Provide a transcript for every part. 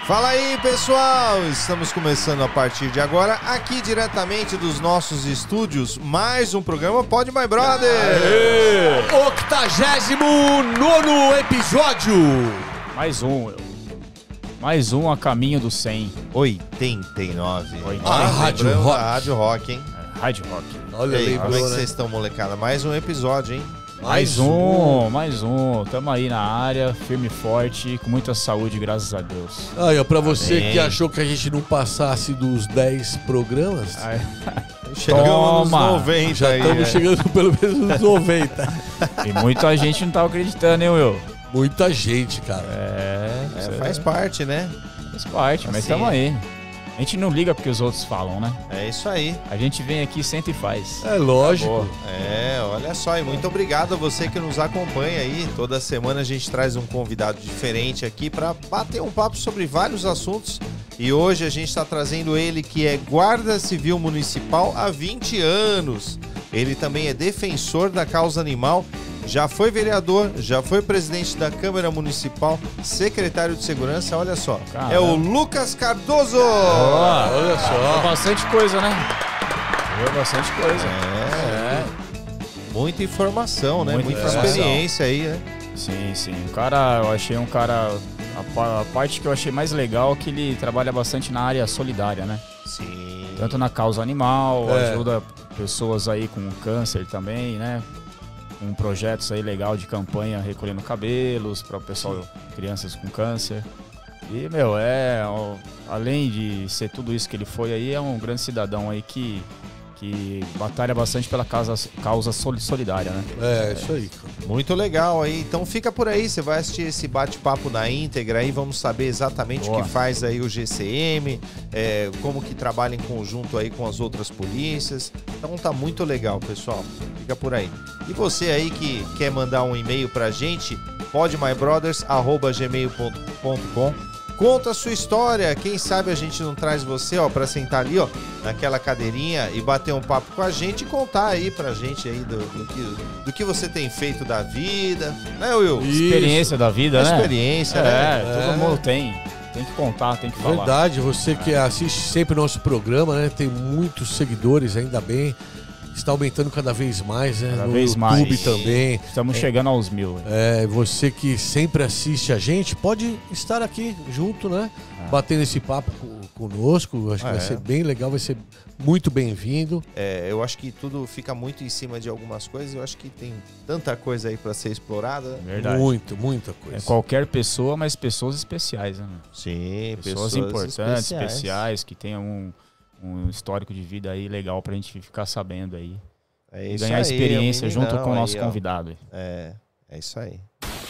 Fala aí, pessoal! Estamos começando a partir de agora, aqui diretamente dos nossos estúdios, mais um programa Pod My Brother! 89º episódio! Mais um a caminho do 100. 89. Rádio Rock. Rádio Rock, hein? Rádio Rock. Olha aí, como é que vocês estão, molecada? Mais um episódio, hein? Mais um. Tamo aí na área, firme e forte, com muita saúde, graças a Deus. Aí, ó, pra você Amém. que achou que a gente não passasse dos 10 programas, Chegamos nos 90 já aí. estamos chegando pelo menos nos 90. E muita gente não tava acreditando, hein, Will? Muita gente, cara. Faz parte, né? Faz parte, mas Assim, tamo aí. A gente não liga porque os outros falam, né? É isso aí. A gente vem aqui, senta e faz. É lógico. Boa. Olha só, e muito obrigado a você que nos acompanha aí. Toda semana a gente traz um convidado diferente aqui para bater um papo sobre vários assuntos. E hoje a gente está trazendo ele que é guarda civil municipal há 20 anos. Ele também é defensor da causa animal, já foi vereador, já foi presidente da Câmara Municipal, secretário de Segurança, olha só. Caramba. É o Lucas Cardoso! Olha só. Bastante coisa, né? Bastante coisa. Muita informação, né? Muita Muita informação. experiência aí, né? Sim. Eu achei um cara... A parte que eu achei mais legal é que ele trabalha bastante na área solidária, né? Sim. Tanto na causa animal, ajuda pessoas aí com câncer também, né? Com projetos aí legal de campanha recolhendo cabelos para o pessoal, crianças com câncer. E, além de ser tudo isso que ele foi aí, é um grande cidadão aí que batalha bastante pela causa solidária, né? É, isso aí. Muito legal aí. Então fica por aí, você vai assistir esse bate-papo na íntegra aí, vamos saber exatamente o que faz aí o GCM, como que trabalha em conjunto aí com as outras polícias. Então tá muito legal, pessoal. Fica por aí. E você aí que quer mandar um e-mail pra gente, podmybrothers@gmail.com. Conta a sua história, quem sabe a gente não traz você, pra sentar ali, naquela cadeirinha e bater um papo com a gente e contar aí pra gente aí do que você tem feito da vida, né, Will? Experiência da vida, né? Experiência, né? Todo mundo tem. Tem que contar, tem que falar. Verdade, você que assiste sempre o nosso programa, né? Tem muitos seguidores, ainda bem. Está aumentando cada vez mais, né? Cada no vez YouTube mais. também. Estamos chegando aos 1000. Você que sempre assiste a gente, pode estar aqui junto, né? Batendo esse papo conosco. Acho que vai ser bem legal, vai ser muito bem-vindo. Eu acho que tudo fica muito em cima de algumas coisas. Eu acho que tem tanta coisa aí para ser explorada. Verdade. Muita coisa. É qualquer pessoa, mas pessoas especiais, né? Sim, Pessoas importantes, especiais, que tenham um histórico de vida aí legal pra gente ficar sabendo aí. É isso ganhar aí, experiência junto com o aí, nosso convidado. É isso aí.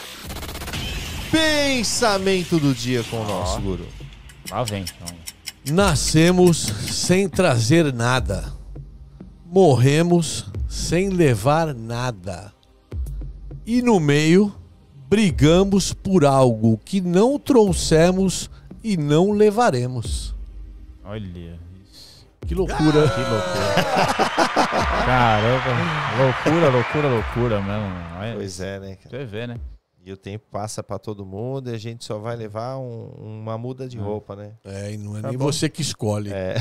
Pensamento do dia com o nosso guru. Lá vem, então. Nascemos sem trazer nada. Morremos sem levar nada. E no meio, brigamos por algo que não trouxemos e não levaremos. Olha isso. Que loucura. Que loucura. Caramba. Loucura mesmo. Pois é, né, cara? Você vê, né? E o tempo passa pra todo mundo e a gente só vai levar uma muda de roupa, né? E não é nem você que escolhe. Né?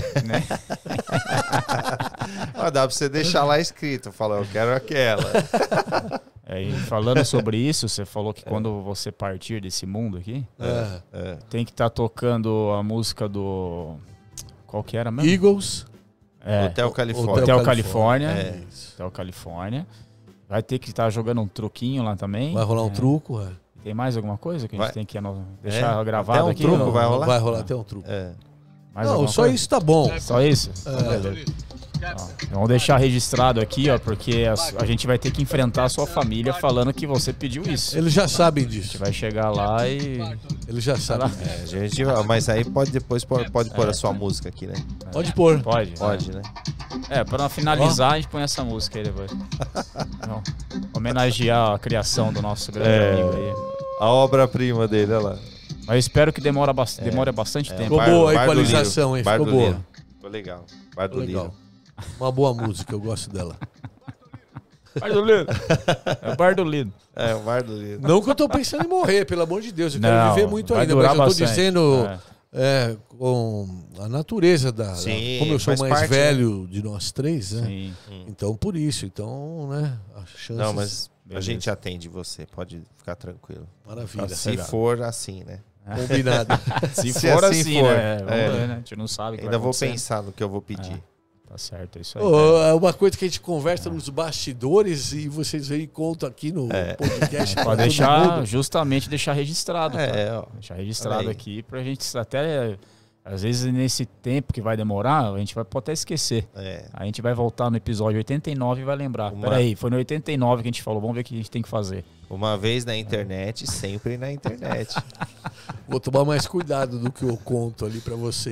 Mas dá pra você deixar lá escrito, falar, eu quero aquela. E falando sobre isso, você falou que quando você partir desse mundo aqui, tem que estar tocando a música do... Qual que era mesmo? Eagles. Hotel Califórnia. Hotel Califórnia. Isso. Hotel Califórnia. Vai ter que estar jogando um truquinho lá também. Vai rolar um truco. Tem mais alguma coisa que a gente tem que deixar Até gravado um aqui? truco ou... vai rolar? Vai rolar até um truco. Mais Não, alguma só coisa? isso tá bom. Só isso? Beleza. Vamos deixar registrado aqui, porque a gente vai ter que enfrentar a sua família falando que você pediu isso. Eles já sabem A gente disso. vai chegar lá e... Eles já sabem. Mas aí pode pôr a sua música aqui, né? Pode pôr. Pode, né? Pra finalizar, a gente põe essa música aí depois. Então, homenagear a criação do nosso grande amigo aí. A obra-prima dele, olha lá. Mas eu espero que demore bastante tempo. Ficou boa a equalização, hein? Ficou boa. Ficou legal. Bar do Legal. Liro. Uma boa música, eu gosto dela. Bar do Lido. É o Bar do Lido. O Bar do Liro. Não que eu tô pensando em morrer, pelo amor de Deus. Eu Não, quero viver muito vai ainda, durar mas eu tô bastante. dizendo com a natureza Sim, como eu sou mais parte, velho de nós três, né? Sim. Então, por isso. Então, né? As chances... Não, mas Beleza. a gente atende você, pode ficar tranquilo. Maravilha. Se for assim, né? Combinado. Se Se for assim assim, for, né? Vamos ver, né? A gente não sabe o que Ainda vai vou acontecer. pensar no que eu vou pedir. Tá certo, é isso aí. É uma coisa que a gente conversa nos bastidores e vocês vêm e contam aqui no podcast. pra Pode todo deixar, mundo. justamente deixar registrado. cara. Ó. Deixar registrado Olha aí. aqui pra gente até... Às vezes nesse tempo que vai demorar, a gente pode até esquecer. A gente vai voltar no episódio 89 e vai lembrar. Peraí, foi no 89 que a gente falou, vamos ver o que a gente tem que fazer. Uma vez na internet, sempre na internet. Vou tomar mais cuidado do que eu conto ali pra vocês.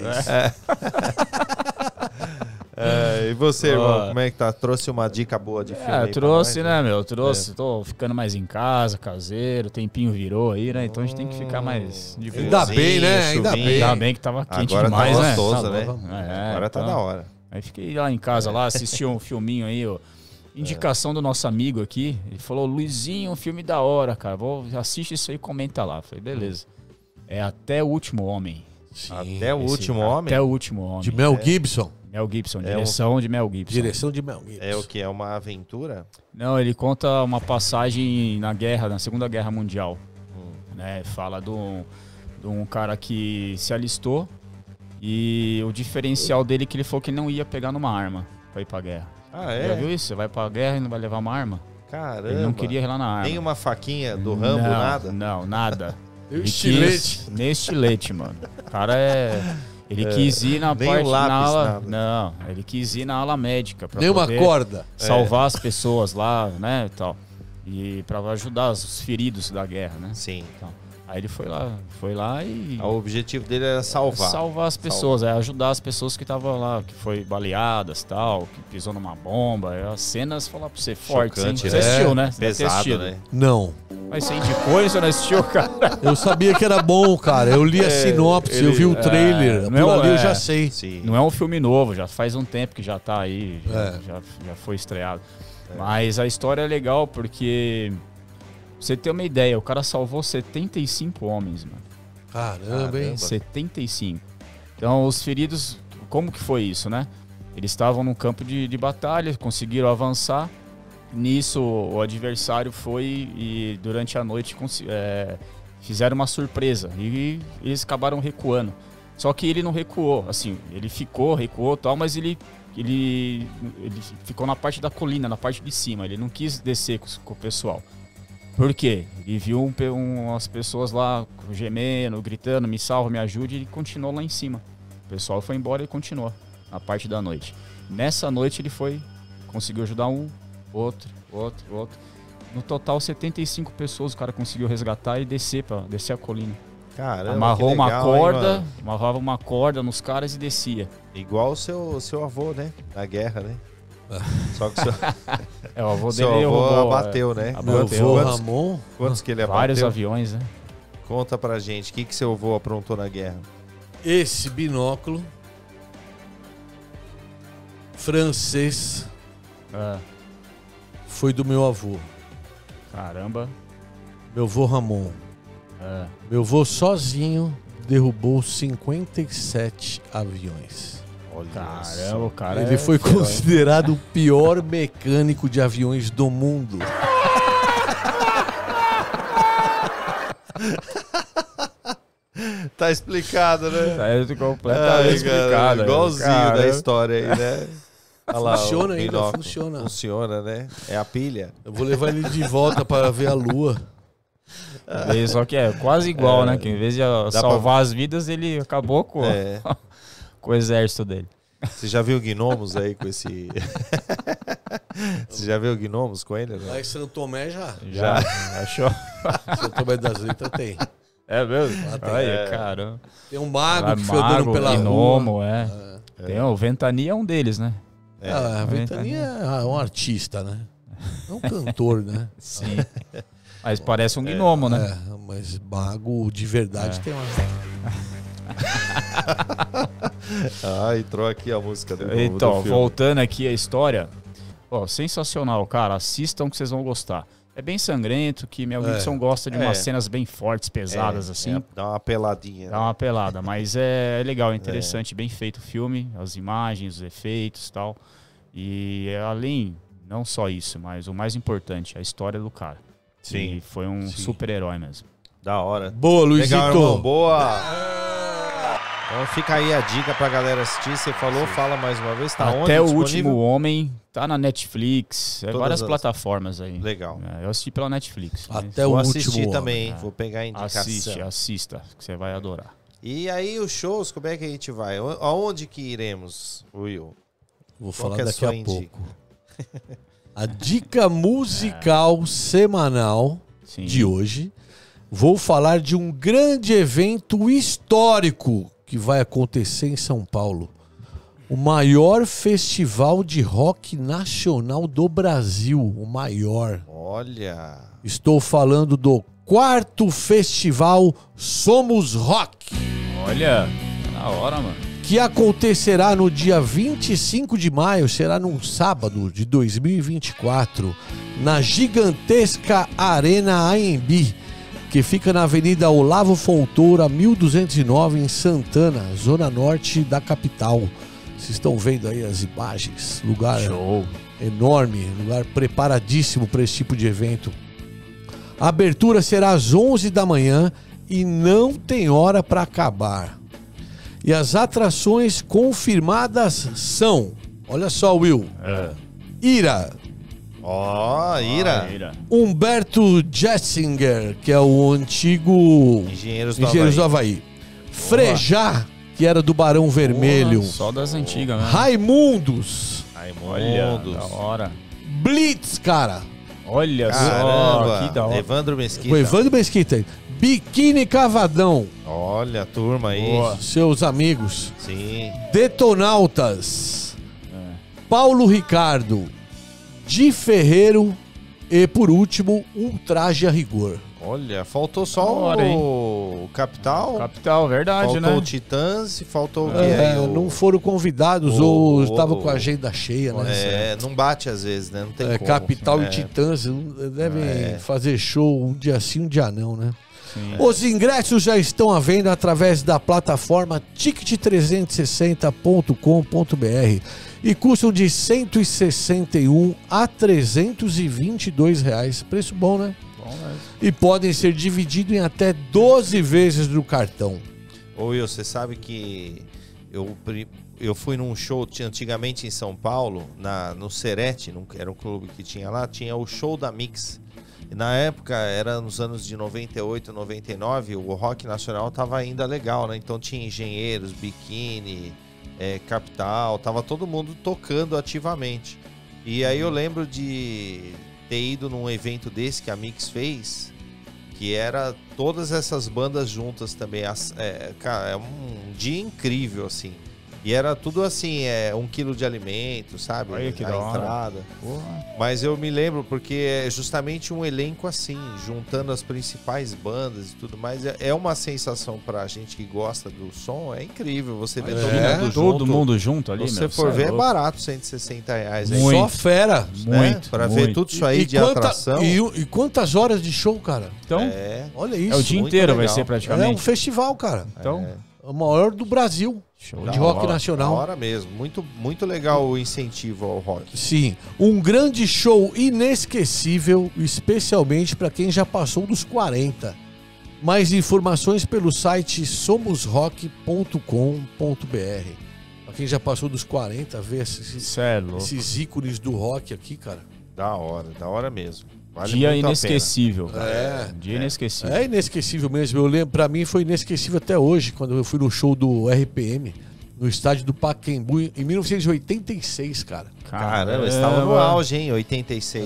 E você, irmão, como é que tá? Trouxe uma dica boa de filme aí pra trouxe, nós, né, meu? Trouxe. Tô ficando mais em casa, caseiro, o tempinho virou aí, né? Então a gente tem que ficar mais de boa. Ainda bem, né? Ainda chuvinha. bem. Ainda bem que tava quente Agora demais, tá né? gostoso, né? Agora tá então. da hora. Aí fiquei lá em casa, lá, assisti um filminho aí, ó. Indicação do nosso amigo aqui. Ele falou, Luizinho, um filme da hora, cara. Assiste isso aí e comenta lá. Falei, beleza. É Até o Último Homem. Sim. Até o último homem? Até o Último Homem. De Mel Gibson. Mel Gibson, direção de Mel Gibson. Direção de Mel Gibson. É o que? É uma aventura? Não, ele conta uma passagem na guerra, na Segunda Guerra Mundial. Né? Fala de um cara que se alistou e o diferencial dele é que ele falou que ele não ia pegar numa arma pra ir pra guerra. Ah, Já viu isso? Você vai pra guerra e não vai levar uma arma? Caramba. Ele não queria ir lá na arma. Nem uma faquinha do Rambo, Não, nada? Não, nada. E o Ele estilete. quis- Nem estilete, mano. O cara Ele quis ir na nem parte o lápis, na ala. nada. Não, ele quis ir na ala médica pra Nem uma poder corda. salvar as pessoas lá, né, e tal. E pra ajudar os feridos da guerra, né? Sim. Então, aí ele foi lá e O objetivo dele era salvar. as pessoas, ajudar as pessoas que estavam lá, que foi baleadas, tal, que pisou numa bomba. As cenas, falar pra você, fortes, hein? Chocante, Você né? assistiu, né? Você deve ter Pesado, assistido. né? Não. Mas você indicou e você não assistiu, cara? Eu sabia que era bom, cara. Eu li a sinopse, eu vi o trailer. Por não, ali eu já sei. Sim. Não é um filme novo, já faz um tempo que já tá aí, É. já foi estreado. Mas a história é legal porque, pra você ter uma ideia, o cara salvou 75 homens, mano. Caramba, hein? 75. Então, os feridos, como que foi isso, né? Eles estavam num campo de batalha, conseguiram avançar. Nisso, o adversário foi e durante a noite fizeram uma surpresa e eles acabaram recuando. Só que ele não recuou, assim, ele recuou e tal, mas ele ficou na parte da colina, na parte de cima. Ele não quis descer com o pessoal. Por quê? Ele viu umas pessoas lá gemendo, gritando, me salva, me ajude, e ele continuou lá em cima. O pessoal foi embora e continuou na parte da noite. Nessa noite ele conseguiu ajudar outro. No total, 75 pessoas o cara conseguiu resgatar e descer a colina. Caramba, Amarrou que uma legal, corda, hein, mano? amarrava uma corda nos caras e descia. Igual o seu avô, né? Na guerra, né? Só que O avô seu dele avô roubou, abateu, né? Meu avô Ramon. Quantos que ele vários abateu? aviões, né? Conta pra gente, o que seu avô aprontou na guerra? Esse binóculo francês foi do meu avô. Caramba. Meu avô Ramon. Meu avô sozinho derrubou 57 aviões. Olha Caramba, o cara Ele foi feroz. considerado o pior mecânico de aviões do mundo. Tá explicado, né? Tá completamente explicado. Igualzinho cara. da história aí, né? Olha lá, Funciona o ainda, binóculo. funciona. Funciona, né? É a pilha. Eu vou levar ele de volta para ver a lua. Só que é quase igual, né? Que em vez de salvar as vidas, ele acabou com o exército dele. Você já viu gnomos aí com esse... Você já viu gnomos com ele? Né? Lá em São Tomé já. Já achou? São Tomé das Letras tem. É mesmo? Lá tem. Olha, caramba. Tem um mago que foi andando pela rua. gnomo, Tem o Ventania é um deles, né? A Ventania é um artista, né? É um cantor, né? Sim. Mas parece um gnomo, né? É, mas mago de verdade tem uma... Entrou aqui a música do Então, filme. voltando aqui a história, sensacional, cara, assistam que vocês vão gostar. É bem sangrento, que Mel Gibson gosta de umas cenas bem fortes, pesadas, assim. Dá uma peladinha. Dá uma pelada, mas é legal, é interessante, bem feito o filme, as imagens, os efeitos e tal. E além, não só isso, mas o mais importante, a história do cara. Sim. E foi um super-herói mesmo. Da hora. Boa, Luizito. Legal, irmão. Boa. Então fica aí a dica pra galera assistir. Você falou, fala mais uma vez. Tá Até onde? o Último Homem, tá na Netflix, várias plataformas aí. Legal. Eu assisti pela Netflix. Até o Vou Último assistir Homem. também, vou pegar a indicação. Assista, que você vai adorar. E aí os shows, como é que a gente vai? Aonde que iremos, Will? Vou Qual falar que é a daqui sua a pouco. dica? A dica musical semanal de hoje. Vou falar de um grande evento histórico que vai acontecer em São Paulo. O maior festival de rock nacional do Brasil. O maior. Olha. Estou falando do 4º Festival Somos Rock. Olha, na hora, mano. Que acontecerá no dia 25 de maio, será num sábado de 2024, na gigantesca Arena AMB, que fica na Avenida Olavo Fontoura, 1209, em Santana, zona norte da capital. Vocês estão vendo aí as imagens, lugar enorme, lugar preparadíssimo para esse tipo de evento. A abertura será às 11 da manhã e não tem hora para acabar. E as atrações confirmadas são... Olha só, Will. Ira. Ira. Humberto Jessinger, que é o antigo Engenheiros do Havaí. Frejá, que era do Barão Vermelho. Só das antigas, né? Raimundos. Olha, da hora. Blitz, cara. Olha Caramba, só, que da hora. Evandro Mesquita. O Evandro Mesquita. Biquíni Cavadão. Olha a turma aí. Boa. Seus amigos. Sim. Detonautas. Paulo Ricardo. Di Ferreiro. E, por último, Ultraje a Rigor. Olha, faltou só hora, o Capital. Capital, verdade, Faltou né? o Titãs e faltou o quê? aí? Não foram convidados ou estavam com a agenda cheia, né? Não bate às vezes, né? Não tem como. Capital e Titãs devem fazer show um dia sim, um dia não, né? Sim. Os ingressos já estão à venda através da plataforma ticket360.com.br e custam de R$ 161 a R$ 322 reais. Preço bom, né? E podem ser divididos em até 12 vezes no cartão. Ô Will, você sabe que eu fui num show antigamente em São Paulo, no Serete, era um clube que tinha lá, tinha o show da Mix. E na época, era nos anos de 98, 99, o rock nacional tava ainda legal, né? Então tinha Engenheiros, Biquíni, Capital, tava todo mundo tocando ativamente. E aí eu lembro de ter ido num evento desse que a Mix fez, que era todas essas bandas juntas também. Cara, é um dia incrível, assim. E era tudo assim, 1 quilo de alimento, sabe? Olha que a da hora. entrada. Porra. Mas eu me lembro porque é justamente um elenco assim, juntando as principais bandas e tudo mais. É uma sensação pra gente que gosta do som, é incrível. Você vê todo mundo junto ali, se você for ver, é barato, R$160. Muito. Só fera. Muito. Pra ver tudo isso aí de atração. E quantas horas de show, cara? Então, olha isso. É o dia inteiro, vai ser praticamente. É um festival, cara. Então, o maior do Brasil. Show de rock nacional. Da hora mesmo. Muito, muito legal o incentivo ao rock. Sim. Um grande show inesquecível, especialmente para quem já passou dos 40. Mais informações pelo site somosrock.com.br. Para quem já passou dos 40, ver esses ícones do rock aqui, cara. Da hora mesmo. Vale dia inesquecível. Dia inesquecível. É inesquecível mesmo. Eu lembro, pra mim foi inesquecível até hoje, quando eu fui no show do RPM, no estádio do Pacaembu, em 1986, cara. Caramba, estava no auge, hein? 86.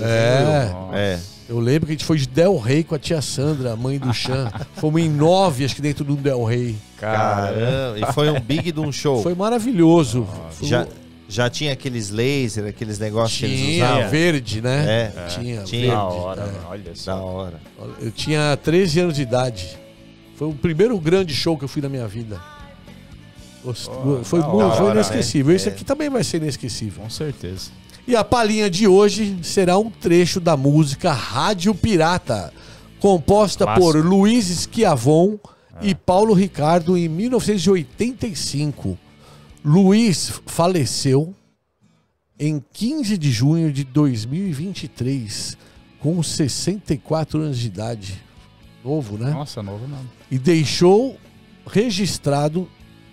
Eu lembro que a gente foi de Del Rey com a tia Sandra, a mãe do Chan. Fomos em 9, acho que dentro do Del Rey. Caramba, e foi um big de um show. Foi maravilhoso. Já tinha aqueles lasers, aqueles negócios que eles usavam? Tinha, verde, né? Tinha. Verde, da hora, olha só. Da hora. Eu tinha 13 anos de idade. Foi o primeiro grande show que eu fui na minha vida. Foi inesquecível. Esse aqui também vai ser inesquecível. Com certeza. E a palhinha de hoje será um trecho da música Rádio Pirata, composta por Luiz Schiavon e Paulo Ricardo em 1985. Luiz faleceu em 15 de junho de 2023, com 64 anos de idade. Novo, né? Nossa, novo mesmo. E deixou registrado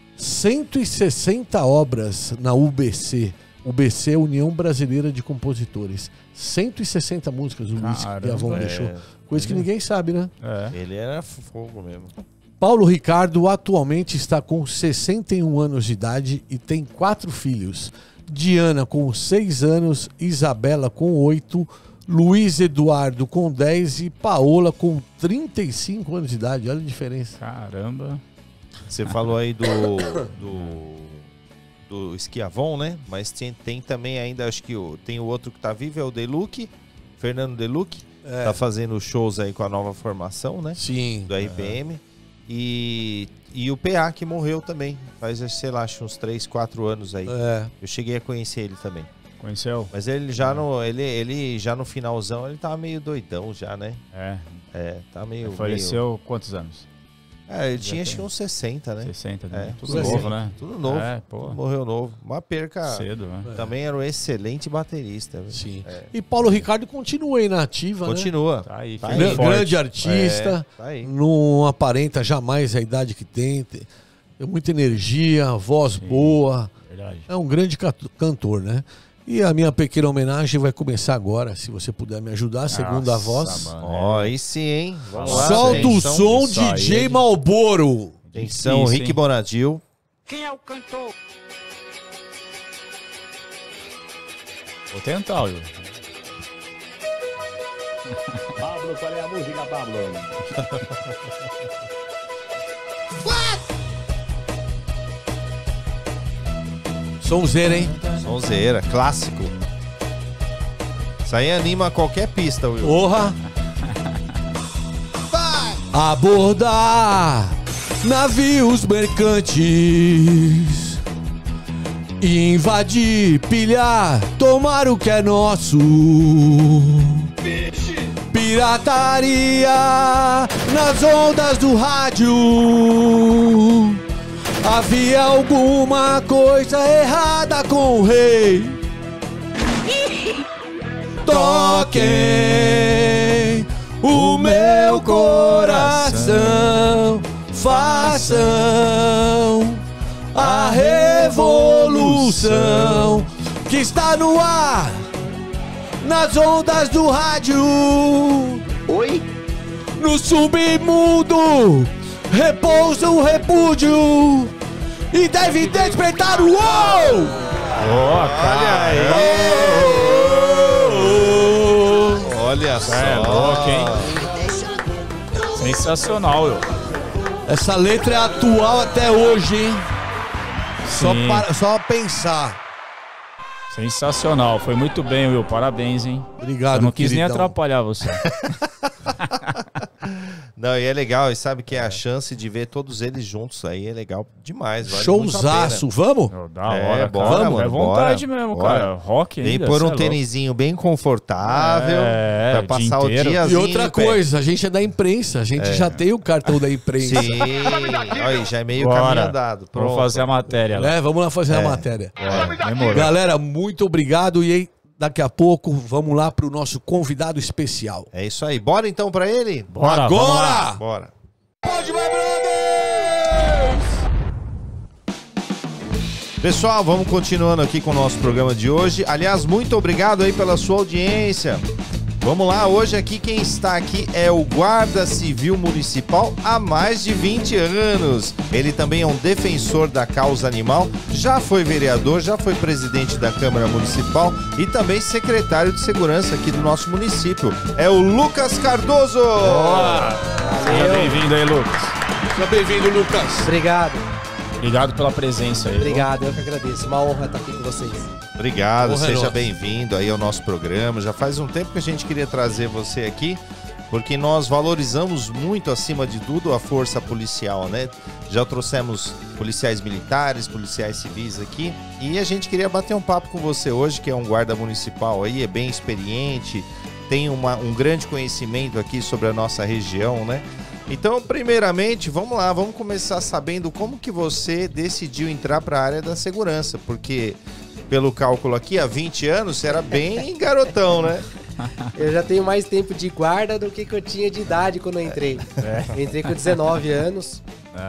160 obras na UBC. UBC, União Brasileira de Compositores. 160 músicas o Luiz Schiavon deixou. Coisa que ninguém sabe, né? Ele era fogo mesmo. Paulo Ricardo atualmente está com 61 anos de idade e tem 4 filhos. Diana com 6 anos, Isabela com 8, Luiz Eduardo com 10 e Paola com 35 anos de idade. Olha a diferença. Caramba. Você falou aí do Schiavon, né? Mas tem também ainda, acho que tem o outro que tá vivo, é o Deluc, Fernando Deluc. Tá fazendo shows aí com a nova formação, né? Sim. Do RPM. E o PA, que morreu também. Faz, sei lá, acho uns 3, 4 anos aí. Eu cheguei a conhecer ele também. Conheceu? Mas ele já ele já no finalzão, ele tava meio doidão já, né? Tá meio... Ele faleceu quantos anos? Ele tinha acho que uns 60, né? 60, né? Tudo 60. novo, né? Tudo novo. Pô. Morreu novo. Uma perca. Cedo, né? Também era um excelente baterista. Viu? Sim. E Paulo Ricardo continua aí na ativa, Continua. né? Tá aí. Tá Grande forte. artista. Tá aí. Não aparenta jamais a idade que tem. Tem muita energia, voz boa. Verdade. É um grande cantor, né? E a minha pequena homenagem vai começar agora, se você puder me ajudar, segunda voz. Ó, aí sim, hein? Vamos lá. Solta o som, DJ Malboro. Atenção, Rick Bonadil. Quem é o cantor? Vou tentar, viu? Pablo, qual é a música, Pablo? Sonzeira, hein? Sonzeira, clássico. Isso aí anima qualquer pista, Will. Porra! Abordar navios mercantes, invadir, pilhar, tomar o que é nosso. Pirataria nas ondas do rádio. Havia alguma coisa errada com o rei. Toquem o meu coração, façam a revolução que está no ar, nas ondas do rádio. Oi? No submundo repousa o repúdio e deve despertar o uou! Olha aí! Olha só! É louco, hein? Sensacional, eu. Essa letra é atual até hoje, hein? Sim. Só pensar. Sensacional. Foi muito bem, Will. Parabéns, hein? Obrigado, Eu não quis queridão. nem atrapalhar você. Não, e é legal, e sabe que a chance de ver todos eles juntos aí é legal demais. Vale muito a Showzaço, pena. vamos? Da hora, bora, cara. mano, É vontade bora, mesmo, bora. cara. Rock ainda. Tem por cê um é louco. tênisinho bem confortável pra passar o dia inteiro. diazinho. E outra em pé. coisa, a gente é da imprensa, a gente já tem o cartão da imprensa. Sim, aí já é meio Bora. caminho andado. Pronto. Vamos fazer a matéria lá. Vamos lá fazer a matéria. Demorou. Galera, muito obrigado e aí, daqui a pouco vamos lá pro nosso convidado especial. É isso aí. Bora então pra ele? Bora, vamos lá. Agora! Bora. Pode vai, brothers! Pessoal, vamos continuando aqui com o nosso programa de hoje. Aliás, muito obrigado aí pela sua audiência. Vamos lá, hoje aqui quem está aqui é o Guarda Civil Municipal há mais de 20 anos. Ele também é um defensor da causa animal, já foi vereador, já foi presidente da Câmara Municipal e também secretário de segurança aqui do nosso município. É o Lucas Cardoso! Seja bem-vindo aí, Lucas. Seja bem-vindo, Lucas. Obrigado, Obrigado pela presença aí. obrigado, eu que agradeço. Uma honra estar aqui com vocês. Obrigado, Honra é seja nossa. bem-vindo aí ao nosso programa. Já faz um tempo que a gente queria trazer você aqui porque nós valorizamos muito, acima de tudo, a força policial, né? Já trouxemos policiais militares, policiais civis aqui, e a gente queria bater um papo com você hoje, que é um guarda municipal aí, é bem experiente, tem um grande conhecimento aqui sobre a nossa região, né? Então, primeiramente, vamos lá, vamos começar sabendo como que você decidiu entrar para a área da segurança, porque, pelo cálculo aqui, há 20 anos, você era bem garotão, né? Eu já tenho mais tempo de guarda do que eu tinha de idade quando eu entrei. Eu entrei com 19 anos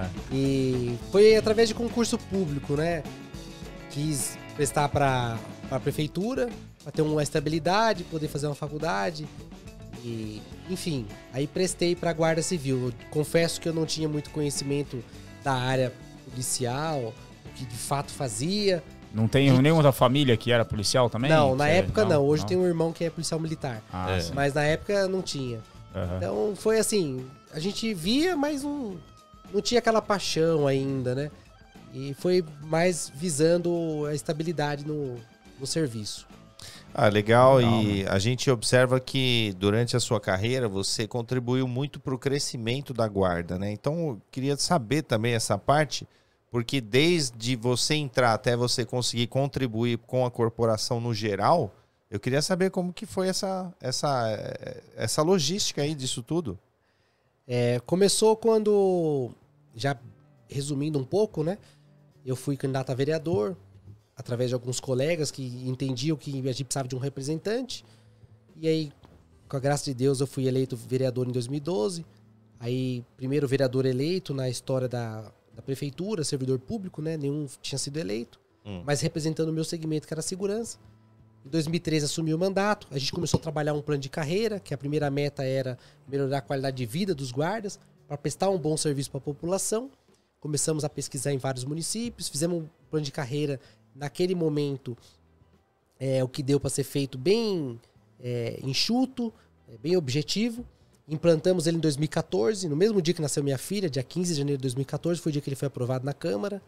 e foi através de concurso público, né? Quis prestar para a prefeitura, para ter uma estabilidade, poder fazer uma faculdade. E, enfim, aí prestei para a Guarda Civil. Eu confesso que eu não tinha muito conhecimento da área policial, o que de fato fazia. Não tem nenhum da família que era policial também? Não, na época não. Hoje tem um irmão que é policial militar. Sim. Mas na época não tinha. Uhum. Então foi assim, a gente via, mas não tinha aquela paixão ainda, né? E foi mais visando a estabilidade no serviço. Ah, legal. E a gente observa que durante a sua carreira você contribuiu muito para o crescimento da guarda, né? Então eu queria saber também essa parte, porque desde você entrar até você conseguir contribuir com a corporação no geral, eu queria saber como que foi essa logística aí disso tudo. Começou quando, já resumindo um pouco, né? Eu fui candidato a vereador, através de alguns colegas que entendiam que a gente precisava de um representante. E aí, com a graça de Deus, eu fui eleito vereador em 2012. Aí, primeiro vereador eleito na história da prefeitura, servidor público, né? Nenhum tinha sido eleito, mas representando o meu segmento, que era a segurança. Em 2013, assumi o mandato. A gente começou a trabalhar um plano de carreira, que a primeira meta era melhorar a qualidade de vida dos guardas, para prestar um bom serviço para a população. Começamos a pesquisar em vários municípios, fizemos um plano de carreira. Naquele momento, o que deu para ser feito bem enxuto, bem objetivo. Implantamos ele em 2014, no mesmo dia que nasceu minha filha, dia 15 de janeiro de 2014, foi o dia que ele foi aprovado na Câmara.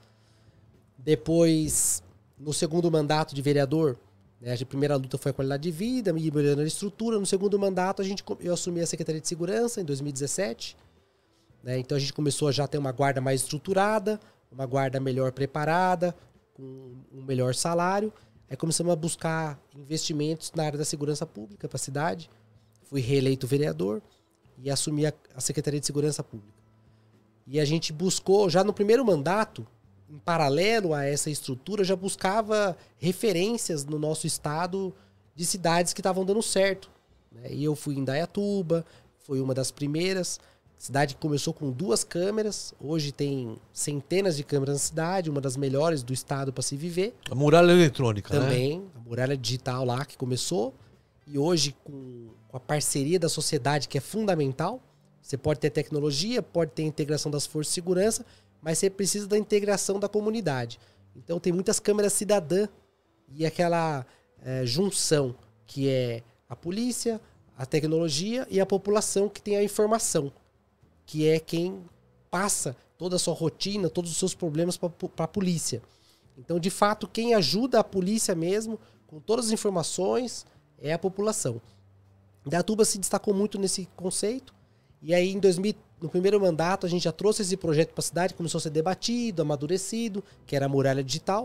Depois, no segundo mandato de vereador, né, a primeira luta foi a qualidade de vida, melhorando a estrutura. No segundo mandato, eu assumi a Secretaria de Segurança em 2017. Né, então a gente começou a já ter uma guarda mais estruturada, uma guarda melhor preparada, com um melhor salário. Aí começamos a buscar investimentos na área da segurança pública para a cidade. Fui reeleito vereador e assumi a Secretaria de Segurança Pública. E a gente buscou, já no primeiro mandato, em paralelo a essa estrutura, já buscava referências no nosso estado de cidades que estavam dando certo. Né? E eu fui em Indaiatuba, foi uma das primeiras. Cidade que começou com 2 câmeras, hoje tem centenas de câmeras na cidade, uma das melhores do estado para se viver. A muralha eletrônica, também, né? A muralha digital lá que começou. E hoje, com a parceria da sociedade, que é fundamental, você pode ter tecnologia, pode ter integração das forças de segurança, mas você precisa da integração da comunidade. Então tem muitas câmeras cidadã e aquela junção que é a polícia, a tecnologia e a população que tem a informação, que é quem passa toda a sua rotina, todos os seus problemas para a polícia. Então, de fato, quem ajuda a polícia mesmo, com todas as informações, é a população. Indaiatuba se destacou muito nesse conceito. E aí, no primeiro mandato, a gente já trouxe esse projeto para a cidade, começou a ser debatido, amadurecido, que era a muralha digital.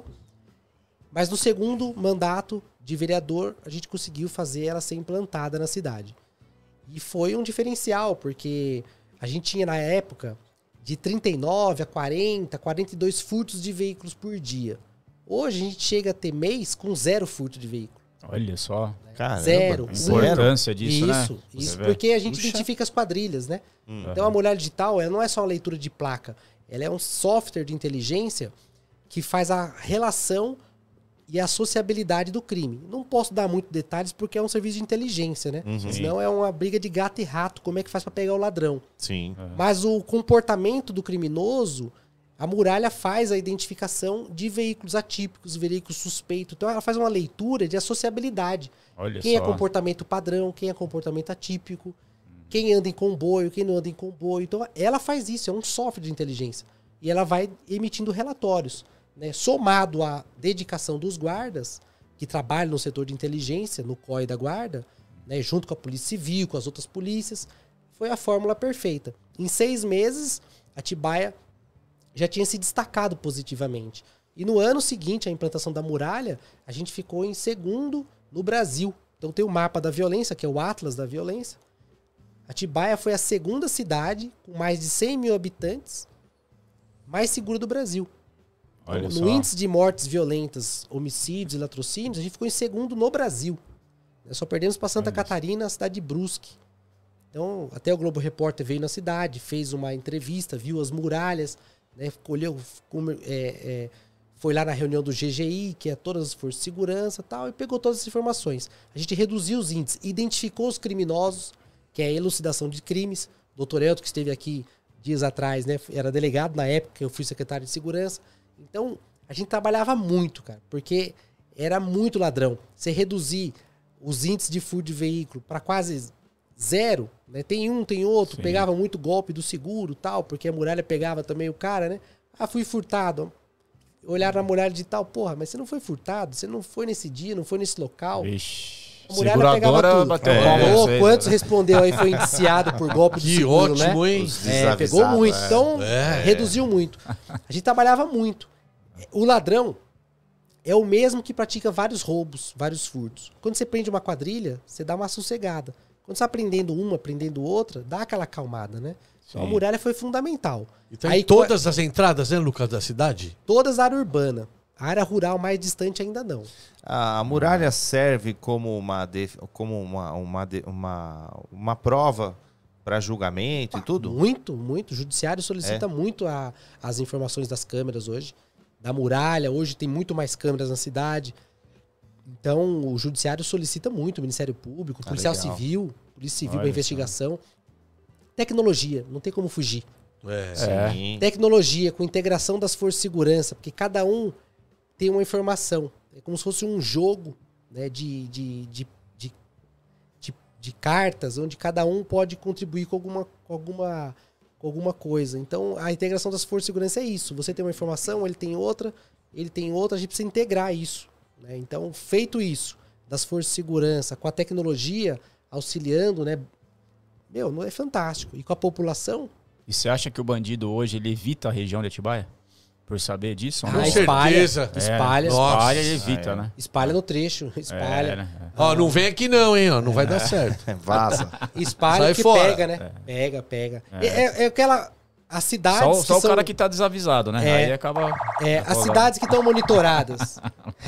Mas no segundo mandato de vereador, a gente conseguiu fazer ela ser implantada na cidade. E foi um diferencial, porque a gente tinha, na época, de 39 a 40, 42 furtos de veículos por dia. Hoje, a gente chega a ter mês com 0 furto de veículo. Olha só. Caramba, 0. A importância disso, né? Isso, porque a gente identifica as quadrilhas, né? Então, a muralha digital, ela não é só uma leitura de placa. Ela é um software de inteligência que faz a relação e a sociabilidade do crime. Não posso dar muitos detalhes porque é um serviço de inteligência, né? Senão é uma briga de gato e rato. Como é que faz para pegar o ladrão? Sim. Mas o comportamento do criminoso, a muralha faz a identificação de veículos atípicos, veículos suspeitos. Então ela faz uma leitura de associabilidade. Olha quem só. é comportamento padrão, quem é comportamento atípico, quem anda em comboio, quem não anda em comboio. Então ela faz isso, é um software de inteligência. E ela vai emitindo relatórios. Né, somado à dedicação dos guardas, que trabalham no setor de inteligência, no COI da guarda, né, junto com a Polícia Civil, com as outras polícias, foi a fórmula perfeita. Em 6 meses, Atibaia já tinha se destacado positivamente. E no ano seguinte, a implantação da muralha, a gente ficou em segundo no Brasil. Então tem o mapa da violência, que é o Atlas da violência. Atibaia foi a segunda cidade, com mais de 100 mil habitantes, mais segura do Brasil. Olha No só. índice de mortes violentas, homicídios e latrocínios, a gente ficou em segundo no Brasil. Nós só perdemos para Santa Catarina, a cidade de Brusque. Então, até o Globo Repórter veio na cidade, fez uma entrevista, viu as muralhas, né, foi lá na reunião do GGI, que é todas as forças de segurança e tal, e pegou todas as informações. A gente reduziu os índices, identificou os criminosos, que é a elucidação de crimes. O doutor Elton, que esteve aqui dias atrás, né, era delegado na época que eu fui secretário de segurança. Então, a gente trabalhava muito, cara, porque era muito ladrão. Você reduzir os índices de furto de veículo para quase zero, né? Tem um, tem outro, Sim. pegava muito golpe do seguro e tal, porque a muralha pegava também o cara, né? Ah, fui furtado. Olharam na muralha de tal, porra, mas você não foi furtado, você não foi nesse dia, não foi nesse local. Vixe. A muralha pegava tudo. bateu palma. Ô, quantos respondeu aí foi indiciado por golpe de Que seguro, ótimo, né? hein? Os Pegou desavisados, muito. é. Então, reduziu muito. A gente trabalhava muito. O ladrão é o mesmo que pratica vários roubos, vários furtos. Quando você prende uma quadrilha, você dá uma sossegada. Quando você está aprendendo uma, aprendendo outra, dá aquela acalmada, né? Então, a muralha foi fundamental. E tem Aí, todas as entradas, né, Lucas, da cidade? todas a área urbana. A área rural mais distante ainda não. A muralha serve como uma prova para julgamento e tudo? Muito, muito. O judiciário solicita muito as informações das câmeras hoje. Da muralha, hoje tem muito mais câmeras na cidade. Então, o judiciário solicita muito, o Ministério Público, o Policial legal. Civil, Polícia Civil Olha para só. investigação. Tecnologia, não tem como fugir. Sim. Tecnologia com integração das forças de segurança, porque cada um tem uma informação. É como se fosse um jogo, né, de cartas, onde cada um pode contribuir com alguma coisa. Então, a integração das forças de segurança é isso. Você tem uma informação, ele tem outra, a gente precisa integrar isso, né? Então, feito isso, das forças de segurança, com a tecnologia auxiliando, né? Não é fantástico. E com a população, E você acha que o bandido hoje ele evita a região de Atibaia? Por saber disso? ou Com não? certeza. espalha, Nossa. Espalha e evita, né? espalha no trecho, espalha. Né? Ó, não vem aqui não, hein? Ó, não vai dar certo. Vaza. Espalha Sai que fora. pega, né? Pega. É aquela... As cidades Só que o são... cara que tá desavisado, né? É. Aí acaba... as cidades que estão monitoradas.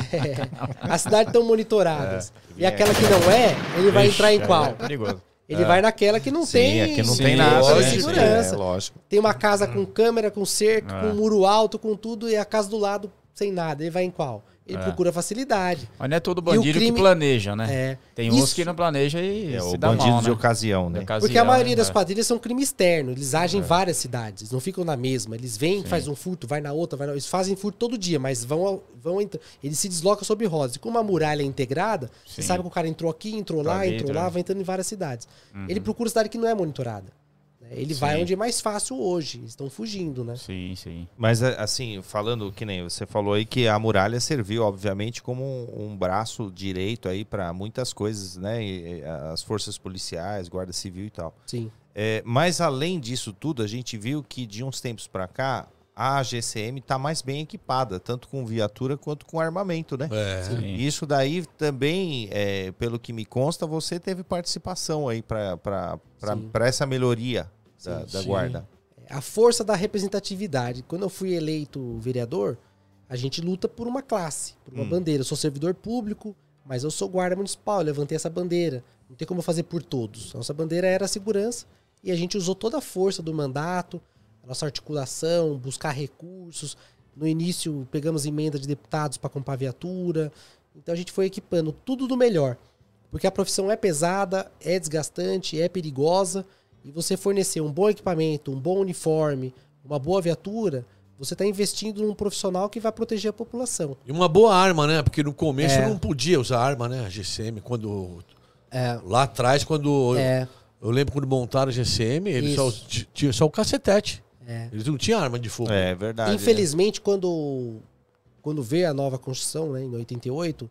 As cidades estão monitoradas. E aquela que não é, ele vai entrar em qual? É perigoso. Ele vai naquela que não Sim, tem... aqui não Sim, tem nada, lógico, né? segurança. É, lógico. Tem uma casa com câmera, com cerco, com muro alto, com tudo, e a casa do lado sem nada. Ele vai em qual? Ele procura facilidade. Mas não é todo bandido crime- que planeja, né? É. Tem Isso- uns que não planeja e É se o dá bandido mal, de né? ocasião, né? De ocasião, Porque a maioria das né? quadrilhas são crime externo. Eles agem em várias cidades. Não ficam na mesma. Eles vêm, fazem um furto, vai na outra, eles fazem furto todo dia, mas vão eles se deslocam sob rodas. E como a muralha é integrada, você Sim. sabe que o cara entrou aqui, entrou Tá lá, ali, entrou tá. lá, vai entrando em várias cidades. Ele procura cidade que não é monitorada. Ele vai Sim. onde é mais fácil hoje. Eles estão fugindo, né? Sim, sim. Mas, assim, falando que nem você falou aí, que a muralha serviu, obviamente, como um braço direito aí para muitas coisas, né? E as forças policiais, guarda civil e tal. Sim. Mas, além disso tudo, a gente viu que de uns tempos para cá, a GCM está mais bem equipada, tanto com viatura quanto com armamento, né? Sim. Isso daí também, pelo que me consta, você teve participação aí para Sim. essa melhoria da Sim. guarda. A força da representatividade. Quando eu fui eleito vereador, a gente luta por uma classe, por uma bandeira. Eu sou servidor público, mas eu sou guarda municipal, eu levantei essa bandeira. Não tem como eu fazer por todos. Nossa bandeira era a segurança e a gente usou toda a força do mandato, a nossa articulação, buscar recursos. No início, pegamos emenda de deputados para comprar viatura. Então a gente foi equipando tudo do melhor. Porque a profissão é pesada, é desgastante, é perigosa. E você fornecer um bom equipamento, um bom uniforme, uma boa viatura, você está investindo num profissional que vai proteger a população. E uma boa arma, né? Porque no começo É. não podia usar arma, né? A GCM, quando... É. Lá atrás, quando... Eu lembro quando montaram a GCM, eles só Isso. tinham só o cacetete. É. Eles não tinham arma de fogo. É verdade. Infelizmente, quando veio a nova Constituição, né, em 88,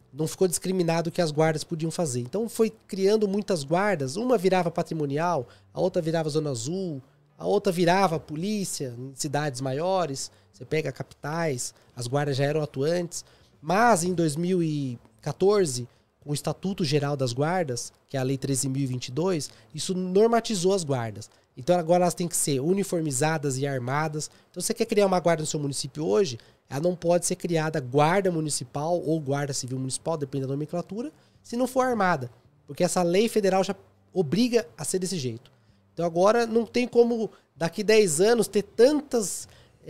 não ficou discriminado o que as guardas podiam fazer. Então foi criando muitas guardas, uma virava patrimonial, a outra virava zona azul, a outra virava polícia em cidades maiores, você pega capitais, as guardas já eram atuantes, mas em 2014, com o Estatuto Geral das Guardas, que é a Lei 13.022, isso normatizou as guardas. Então agora elas têm que ser uniformizadas e armadas. Então você quer criar uma guarda no seu município hoje, ela não pode ser criada guarda municipal ou guarda civil municipal, depende da nomenclatura, se não for armada. Porque essa lei federal já obriga a ser desse jeito. Então agora não tem como, daqui 10 anos, ter tantas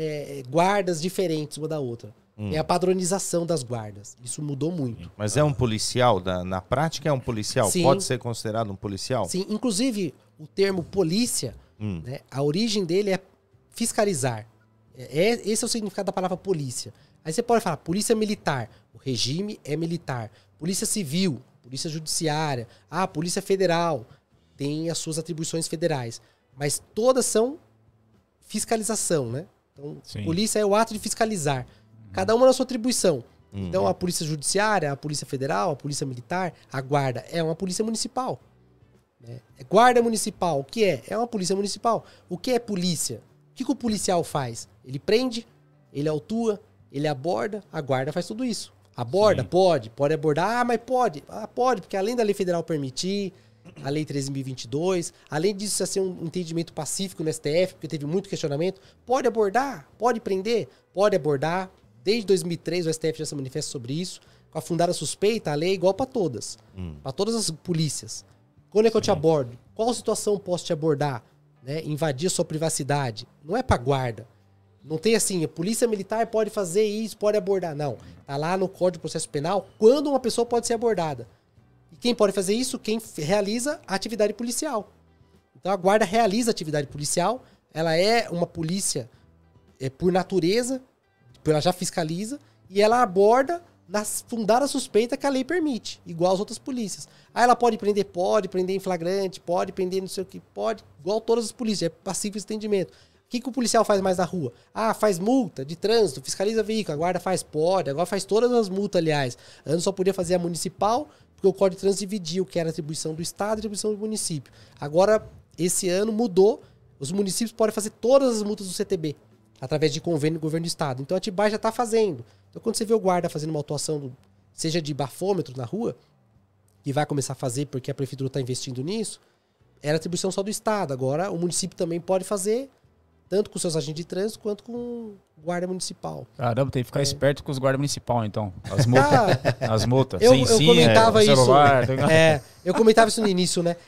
guardas diferentes uma da outra. É a padronização das guardas. Isso mudou muito. Mas é um policial? Na prática é um policial? Sim. Pode ser considerado um policial? Sim, inclusive o termo polícia, né, a origem dele é fiscalizar. Esse é o significado da palavra polícia. Aí você pode falar polícia militar. O regime é militar. Polícia civil, polícia judiciária, polícia federal. Tem as suas atribuições federais. Mas todas são fiscalização, né? Então, Sim. polícia é o ato de fiscalizar. Cada uma na sua atribuição. Então, a polícia judiciária, a polícia federal, a polícia militar, a guarda é uma polícia municipal. Né? Guarda municipal, o que é? É uma polícia municipal. O que é polícia? O que o policial faz? Ele prende, ele autua, ele aborda, a guarda faz tudo isso. Aborda? Sim. Pode abordar, mas pode. Pode, porque além da lei federal permitir, a lei 13.022, além disso ser um entendimento pacífico no STF, porque teve muito questionamento, pode abordar, pode prender, pode abordar. Desde 2003 o STF já se manifesta sobre isso. Com a fundada suspeita, a lei é igual para todas. Para todas as polícias. Quando é que eu te abordo? Qual situação posso te abordar? Né? Invadir a sua privacidade. Não é para guarda. Não tem assim, a polícia militar pode fazer isso, pode abordar. Não. Tá lá no Código de Processo Penal quando uma pessoa pode ser abordada. E quem pode fazer isso? Quem realiza a atividade policial. Então a guarda realiza a atividade policial. Ela é uma polícia por natureza, ela já fiscaliza, e ela aborda na fundada suspeita que a lei permite, igual as outras polícias. Ela pode prender em flagrante, pode prender não sei o que, pode, igual todas as polícias, é pacífico esse entendimento. O que o policial faz mais na rua? Faz multa de trânsito, fiscaliza veículo, a guarda faz, pode, agora faz todas as multas, aliás. Antes só podia fazer a municipal, porque o Código de Trânsito dividia o que era atribuição do Estado e atribuição do município. Agora, esse ano mudou, os municípios podem fazer todas as multas do CTB, através de convênio do governo do estado. Então a Atibaia já está fazendo. Então quando você vê o guarda fazendo uma atuação, seja de bafômetro na rua, que vai começar a fazer porque a prefeitura está investindo nisso, era atribuição só do estado. Agora o município também pode fazer, tanto com seus agentes de trânsito quanto com o guarda municipal. Caramba, tem que ficar esperto com os guardas municipal, então. As multas. As multas. Eu Sim, comentava isso. Celular, Eu comentava isso no início, né?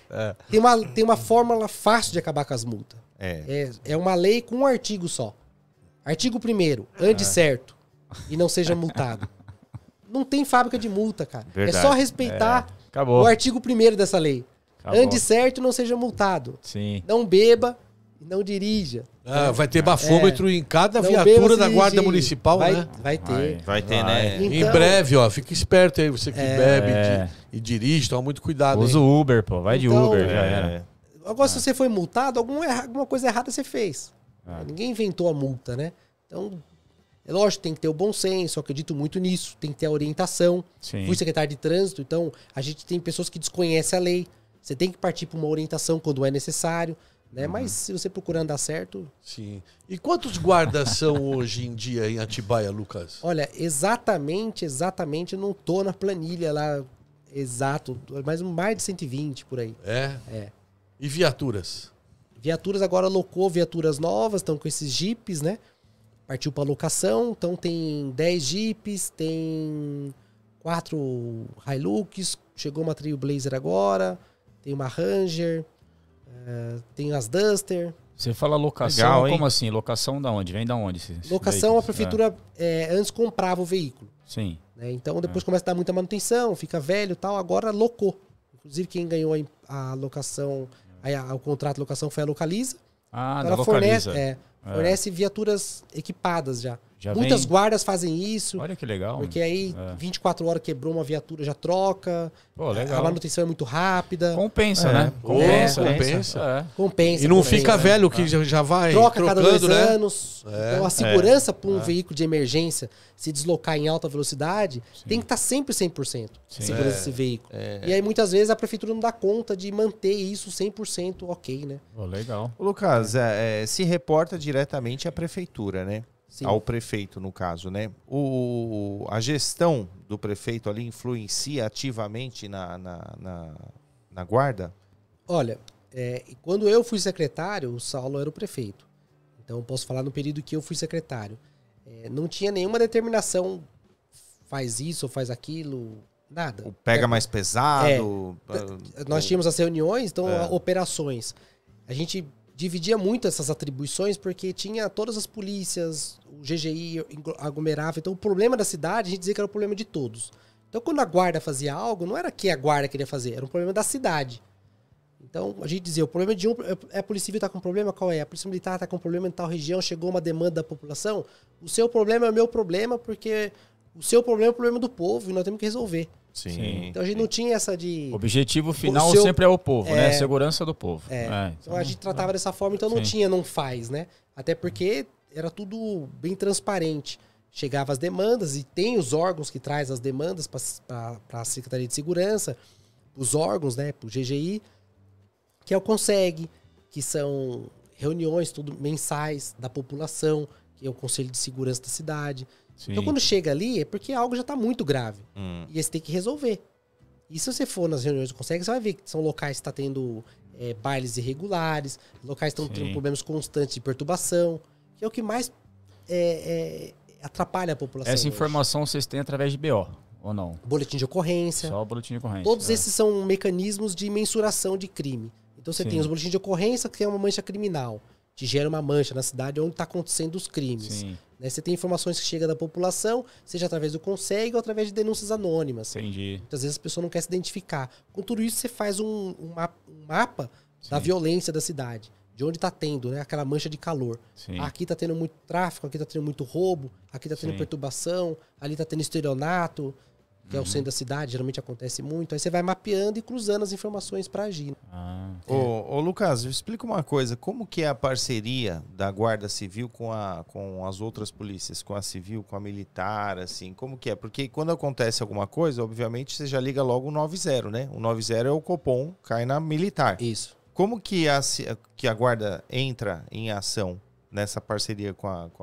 Tem uma fórmula fácil de acabar com as multas. É uma lei com um artigo só. Artigo 1º, ande certo e não seja multado. Não tem fábrica de multa, cara. Verdade. É só respeitar Acabou. o artigo 1º dessa lei. Acabou. Ande certo e não seja multado. Sim. Não beba e não dirija. Vai ter bafômetro em cada Não viatura beba da se Guarda dirigir. Municipal, né? Vai ter. Vai ter, né? Então, Em breve, ó. Fica esperto aí, você que bebe e dirige, toma muito cuidado. Usa Hein? o Uber, pô. Vai de Então, Uber, já era. Agora, se você foi multado, alguma coisa errada você fez. Ninguém inventou a multa, né? Então, é lógico, tem que ter o bom senso, eu acredito muito nisso, tem que ter a orientação. Sim. Fui secretário de trânsito, então a gente tem pessoas que desconhecem a lei. Você tem que partir para uma orientação quando é necessário, né? Mas se você procurar andar certo... Sim. E quantos guardas são hoje em dia em Atibaia, Lucas? Olha, exatamente, eu não tô na planilha lá, exato, mas mais de 120 por aí. É? E viaturas? Viaturas agora locou viaturas novas, estão com esses jipes, né? Partiu para locação, então tem 10 jipes, tem 4 Hilux, chegou uma Trailblazer agora, tem uma Ranger, tem as Duster. Você fala locação, Legal, hein? como assim? Locação da onde? Vem da onde? Locação, a prefeitura antes comprava o veículo. Sim. Né? Então depois começa a dar muita manutenção, fica velho e tal, agora locou. Inclusive quem ganhou a locação, o contrato de locação foi a Localiza. Ah, Ela da Localiza. fornece viaturas equipadas já. Já Muitas vem? guardas fazem isso. Olha que legal. Porque aí, 24 horas quebrou uma viatura, já troca. Pô, legal. A manutenção é muito rápida. Compensa, né? Compensa. Compensa. E não compensa. fica velho, que já vai Troca a cada 2 trocando, né? anos. Então, a segurança para um veículo de emergência se deslocar em alta velocidade tem que estar sempre 100% de segurança desse veículo. E aí, muitas vezes, a prefeitura não dá conta de manter isso 100% ok, né? Pô, legal. Ô, Lucas, se reporta diretamente à prefeitura, né? Sim. Ao prefeito, no caso, né? A gestão do prefeito ali influencia ativamente na guarda? Olha, quando eu fui secretário, o Saulo era o prefeito. Então, eu posso falar no período que eu fui secretário. Não tinha nenhuma determinação, faz isso ou faz aquilo, nada. O pega mais pesado? Nós tínhamos as reuniões, então, operações. A gente dividia muito essas atribuições porque tinha todas as polícias, o GGI aglomerava. Então, o problema da cidade, a gente dizia que era o problema de todos. Então, quando a guarda fazia algo, não era que a guarda queria fazer, era um problema da cidade. Então, a gente dizia, o problema de a Polícia Civil está com problema, qual é? A Polícia Militar está com problema em tal região, chegou uma demanda da população. O seu problema é o meu problema, porque o seu problema é o problema do povo e nós temos que resolver. Sim. Então, a gente não tinha essa de... O objetivo final O seu- sempre é o povo, né? Segurança do povo. Então a gente tratava dessa forma, então não tinha, não faz, né? Até porque era tudo bem transparente. Chegava as demandas e tem os órgãos que traz as demandas para a Secretaria de Segurança, os órgãos, né? Para o GGI, que é o CONSEG, que são reuniões tudo mensais da população, que é o Conselho de Segurança da cidade. Sim. Então quando chega ali é porque algo já está muito grave. E aí você tem que resolver. E se você for nas reuniões do Conselho, você vai ver que são locais que estão tendo bailes irregulares, locais que estão tendo problemas constantes de perturbação, que é o que mais atrapalha a população. Essa hoje. informação vocês têm através de BO, ou não? Boletim de ocorrência. Só o boletim de ocorrência. Todos esses são mecanismos de mensuração de crime. Então você Sim. tem os boletins de ocorrência, que é uma mancha criminal. Te gera uma mancha na cidade onde está acontecendo os crimes. Sim, Né? Você tem informações que chegam da população, seja através do Conselho ou através de denúncias anônimas. entendi. Muitas vezes a pessoa não quer se identificar. Com tudo isso, você faz um mapa da violência da cidade. De onde está tendo, né? Aquela mancha de calor. Sim. Aqui está tendo muito tráfico, aqui está tendo muito roubo, aqui está tendo Sim. perturbação, ali está tendo estelionato, que é o centro da cidade, geralmente acontece muito. Aí você vai mapeando e cruzando as informações para agir. Ô, Lucas, explica uma coisa. Como que é a parceria da Guarda Civil com as outras polícias? Com a civil, com a militar, assim? Como que é? Porque quando acontece alguma coisa, obviamente, você já liga logo o 90, né? O 90 é o Copom, cai na militar. Isso. Como que a Guarda entra em ação nessa parceria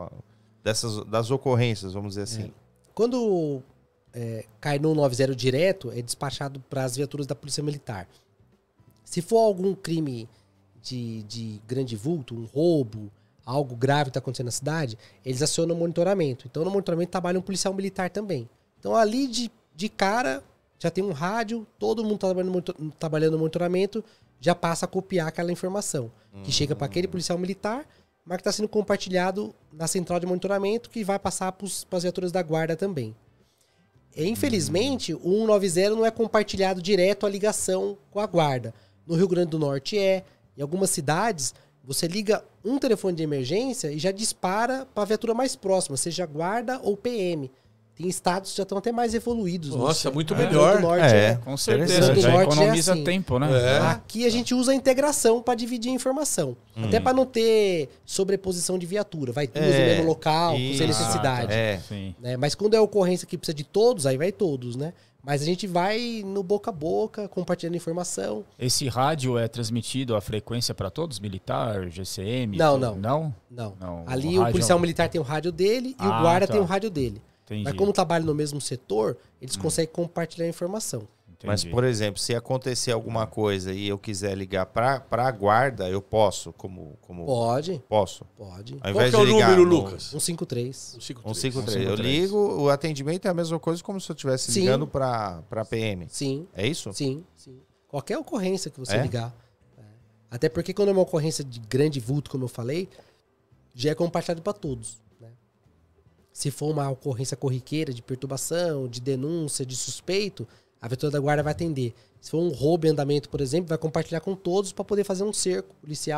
das ocorrências, vamos dizer assim? Quando cai no 90 direto, é despachado para as viaturas da Polícia Militar. Se for algum crime de grande vulto, um roubo, algo grave que está acontecendo na cidade, eles acionam o monitoramento. Então, no monitoramento trabalha um policial militar também. Então, ali de cara, já tem um rádio, todo mundo trabalhando no monitoramento, já passa a copiar aquela informação, que chega para aquele policial militar, mas que está sendo compartilhado na central de monitoramento, que vai passar para as viaturas da guarda também. Infelizmente, o 190 não é compartilhado direto a ligação com a guarda. No Rio Grande do Norte em algumas cidades, você liga um telefone de emergência e já dispara para a viatura mais próxima, seja guarda ou PM. Tem estados que já estão até mais evoluídos. Nossa, muito No Rio melhor. Grande do Norte Com certeza, Interessante. já Do norte economiza é assim. tempo, né? Aqui a gente usa a integração para dividir a informação. Até para não ter sobreposição de viatura. Vai duas no mesmo local, sem necessidade. Sim. Né? Mas quando é ocorrência que precisa de todos, aí vai todos, né? Mas a gente vai no boca a boca, compartilhando informação. Esse rádio é transmitido a frequência para todos? Militar, GCM? Não, tudo? não. Não? Não. Ali O o rádio policial é um- militar tem o rádio dele e o Ah, guarda tá. tem o rádio dele. Entendi. Mas como trabalham no mesmo setor, eles conseguem compartilhar a informação. Entendi. Mas, por exemplo, se acontecer alguma coisa e eu quiser ligar para a guarda, eu posso? Pode, Posso? pode. Ao Qual invés que é o de ligar número, no Lucas? 153. 153. Eu ligo, o atendimento é a mesma coisa como se eu estivesse Sim. ligando para PM. Sim, É isso? sim. Qualquer ocorrência que você É? ligar. Até porque quando é uma ocorrência de grande vulto, como eu falei, já é compartilhado para todos. Né? Se for uma ocorrência corriqueira de perturbação, de denúncia, de suspeito, a viatura da guarda vai atender. Se for um roubo em andamento, por exemplo, vai compartilhar com todos para poder fazer um cerco policial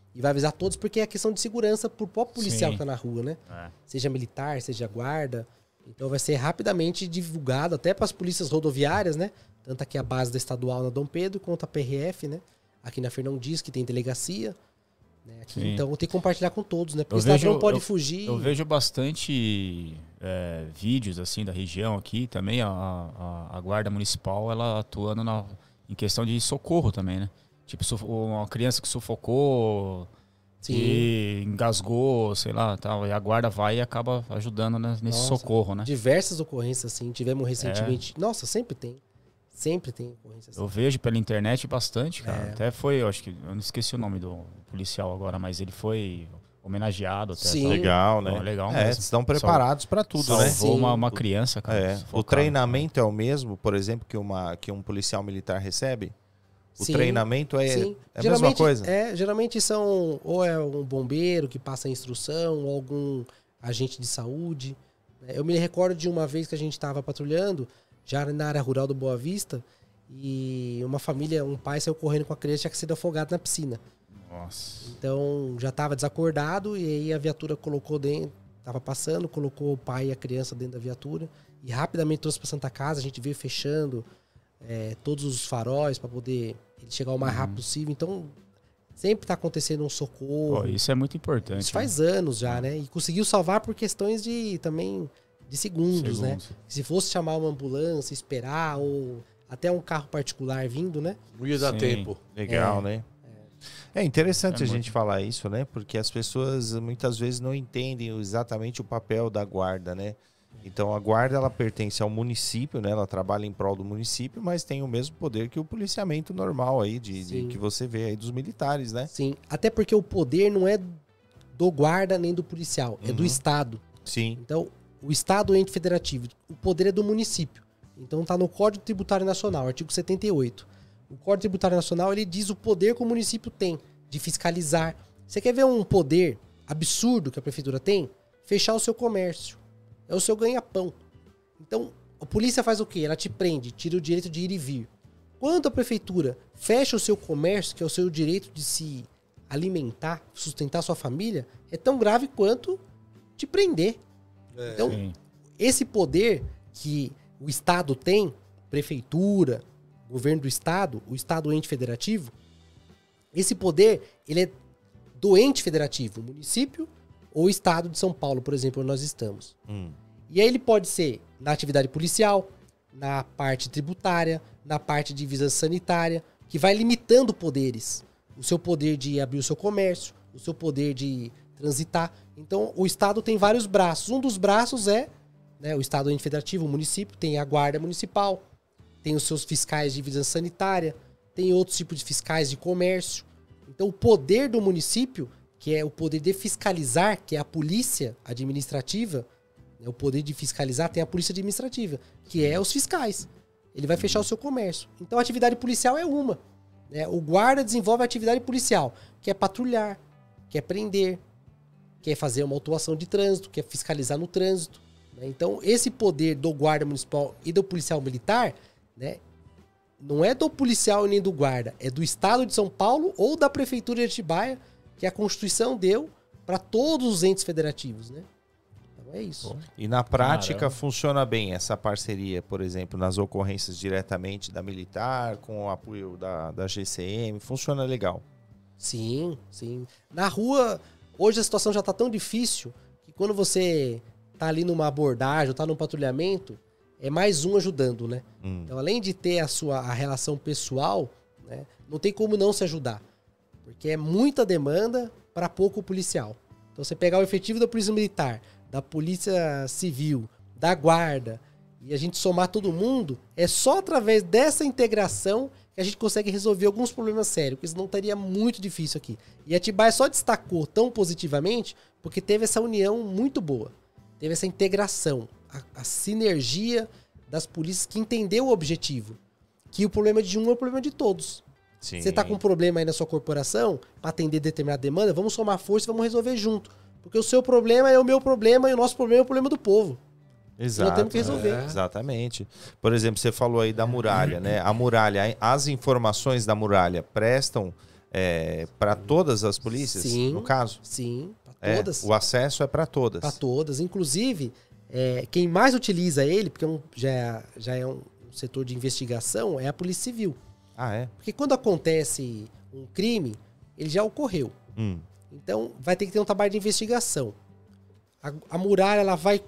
E vai avisar todos porque é questão de segurança pro próprio policial Sim. que tá na rua, né? É. Seja militar, seja guarda. Então vai ser rapidamente divulgado até para as polícias rodoviárias, né? Tanto aqui a base da estadual na Dom Pedro, quanto a PRF, né? Aqui na Fernão Dias, que tem delegacia. Né? Aqui, Sim. então tem que compartilhar com todos, né? Porque Eu o cidadão vejo- pode fugir. Eu vejo bastante vídeos assim da região aqui também. A Guarda Municipal, ela atuando em questão de socorro também, né? Tipo, uma criança que sufocou, Sim. e engasgou, sei lá, tal. E a guarda vai e acaba ajudando nesse Nossa, socorro, né? Diversas ocorrências assim. Tivemos recentemente. Nossa, sempre tem. Sempre tem ocorrência assim. Eu vejo pela internet bastante, cara. É. Até foi, eu acho que, eu não esqueci o nome do policial agora, mas ele foi homenageado até. Sim. tá? Legal, né? Pô, legal É, mesmo. estão preparados para tudo, Salvou né? Sim. uma criança, cara. É. O sufocada. treinamento é o mesmo, por exemplo, que um policial militar recebe? O Sim, treinamento é sim. a mesma coisa? Geralmente são ou é um bombeiro que passa a instrução, ou algum agente de saúde. Eu me recordo de uma vez que a gente estava patrulhando, já na área rural do Boa Vista, e uma família, um pai saiu correndo com a criança e tinha sido afogado na piscina. Nossa. Então já estava desacordado e aí a viatura colocou dentro, estava passando, colocou o pai e a criança dentro da viatura e rapidamente trouxe para Santa Casa. A gente veio fechando todos os faróis para poder ele chegar o mais rápido possível. Então sempre está acontecendo um socorro. Pô, isso é muito importante. Isso faz anos já, né? E conseguiu salvar por questões de segundos, né? Se fosse chamar uma ambulância, esperar ou até um carro particular vindo, né? Não ia dar Sim. tempo. Legal, né? É interessante É a gente muito. falar isso, né? Porque as pessoas muitas vezes não entendem exatamente o papel da guarda, né? Então a guarda ela pertence ao município, né? Ela trabalha em prol do município, mas tem o mesmo poder que o policiamento normal aí de que você vê aí dos militares, né? Sim. Até porque o poder não é do guarda nem do policial, é do Estado. Sim. Então, o Estado é o ente federativo, o poder é do município. Então tá no Código Tributário Nacional, artigo 78. O Código Tributário Nacional, ele diz o poder que o município tem de fiscalizar. Você quer ver um poder absurdo que a prefeitura tem? Fechar o seu comércio. É o seu ganha-pão. Então, a polícia faz o quê? Ela te prende, tira o direito de ir e vir. Quando a prefeitura fecha o seu comércio, que é o seu direito de se alimentar, sustentar sua família, é tão grave quanto te prender. Então, Sim. esse poder que o Estado tem, prefeitura, governo do Estado, o Estado ente federativo, esse poder, ele é do ente federativo, município ou Estado de São Paulo, por exemplo, onde nós estamos. E aí ele pode ser na atividade policial, na parte tributária, na parte de vigilância sanitária, que vai limitando poderes. O seu poder de abrir o seu comércio, o seu poder de transitar. Então, o Estado tem vários braços. Um dos braços é, né, o Estado ente federativo, o município, tem a Guarda Municipal, tem os seus fiscais de vigilância sanitária, tem outros tipos de fiscais de comércio. Então, o poder do município, que é o poder de fiscalizar, que é a polícia administrativa, né, o poder de fiscalizar tem a polícia administrativa, que é os fiscais. Ele vai fechar o seu comércio. Então, a atividade policial é uma. Né? O guarda desenvolve a atividade policial, que é patrulhar, que é prender, que é fazer uma autuação de trânsito, que é fiscalizar no trânsito. Né? Então, esse poder do guarda municipal e do policial militar, né, não é do policial e nem do guarda, é do Estado de São Paulo ou da Prefeitura de Atibaia, que a Constituição deu para todos os entes federativos. Né? Então, é isso. E na prática Caramba. funciona bem essa parceria, por exemplo, nas ocorrências diretamente da militar, com o apoio da GCM, funciona legal. Sim, sim. Na rua, hoje a situação já tá tão difícil que quando você tá ali numa abordagem ou tá num patrulhamento, é mais um ajudando, né? Então, além de ter a relação pessoal, né, não tem como não se ajudar. Porque é muita demanda para pouco policial. Então, você pegar o efetivo da Polícia Militar, da Polícia Civil, da Guarda, e a gente somar todo mundo, é só através dessa integração que a gente consegue resolver alguns problemas sérios, porque senão estaria muito difícil aqui. E Atibaia só destacou tão positivamente porque teve essa união muito boa. Teve essa integração, a sinergia das polícias que entendeu o objetivo. Que o problema de um é o problema de todos. Sim. Você tá com um problema aí na sua corporação, para atender determinada demanda, vamos somar força e vamos resolver junto. Porque o seu problema é o meu problema e o nosso problema é o problema do povo. Exato. Nós temos que resolver. Exatamente. Por exemplo, você falou aí da muralha, né? A muralha, as informações da muralha prestam para todas as polícias, Sim. no caso? Sim, para todas. O acesso é para todas. Para todas. Inclusive, quem mais utiliza ele, porque já é um setor de investigação, é a Polícia Civil. Ah, é? Porque quando acontece um crime, ele já ocorreu. Então, vai ter que ter um trabalho de investigação. A Muralha, ela vai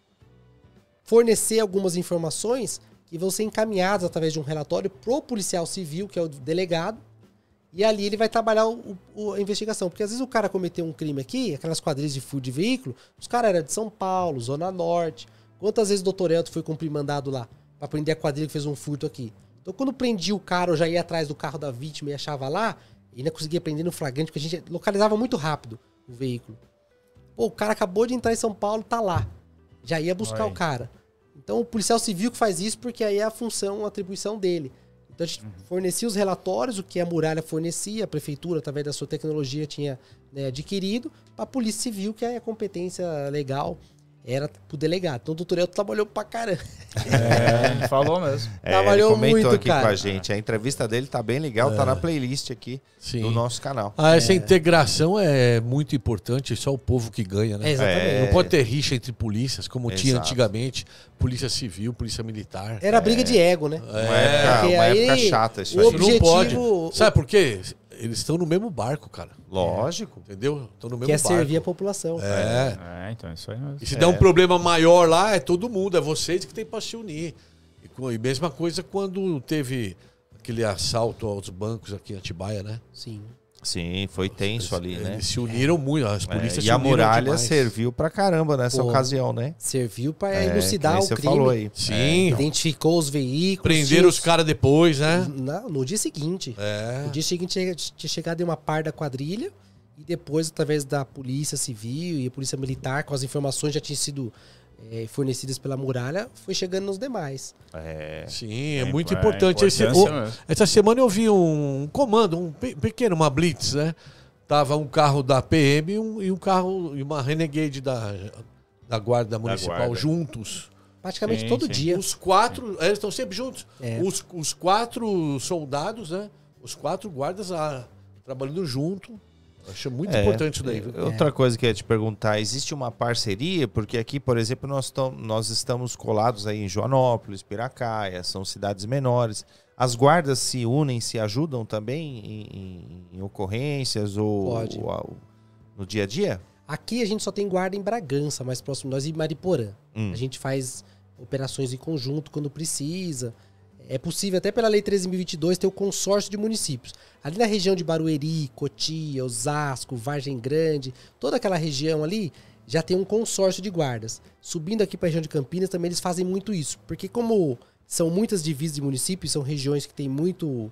fornecer algumas informações que vão ser encaminhadas através de um relatório pro policial civil, que é o delegado, e ali ele vai trabalhar a investigação. Porque às vezes o cara cometeu um crime aqui, aquelas quadrilhas de furto de veículo, os caras eram de São Paulo, Zona Norte. Quantas vezes o doutor Elton foi cumprir mandado lá pra prender a quadrilha que fez um furto aqui? Então quando prendia o cara, eu já ia atrás do carro da vítima e achava lá, e ainda conseguia prender no flagrante, porque a gente localizava muito rápido o veículo. Pô, o cara acabou de entrar em São Paulo, tá lá. Já ia buscar o cara. Então o policial civil que faz isso, porque aí é a função, a atribuição dele. Então a gente fornecia os relatórios, o que a Muralha fornecia, a prefeitura, através da sua tecnologia, tinha adquirido, para a Polícia Civil, que é a competência legal, era pro delegado. Então o doutor Elton trabalhou pra caramba. Ele falou mesmo. Trabalhou ele comentou muito, aqui cara. com a gente. A entrevista dele tá bem legal, tá na playlist aqui do nosso canal. Essa integração é muito importante, só o povo que ganha, né? Exatamente. Não pode ter rixa entre polícias, como tinha Exato. antigamente, polícia civil, polícia militar. Era briga de ego, né? Uma época chata isso o aí. Isso não pode. objetivo- Sabe por quê? Eles estão no mesmo barco, cara. Lógico. Entendeu? Estão no mesmo Que é barco. servir a população. Então isso aí mesmo. E se der um problema maior lá, é todo mundo, é vocês que tem para se unir. E mesma coisa quando teve aquele assalto aos bancos aqui em Atibaia, né? Sim. Sim, foi tenso ali, né? Eles se uniram muito, as polícias se E a uniram Muralha demais. serviu pra caramba nessa Pô. ocasião, né? Serviu para Que elucidar nem o você crime. falou aí. Sim, Identificou os veículos. prenderam tinha os caras depois, né? No dia seguinte. É. No dia seguinte tinha chegado em uma par da quadrilha e depois, através da polícia civil e a polícia militar, com as informações já tinham sido fornecidas pela Muralha, foi chegando nos demais. Sim, é muito importante. importância mesmo. Essa semana eu vi um comando, pequeno, uma blitz, né? Tava um carro da PM e um carro e uma Renegade da Guarda Municipal Guarda. juntos. Praticamente Sim, todo sim. dia. Os quatro, eles estão sempre juntos. É. Os quatro soldados, né? Os quatro guardas trabalhando junto. Acho muito importante isso daí. Viu? Outra coisa que eu ia te perguntar, existe uma parceria? Porque aqui, por exemplo, nós estamos colados aí em Joanópolis, Piracaia, são cidades menores. As guardas se unem, se ajudam também em ocorrências Pode. ou no dia a dia? Aqui a gente só tem guarda em Bragança, mais próximo de nós, e Mariporã. Hum. A gente faz operações em conjunto quando precisa. É possível, até pela Lei 13.022, ter o consórcio de municípios. Ali na região de Barueri, Cotia, Osasco, Vargem Grande, toda aquela região ali, já tem um consórcio de guardas. Subindo aqui para a região de Campinas, também eles fazem muito isso. Porque como são muitas divisas de municípios, são regiões que têm muito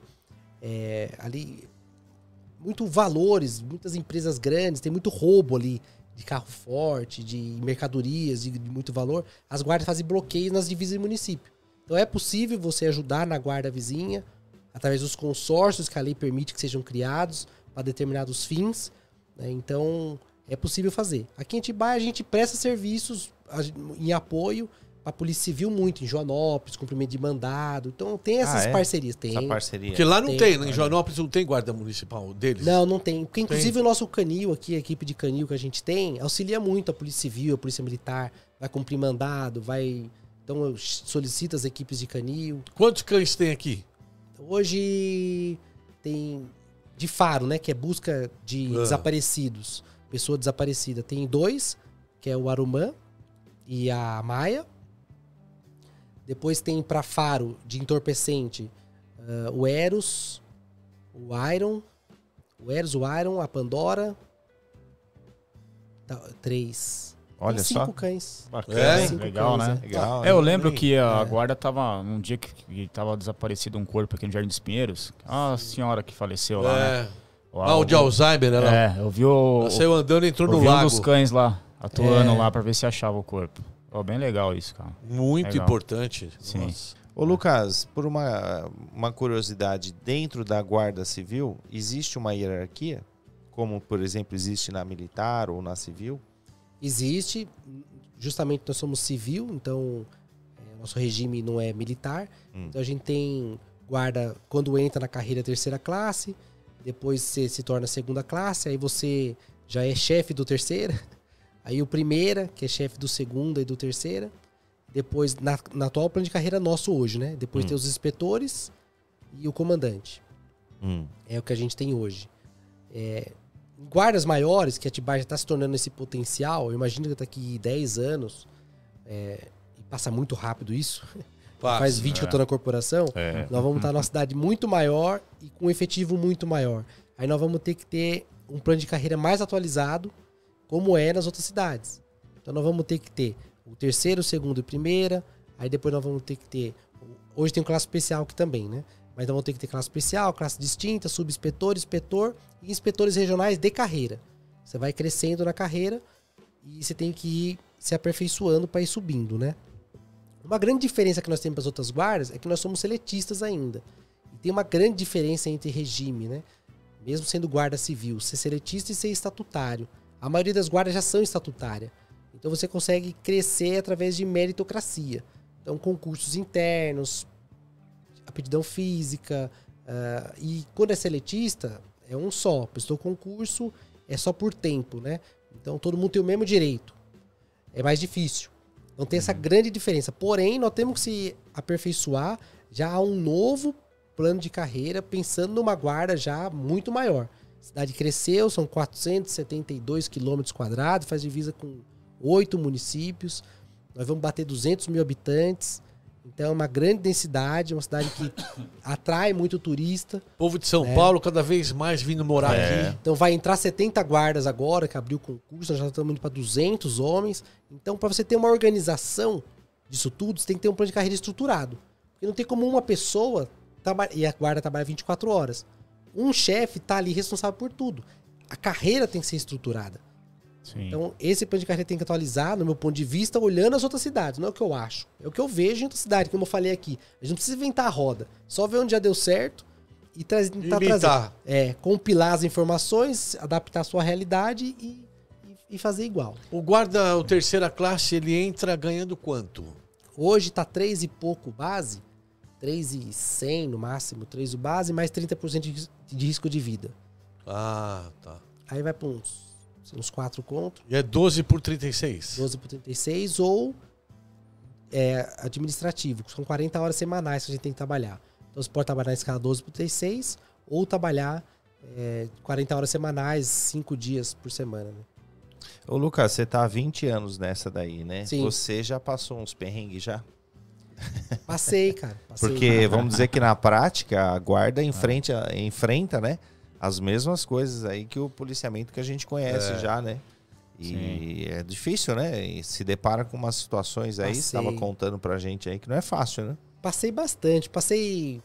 valores, muitas empresas grandes, tem muito roubo ali de carro forte, de mercadorias de muito valor. As guardas fazem bloqueios nas divisas de município. Então é possível você ajudar na guarda vizinha através dos consórcios que a lei permite que sejam criados para determinados fins, né? Então é possível fazer. Aqui em Atibaia a gente presta serviços em apoio para a Polícia Civil muito, em Joanópolis, cumprimento de mandado. Então tem essas parcerias. Tem. Essa parceria. Porque lá não tem, né? Em Joanópolis não tem guarda municipal deles. Não tem. Porque, inclusive, o nosso canil aqui, a equipe de canil que a gente tem, auxilia muito a Polícia Civil, a Polícia Militar, vai cumprir mandado, então solicita as equipes de canil. Quantos cães tem aqui? Hoje tem de faro, né? Que é busca de desaparecidos, pessoa desaparecida. Tem 2, que é o Arumã e a Maia. Depois tem para faro de entorpecente o Eros, o Iron, a Pandora. 3. Olha Tem 5 só. cães. Bacana. 5 legal, cães, né? Legal. Eu lembro que a guarda tava, num dia que tava desaparecido um corpo aqui no Jardim dos Pinheiros. A senhora que faleceu lá, né? Mal de Alzheimer, ela Eu vi o... ela saiu andando e entrou eu no vi um lago. dos cães lá, atuando lá pra ver se achava o corpo. Bem legal isso, cara. Muito Legal. importante. Sim. Nossa. Ô Lucas, por uma curiosidade, dentro da Guarda Civil, existe uma hierarquia? Como, por exemplo, existe na militar ou na civil? Existe, justamente nós somos civil, então nosso regime não é militar. Então a gente tem guarda quando entra na carreira 3ª classe, Depois você se torna segunda classe, aí você já é chefe do terceira. Aí o primeira, que é chefe do segunda e do terceira. Depois, na atual plano de carreira nosso hoje, né? Depois tem os inspetores e o comandante. É o que a gente tem hoje. Guardas maiores, que Atibaia já está se tornando esse potencial, eu imagino que daqui 10 anos, e passa muito rápido isso, faz 20 que eu estou na corporação, nós vamos estar numa cidade muito maior e com um efetivo muito maior. Aí nós vamos ter que ter um plano de carreira mais atualizado, como é nas outras cidades. Então nós vamos ter que ter o terceiro, o segundo e primeira, aí depois nós vamos ter que ter... Hoje tem um classe especial aqui também, né? Mas nós vamos ter que ter classe especial, classe distinta, subinspetor, inspetor e inspetores regionais de carreira. Você vai crescendo na carreira e você tem que ir se aperfeiçoando para ir subindo, né? Uma grande diferença que nós temos para as outras guardas é que nós somos seletistas ainda. E tem uma grande diferença entre regime, né? Mesmo sendo guarda civil, ser seletista e ser estatutário. A maioria das guardas já são estatutárias. Então você consegue crescer através de meritocracia. Então concursos internos, aptidão física. E quando é seletista, é um só. Prestou concurso, é só por tempo, né? Então todo mundo tem o mesmo direito. É mais difícil. Não tem essa grande diferença. Porém, nós temos que se aperfeiçoar. Já há um novo plano de carreira, pensando numa guarda já muito maior. A cidade cresceu, são 472 quilômetros quadrados, faz divisa com 8 municípios. Nós vamos bater 200 mil habitantes. Então é uma grande densidade, uma cidade que atrai muito turista. Povo de São Paulo cada vez mais vindo morar aqui. Então vai entrar 70 guardas agora, que abriu o concurso, nós já estamos indo para 200 homens. Então para você ter uma organização disso tudo, você tem que ter um plano de carreira estruturado. Porque não tem como uma pessoa, e a guarda trabalha 24 horas. Um chefe está ali responsável por tudo. A carreira tem que ser estruturada. Sim. Então, esse plano de carreira tem que atualizar, no meu ponto de vista, olhando as outras cidades. Não é o que eu acho. É o que eu vejo em outra cidade, como eu falei aqui. A gente não precisa inventar a roda. Só ver onde já deu certo e tentar trazer. Compilar as informações, adaptar a sua realidade e fazer igual. O guarda, o terceira classe, ele entra ganhando quanto? Hoje tá 3 e pouco base, 3.100 no máximo, 3 o base, mais 30% de risco de vida. Ah, tá. Aí vai para uns 4 contos. E é 12 por 36? 12 por 36 ou administrativo, que são 40 horas semanais que a gente tem que trabalhar. Então você pode trabalhar na escala 12 por 36 ou trabalhar 40 horas semanais, 5 dias por semana, né? Ô Lucas, você tá há 20 anos nessa daí, né? Sim. Você já passou uns perrengues já? Passei, cara. Porque vamos dizer que na prática a guarda enfrenta, né, as mesmas coisas aí que o policiamento que a gente conhece já, né? E Sim. é difícil, né? E se depara com umas situações aí, você estava contando pra gente aí que não é fácil, né? Passei bastante. Passei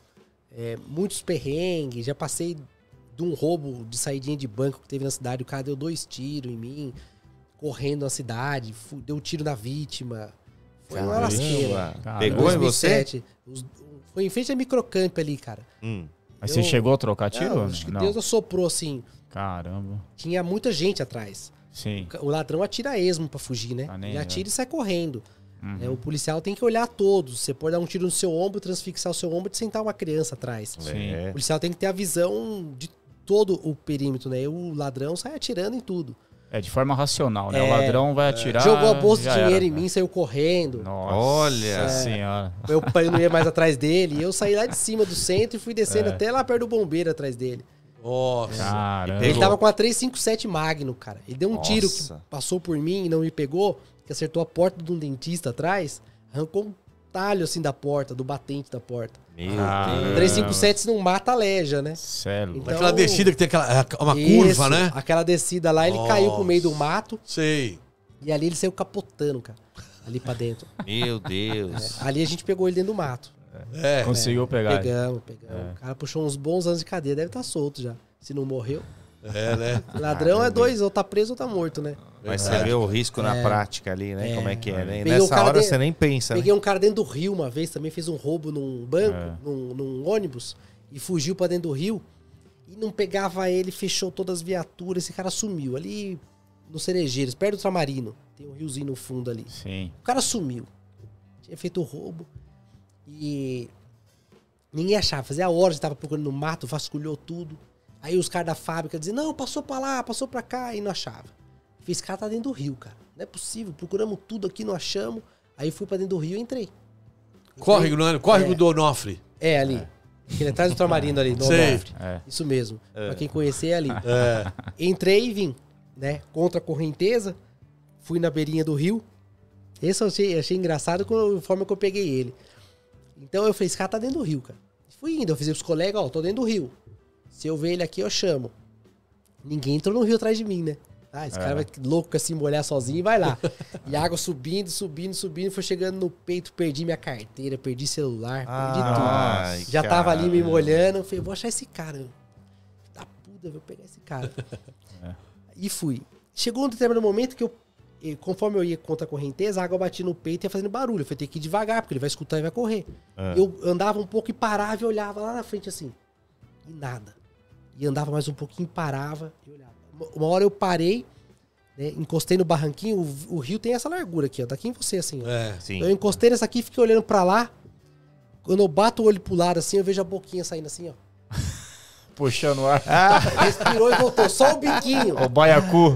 muitos perrengues. Já passei de um roubo de saidinha de banco que teve na cidade. O cara deu 2 tiros em mim, correndo na cidade, deu tiro na vítima. Foi uma lasqueira. Pegou em você? Foi em frente a Microcamp ali, cara. Mas você chegou a trocar tiro? Não, acho que Deus assoprou assim. Caramba. Tinha muita gente atrás. Sim. O ladrão atira a esmo pra fugir, né? Ele atira e sai correndo. O policial tem que olhar todos. Você pode dar um tiro no seu ombro, transfixar o seu ombro e sentar uma criança atrás. Sim. O policial tem que ter a visão de todo o perímetro, né? E o ladrão sai atirando em tudo. De forma racional, né? O ladrão vai atirar. Jogou a bolsa de dinheiro em né? mim, saiu correndo. Nossa, olha senhora. Meu pai não ia mais atrás dele. E eu saí lá de cima do centro e fui descendo até lá perto do bombeiro atrás dele. Nossa. Caramba. Ele tava com a 357 Magno, cara. Ele deu um tiro que passou por mim e não me pegou, que acertou a porta de um dentista atrás, arrancou um talho assim da porta, do batente da porta. Meu Deus. 357 não mata a leja, né? Sério. Então, Aquela descida que tem uma curva, né? Aquela descida lá, ele caiu pro meio do mato. Sei. E ali ele saiu capotando, cara. Ali pra dentro. Meu Deus. Ali a gente pegou ele dentro do mato. Conseguiu pegar. Pegamos. O cara puxou uns bons anos de cadeia. Deve estar solto já. Se não morreu. Né? Ladrão é 2, ou tá preso ou tá morto, né? Mas você vê o risco na prática ali, né? Como é que é, né? Peguei um Nessa cara hora você nem pensa, Peguei né? um cara dentro do rio uma vez, também fez um roubo num banco, num ônibus, e fugiu pra dentro do rio. E não pegava ele, fechou todas as viaturas, esse cara sumiu. Ali nos Cerejeiros, perto do Tramarino. Tem um riozinho no fundo ali. Sim. O cara sumiu. Tinha feito o roubo. E ninguém achava. Fazia horas que tava procurando no mato, vasculhou tudo. Aí os caras da fábrica diziam, não, passou pra lá, passou pra cá, e não achava. Esse cara tá dentro do rio, cara. Não é possível, procuramos tudo aqui, não achamos. Aí fui pra dentro do rio e entrei. Córrego do Onofre. É, ali. Aquele atrás do Ultramarino ali, no Sei. Onofre. Isso mesmo. Pra quem conhecer, é ali. Entrei e vim, né? Contra a correnteza. Fui na beirinha do rio. Esse eu achei engraçado com a forma que eu peguei ele. Então eu falei, esse cara tá dentro do rio, cara. Fui indo, eu fiz pros colegas, ó, tô dentro do rio. Se eu ver ele aqui, eu chamo. Ninguém entrou no rio atrás de mim, né? Ah, esse cara vai louco assim, molhar sozinho e vai lá. E a água subindo, subindo, subindo. Foi chegando no peito, perdi minha carteira, perdi celular, perdi tudo. Já tava ali me molhando. Falei, vou achar esse cara. Da puta, vou pegar esse cara. E fui. Chegou um determinado momento que conforme eu ia contra a correnteza, a água batia no peito e ia fazendo barulho. Eu falei, tem que ir devagar, porque ele vai escutar e vai correr. Eu andava um pouco e parava e olhava lá na frente assim. E nada. E andava mais um pouquinho, parava e olhava. Uma hora eu parei, né, encostei no barranquinho, o rio tem essa largura aqui, ó, daqui em você, assim, ó. Sim. Então eu encostei nessa aqui e fiquei olhando pra lá. Quando eu bato o olho pro lado, assim, eu vejo a boquinha saindo assim, ó. Puxando o ar. Respirou e voltou, só o biquinho. O baiacu.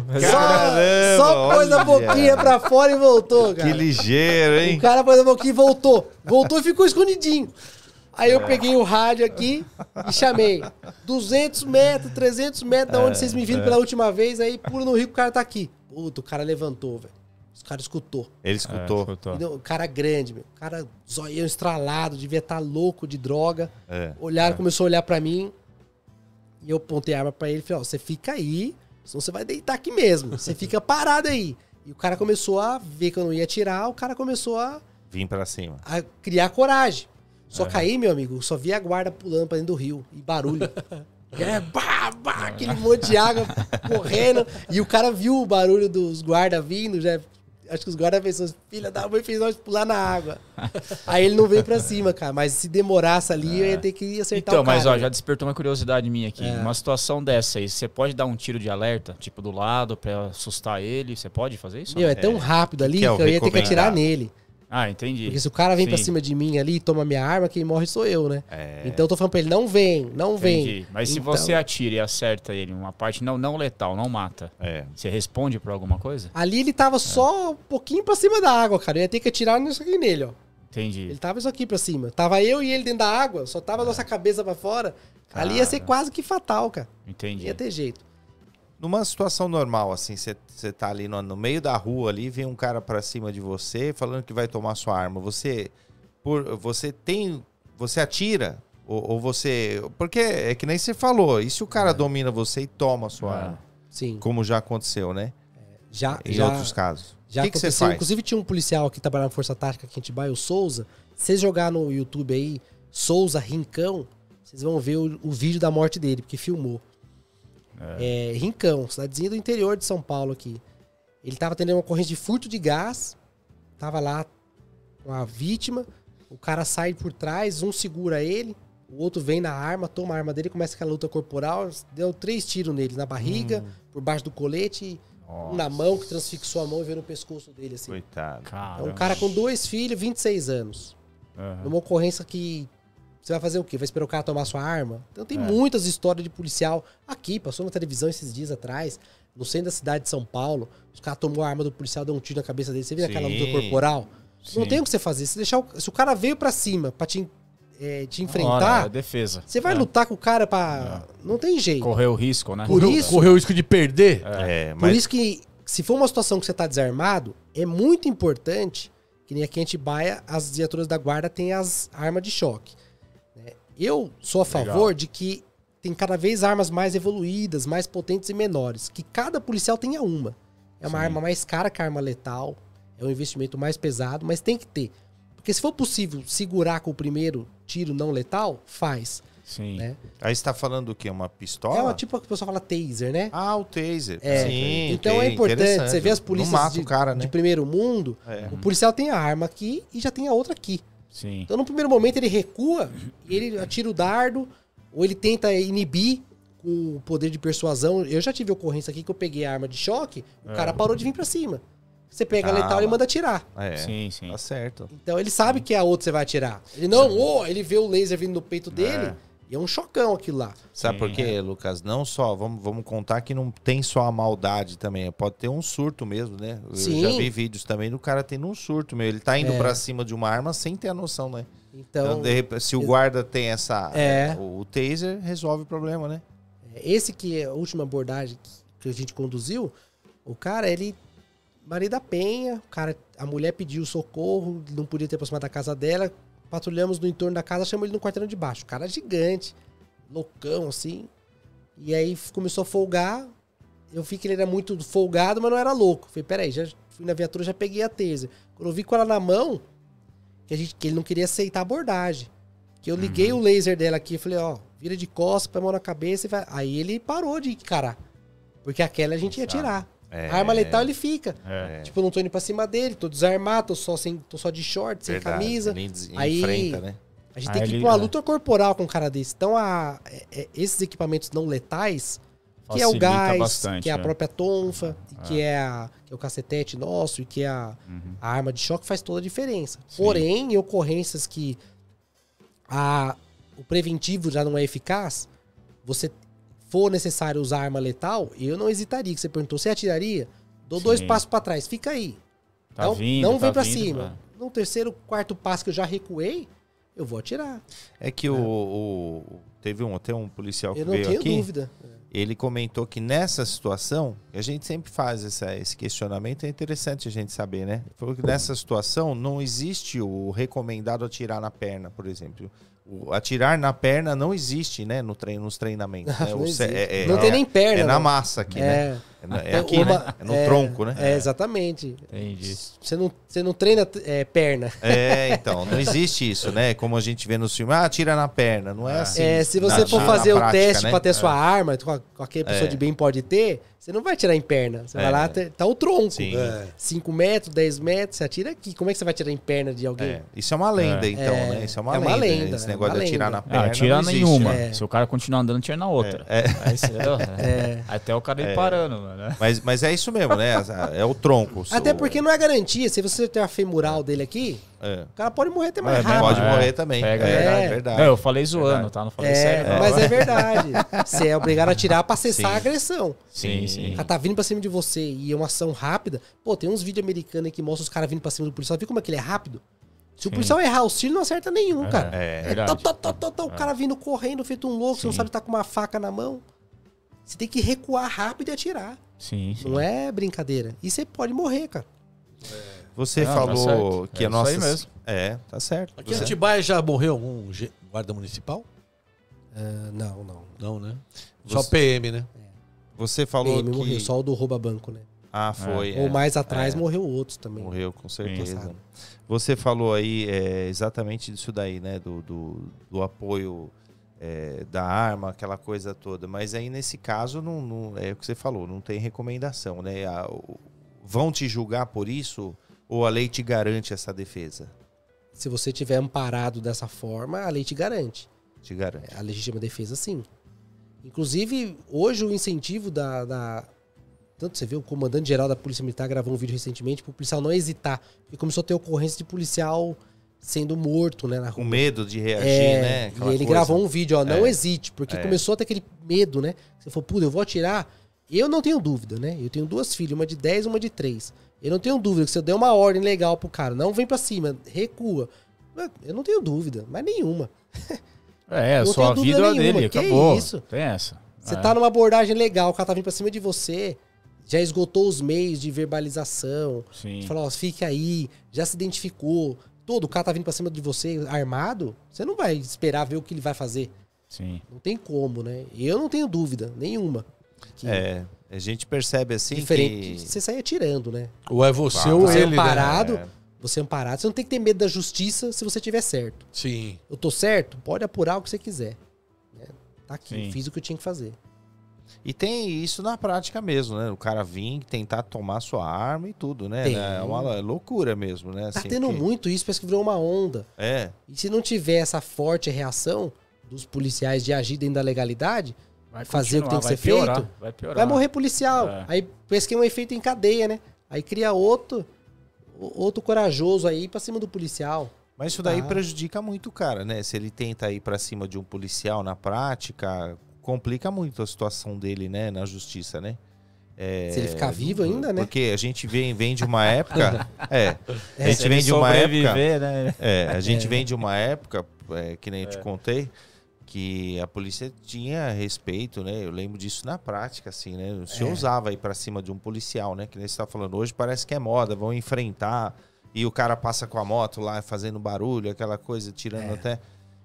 Só pôs a boquinha pra fora e voltou, cara. Que ligeiro, hein? O cara pôs a boquinha e voltou. Voltou e ficou escondidinho. Aí eu peguei o rádio aqui e chamei 200 metros, 300 metros da onde vocês me viram pela última vez, aí pulo no rio que o cara tá aqui. Puta, o cara levantou, velho. Os caras escutou. Ele escutou. O cara grande, meu. O cara zoião estralado, devia estar louco de droga. Olharam, começou a olhar pra mim. E eu apontei a arma pra ele e falei, ó, você fica aí, senão você vai deitar aqui mesmo. Você fica parado aí. E o cara começou a ver que eu não ia atirar, o cara começou a... Vim pra cima. A criar coragem. Só que aí, meu amigo, só vi a guarda pulando pra dentro do rio. E barulho. Aquele monte de água correndo. E o cara viu o barulho dos guardas vindo. Já, acho que os guardas pensaram, filha da mãe fez nós pular na água. Aí ele não veio pra cima, cara. Mas se demorasse ali, eu ia ter que acertar então, o cara. Mas ó, já despertou uma curiosidade minha aqui. Uma situação dessa aí, você pode dar um tiro de alerta, tipo do lado, pra assustar ele? Você pode fazer isso? Meu, é tão rápido ali que é o eu ia ter que atirar recomendado? nele. Ah, entendi. Porque se o cara vem pra Sim. cima de mim ali e toma minha arma, quem morre sou eu, né? Então eu tô falando pra ele, não vem, não vem. Entendi. Mas se Então- você atira e acerta ele, uma parte não letal, não mata, você responde por alguma coisa? Ali ele tava só um pouquinho pra cima da água, cara. Eu ia ter que atirar nisso aqui nele, ó. Entendi. Ele tava isso aqui pra cima. Tava eu e ele dentro da água, só tava a nossa cabeça pra fora. Ali ia ser quase que fatal, cara. Entendi. Ia ter jeito. Numa situação normal, assim, você tá ali no meio da rua ali, vem um cara pra cima de você falando que vai tomar sua arma. Você atira? Ou você... Porque é que nem você falou, e se o cara domina você e toma a sua arma? Sim. Como já aconteceu, né? Já, Em outros casos. Já O que você aconteceu. faz? Inclusive tinha um policial que trabalhava na Força Tática aqui em Atibaia, o Souza. Se vocês jogar no YouTube aí, Souza Rincão, vocês vão ver o vídeo da morte dele, porque filmou. Rincão, cidadezinha do interior de São Paulo aqui. Ele tava atendendo uma ocorrência de furto de gás, tava lá com a vítima, o cara sai por trás, um segura ele, o outro vem na arma, toma a arma dele, começa aquela luta corporal, deu 3 tiros nele, na barriga, por baixo do colete, um na mão, que transfixou a mão e veio no pescoço dele, assim. Coitado. É um cara com 2 filhos, 26 anos. Numa ocorrência que você vai fazer o quê? Vai esperar o cara tomar sua arma? Então tem muitas histórias de policial. Aqui, passou na televisão esses dias atrás, no centro da cidade de São Paulo, os caras tomou a arma do policial, deu um tiro na cabeça dele. Você viu aquela luta corporal? Não tem o que você fazer. Se o cara veio pra cima pra te enfrentar, É defesa. você vai lutar com o cara pra... Não tem jeito. Correr o risco, né? Por isso- Correu o risco de perder? Por isso que, se for uma situação que você tá desarmado, é muito importante que nem aqui em Atibaia, as viaturas da guarda têm as armas de choque. Né? Eu sou a favor de que tem cada vez armas mais evoluídas, mais potentes e menores. Que cada policial tenha uma. É uma arma mais cara que a arma letal. É um investimento mais pesado, mas tem que ter. Porque se for possível segurar com o primeiro tiro não letal, faz. Sim. Né? Aí você tá falando do quê? Uma pistola? É uma tipo que o pessoal fala taser, né? Ah, o taser. É, Sim, então ok, é importante, interessante. você vê as polícias Não mata o cara, né? de primeiro mundo, o policial tem a arma aqui e já tem a outra aqui. Sim. Então no primeiro momento ele recua, ele atira o dardo, ou ele tenta inibir com o poder de persuasão. Eu já tive ocorrência aqui que eu peguei a arma de choque, o cara parou de vir pra cima. Você pega a letal e manda atirar. Sim, sim. Tá certo. Então ele sabe que é a outra você vai atirar. Ele não, ele vê o laser vindo no peito dele, E é um chocão aquilo lá. Sabe por quê, Lucas? Não só, vamos contar que não tem só a maldade também, pode ter um surto mesmo, né? Eu Sim. já vi vídeos também do cara tendo um surto mesmo. Ele tá indo pra cima de uma arma sem ter a noção, né? Então, de repente, se o guarda tem essa... É. O taser resolve o problema, né? esse que é a última abordagem que a gente conduziu, o cara, ele... Maria da Penha, a mulher pediu socorro, não podia ter aproximado da casa dela, patrulhamos no entorno da casa, chamamos ele no quarteirão de baixo. O cara gigante, loucão, assim. E aí começou a folgar. Eu vi que ele era muito folgado, mas não era louco. Falei, peraí, já fui na viatura, já peguei a taser. Quando eu vi com ela na mão, que ele não queria aceitar a abordagem. Que eu liguei o laser dela aqui e falei, ó, vira de costas, põe a mão na cabeça e vai. Aí ele parou de encarar. Porque aquela a gente ia tirar. A arma letal ele fica. Tipo, eu não tô indo pra cima dele, tô desarmado, tô só de short, sem camisa. Ele aí enfrenta, né? a gente tem que ir pra uma luta corporal com um cara desse. Então, esses equipamentos não letais, que é o Facilita gás, bastante, que é a própria tonfa, que é o cacetete nosso, e que é a arma de choque, faz toda a diferença. Sim. Porém, em ocorrências que o preventivo já não é eficaz, você for necessário usar arma letal, eu não hesitaria. Que você perguntou, você atiraria? Dou 2 passos pra trás, fica aí. Tá vindo, não vem tá pra vindo, cima. No terceiro, quarto passo que eu já recuei, eu vou atirar. É que teve até um policial que Eu não veio tenho aqui. dúvida. Ele comentou que nessa situação, a gente sempre faz esse questionamento, é interessante a gente saber, né? Ele falou que nessa situação não existe o recomendado atirar na perna, por exemplo. O atirar na perna não existe, né, nos treinamentos. Né? Não existe. Não tem nem perna. É na né? massa aqui, né? É aqui, Uma- né? É no tronco, né? Exatamente. Entendi. Você não treina perna. Então, não existe isso, né? Como a gente vê nos filmes, atira na perna. Não é assim. Se você for na fazer o prática, teste né? pra ter sua arma, com aquele pessoa de bem pode ter, você não vai atirar em perna. Você vai lá, tá o tronco. Sim. 5 metros, 10 metros, você atira aqui. Como é que você vai atirar em perna de alguém? Isso é uma lenda, então, né? Isso é uma lenda. Esse negócio de atirar na perna. Atira não existe. nenhuma. Se o cara continuar andando, tira na outra. Aí, entendeu? Até o cara ir parando, mano. Mas é isso mesmo, né? É o tronco. Até porque não é garantia. Se você tem a femoral dele aqui, o cara pode morrer até mais rápido. Pode morrer também. Pega, É verdade. Não, eu falei zoando, tá? Não falei sério. Não. Mas é verdade. Você é obrigado a tirar pra cessar Sim. a agressão. Sim, O sim. cara tá vindo pra cima de você e é uma ação rápida. Pô, tem uns vídeos americanos aí que mostram os caras vindo pra cima do policial. Viu como é que ele é rápido? Se o policial errar o tiro, não acerta nenhum, cara. verdade. O cara vindo correndo, feito um louco, você não sabe estar com uma faca na mão. Você tem que recuar rápido e atirar. Sim, sim. Não é brincadeira. E você pode morrer, cara. Você Não, falou tá certo. que É a nossa. isso aí mesmo. Tá certo. Aqui em Atibaia já morreu algum guarda municipal? Não. Não, né? Só PM, né? Você falou PM que. morreu, só o do rouba banco, né? Foi. Ou mais atrás morreu outros também. Morreu, com certeza. Sim. Você falou aí exatamente disso daí, né? Do apoio da arma, aquela coisa toda. Mas aí, nesse caso, não é o que você falou, não tem recomendação, né? Vão te julgar por isso ou a lei te garante essa defesa? Se você tiver amparado dessa forma, a lei te garante. Te garante. A legítima defesa, sim. Inclusive, hoje o incentivo tanto você vê, o comandante-geral da Polícia Militar gravou um vídeo recentemente para o policial não hesitar. Porque começou a ter ocorrência de policial sendo morto, né, na rua. Com medo de reagir, né? E ele gravou um vídeo, ó, não hesite, porque É. começou a ter aquele medo, né? Você falou, puta, eu vou atirar. Eu não tenho dúvida, né? Eu tenho 2 filhas, uma de 10 e uma de 3. Eu não tenho dúvida que se eu der uma ordem legal pro cara, não vem pra cima, recua. Eu não tenho dúvida, mas nenhuma. A Não sua tenho dúvida vida é nenhuma. dele, Que acabou. isso? Tem essa. Você tá numa abordagem legal, o cara tá vindo pra cima de você, já esgotou os meios de verbalização, Sim. falou, ó, fique aí, já se identificou, o cara tá vindo pra cima de você armado, você não vai esperar ver o que ele vai fazer. Sim. Não tem como, né? Eu não tenho dúvida nenhuma. Que A gente percebe assim diferente que... de você sair atirando, né? Ou é você ou Você é ele, né? amparado, você não tem que ter medo da justiça se você tiver certo. Sim. Eu tô certo? Pode apurar o que você quiser. Né? Tá aqui, Sim. fiz o que eu tinha que fazer. E tem isso na prática mesmo, né? O cara vir tentar tomar sua arma e tudo, né? Tem. É uma loucura mesmo, né? Tá Assim, tendo porque- muito isso, parece que virou uma onda. É. E se não tiver essa forte reação dos policiais de agir dentro da legalidade, Vai fazer o que tem que vai ser piorar, feito, vai piorar. vai morrer policial. É. Aí parece que é um efeito em cadeia, né? Aí cria outro corajoso aí pra cima do policial. Mas isso daí prejudica muito o cara, né? Se ele tenta ir pra cima de um policial na prática, complica muito a situação dele, né? Na justiça, né? Se ele ficar vivo ainda, né? Porque a gente vem de uma época... a gente vem de uma época... né? A gente vem de uma época, que nem eu te contei, que a polícia tinha respeito, né? Eu lembro disso na prática, assim, né? O senhor usava ir pra cima de um policial, né? Que nem você tá falando. Hoje parece que é moda, vão enfrentar... E o cara passa com a moto lá, fazendo barulho, aquela coisa, tirando até...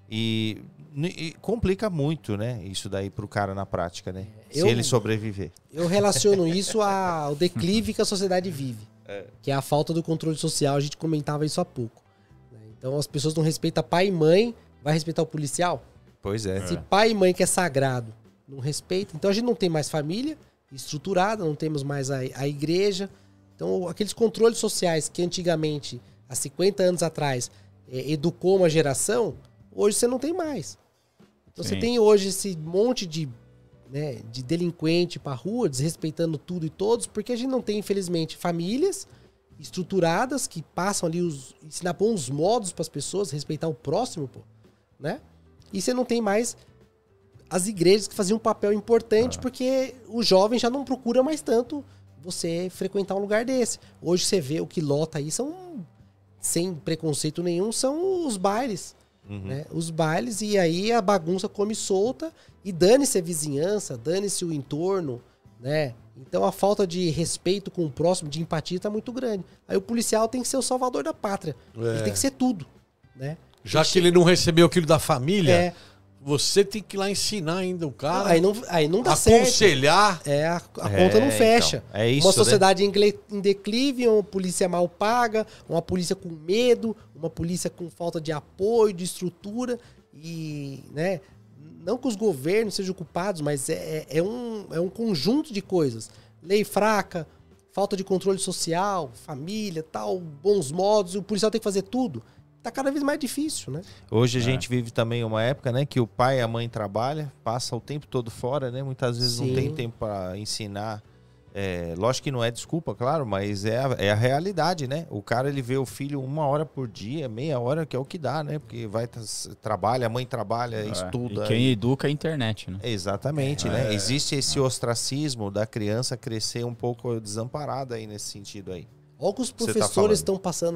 E complica muito, né? Isso daí pro cara na prática, né? Se ele sobreviver. Eu relaciono isso ao declive que a sociedade vive. Que é a falta do controle social. A gente comentava isso há pouco. Então as pessoas não respeitam pai e mãe, vai respeitar o policial? Pois é. Se pai e mãe, que é sagrado, não respeita. Então a gente não tem mais família estruturada, não temos mais a igreja... Então, aqueles controles sociais que antigamente, há 50 anos atrás, educou uma geração, hoje você não tem mais. Então, você tem hoje esse monte de delinquente pra rua, desrespeitando tudo e todos, porque a gente não tem, infelizmente, famílias estruturadas que passam ali, ensinar bons modos para as pessoas, respeitar o próximo, pô, né? E você não tem mais as igrejas que faziam um papel importante, porque o jovem já não procura mais tanto você frequentar um lugar desse. Hoje você vê o que lota aí são, sem preconceito nenhum, são os bailes. Né? Os bailes, e aí a bagunça come solta e dane-se a vizinhança, dane-se o entorno, né? Então a falta de respeito com o próximo, de empatia, tá muito grande. Aí o policial tem que ser o salvador da pátria. Ele tem que ser tudo, né? Já que ele não recebeu aquilo da família... Você tem que ir lá ensinar ainda o cara. Aí não dá certo. Aconselhar. A conta não fecha. Então, isso, uma sociedade em declive, uma polícia mal paga, uma polícia com medo, uma polícia com falta de apoio, de estrutura. E, né, não que os governos sejam culpados, mas é um conjunto de coisas. Lei fraca, falta de controle social, família, tal, bons modos. O policial tem que fazer tudo. Tá cada vez mais difícil, né? Hoje a gente vive também uma época, né, que o pai e a mãe trabalham, passa o tempo todo fora, né? Muitas vezes não tem tempo para ensinar. Lógico que não é desculpa, claro, mas é a realidade, né? O cara, ele vê o filho 1 hora por dia, meia hora, que é o que dá, né? Porque trabalha, a mãe trabalha, estuda. E quem educa é a internet, né? Exatamente, né? Existe esse ostracismo da criança crescer um pouco desamparada aí nesse sentido aí. Olha que os professores estão passando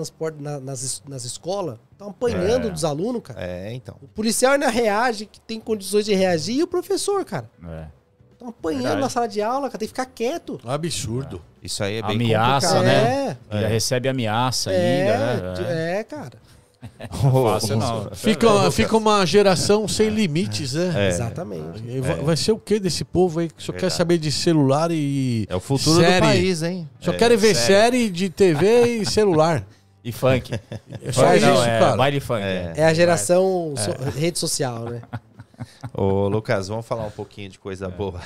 nas escolas, estão apanhando dos alunos, cara. Então. O policial ainda reage, que tem condições de reagir, e o professor, cara. Estão apanhando na sala de aula, cara, tem que ficar quieto. Absurdo. Isso aí é bem ameaça, complicado. né? Ele recebe ameaça ainda, né? Cara. Fácil não. Fica uma geração sem limites, né? Exatamente. Vai ser o que desse povo aí que só quer saber de celular e É o futuro série. do país, hein? Só querem ver série de TV e celular. E funk. É só isso, cara. Baile funk. É a geração rede social, né? Ô, Lucas, vamos falar um pouquinho de coisa boa.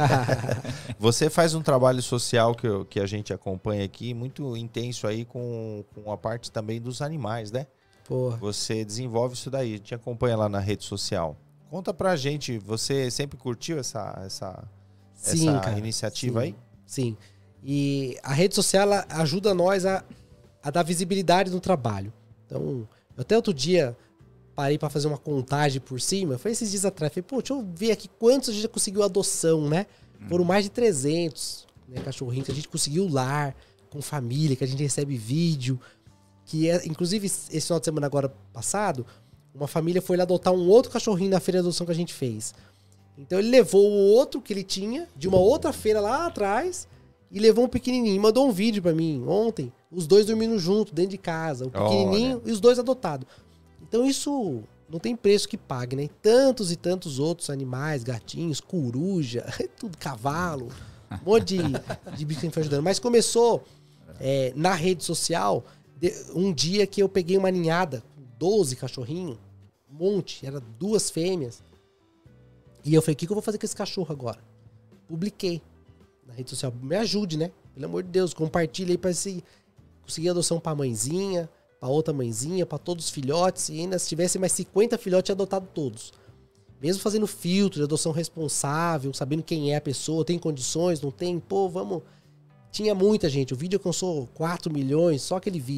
Você faz um trabalho social que a gente acompanha aqui, muito intenso aí com a parte também dos animais, né? Porra. Você desenvolve isso daí, a gente acompanha lá na rede social. Conta pra gente, você sempre curtiu essa iniciativa aí? Sim. E a rede social ela ajuda nós a dar visibilidade no trabalho. Então, até outro dia parei para fazer uma contagem por cima. Foi esses dias atrás. Falei, deixa eu ver aqui quantos a gente já conseguiu adoção, né? Foram mais de 300 cachorrinhos que a gente conseguiu lar, com família, que a gente recebe vídeo. Inclusive, esse final de semana agora passado, uma família foi lá adotar um outro cachorrinho na feira de adoção que a gente fez. Então ele levou o outro que ele tinha, de uma outra feira lá atrás, e levou um pequenininho. Mandou um vídeo pra mim ontem, os dois dormindo junto, dentro de casa. O pequenininho e os dois adotados. Então isso não tem preço que pague, né? Tantos e tantos outros animais, gatinhos, coruja, tudo, cavalo, um monte de bicho que a gente foi ajudando. Mas começou na rede social, um dia que eu peguei uma ninhada, 12 cachorrinhos, um monte, era 2 fêmeas. E eu falei, o que eu vou fazer com esse cachorro agora? Publiquei na rede social. Me ajude, né? Pelo amor de Deus, compartilha aí pra conseguir adoção pra mãezinha, pra outra mãezinha, pra todos os filhotes. E ainda se tivesse mais 50 filhotes, tinha adotado todos. Mesmo fazendo filtro de adoção responsável, sabendo quem é a pessoa, tem condições, não tem, pô, vamos... Tinha muita gente, o vídeo alcançou 4 milhões, só aquele vídeo.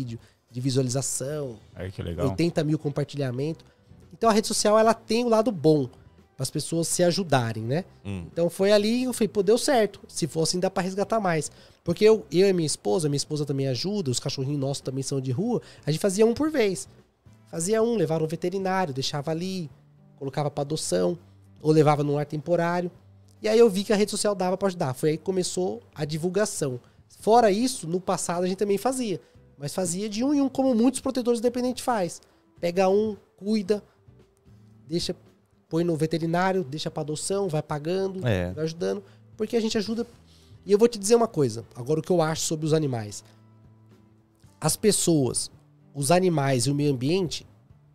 de visualização, Aí que legal. 80 mil compartilhamentos. Então a rede social, ela tem o lado bom para as pessoas se ajudarem, né? Então foi ali, eu falei, pô, deu certo. Se fosse, ainda dá para resgatar mais. Porque eu e minha esposa também ajuda, os cachorrinhos nossos também são de rua, a gente fazia um por vez. Fazia um, levava no veterinário, deixava ali, colocava para adoção, ou levava num lar temporário. E aí eu vi que a rede social dava para ajudar. Foi aí que começou a divulgação. Fora isso, no passado a gente também fazia. Mas fazia de um em um, como muitos protetores independentes faz. Pega um, cuida, deixa, põe no veterinário, deixa para adoção, vai pagando, vai ajudando. Porque a gente ajuda. E eu vou te dizer uma coisa, agora o que eu acho sobre os animais. As pessoas, os animais e o meio ambiente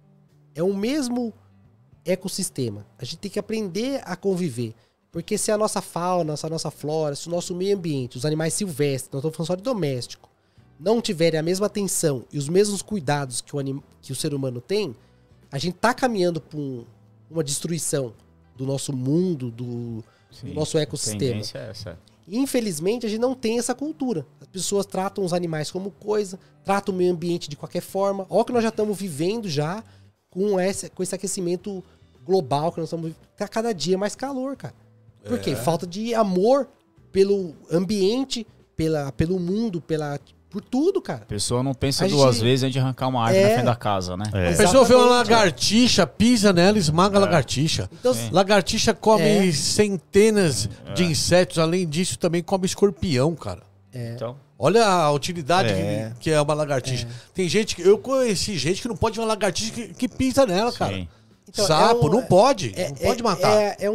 é o mesmo ecossistema. A gente tem que aprender a conviver. Porque se a nossa fauna, se a nossa flora, se o nosso meio ambiente, os animais silvestres, não estou falando só de doméstico, não tiverem a mesma atenção e os mesmos cuidados que o ser humano tem, a gente está caminhando para uma destruição do nosso mundo, do nosso ecossistema. A tendência é essa. Infelizmente, a gente não tem essa cultura. As pessoas tratam os animais como coisa, tratam o meio ambiente de qualquer forma. Olha o que nós já estamos vivendo já com esse aquecimento global que nós estamos vivendo. Tá cada dia mais calor, cara. Por quê? Falta de amor pelo ambiente, pelo mundo, por tudo, cara. A pessoa não pensa duas vezes antes de arrancar uma árvore na frente da casa, né? A pessoa vê uma lagartixa, pisa nela, esmaga a lagartixa. Então, lagartixa come centenas de insetos. Além disso, também come escorpião, cara. Então, olha a utilidade que é uma lagartixa. Tem gente que... Eu conheci gente que não pode ver uma lagartixa que pisa nela, cara. sim. Então, Sapo, não pode. Não pode matar. É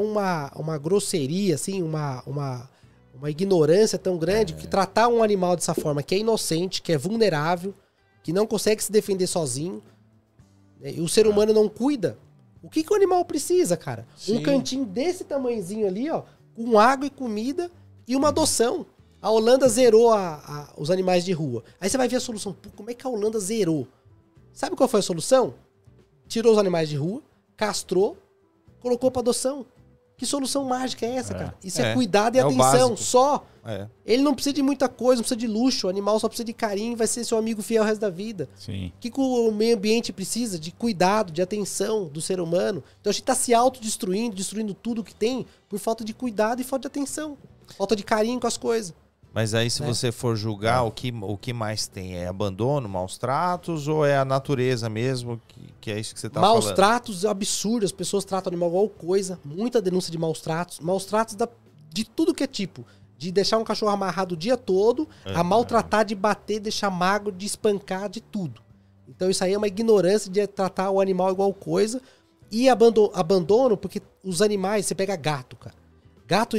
uma grosseria, assim, uma ignorância tão grande que tratar um animal dessa forma, que é inocente, que é vulnerável, que não consegue se defender sozinho, né, e o ser humano não cuida. O que o animal precisa, cara? Sim. Um cantinho desse tamanhozinho ali, ó, com água e comida e uma adoção. A Holanda zerou os animais de rua. Aí você vai ver a solução. Pô, como é que a Holanda zerou? Sabe qual foi a solução? Tirou os animais de rua, castrou, colocou pra adoção. Que solução mágica é essa, cara? Isso é cuidado e atenção, só. Ele não precisa de muita coisa, não precisa de luxo. O animal só precisa de carinho e vai ser seu amigo fiel o resto da vida. Sim. O que o meio ambiente precisa? De cuidado, de atenção do ser humano. Então a gente tá se autodestruindo, destruindo tudo que tem por falta de cuidado e falta de atenção. Falta de carinho com as coisas. Mas aí, se você for julgar, o que mais tem? É abandono, maus tratos ou é a natureza mesmo? Que é isso que você tá falando? Maus tratos absurdos. As pessoas tratam o animal igual coisa. Muita denúncia de maus tratos. Maus tratos de tudo que é tipo. De deixar um cachorro amarrado o dia todo, a maltratar, de bater, deixar magro, de espancar, de tudo. Então isso aí é uma ignorância de tratar o animal igual coisa. E abandono, porque os animais... Você pega gato, cara. Gato,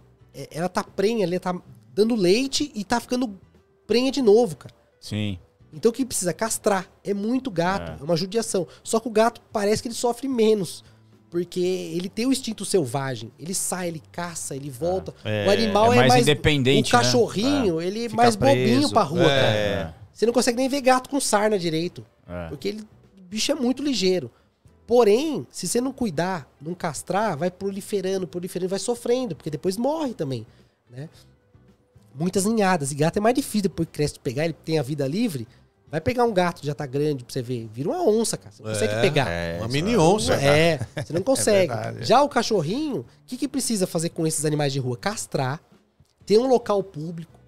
ela tá prenha, ele tá dando leite e tá ficando prenha de novo, cara. Sim. Então o que precisa? Castrar. É muito gato, é uma judiação. Só que o gato parece que ele sofre menos. Porque ele tem o instinto selvagem. Ele sai, ele caça, ele volta. O animal é mais independente. O cachorrinho, ele é mais bobinho pra rua, cara. Você não consegue nem ver gato com sarna direito. Porque o bicho é muito ligeiro. Porém, se você não cuidar, não castrar, vai proliferando, vai sofrendo. Porque depois morre também, né? Muitas ninhadas. E gato é mais difícil depois que cresce de pegar, ele tem a vida livre. Vai pegar um gato que já tá grande pra você ver. Vira uma onça, cara. Você não consegue pegar. Uma mini onça. Você não consegue. Já o cachorrinho, o que precisa fazer com esses animais de rua? Castrar, ter um local público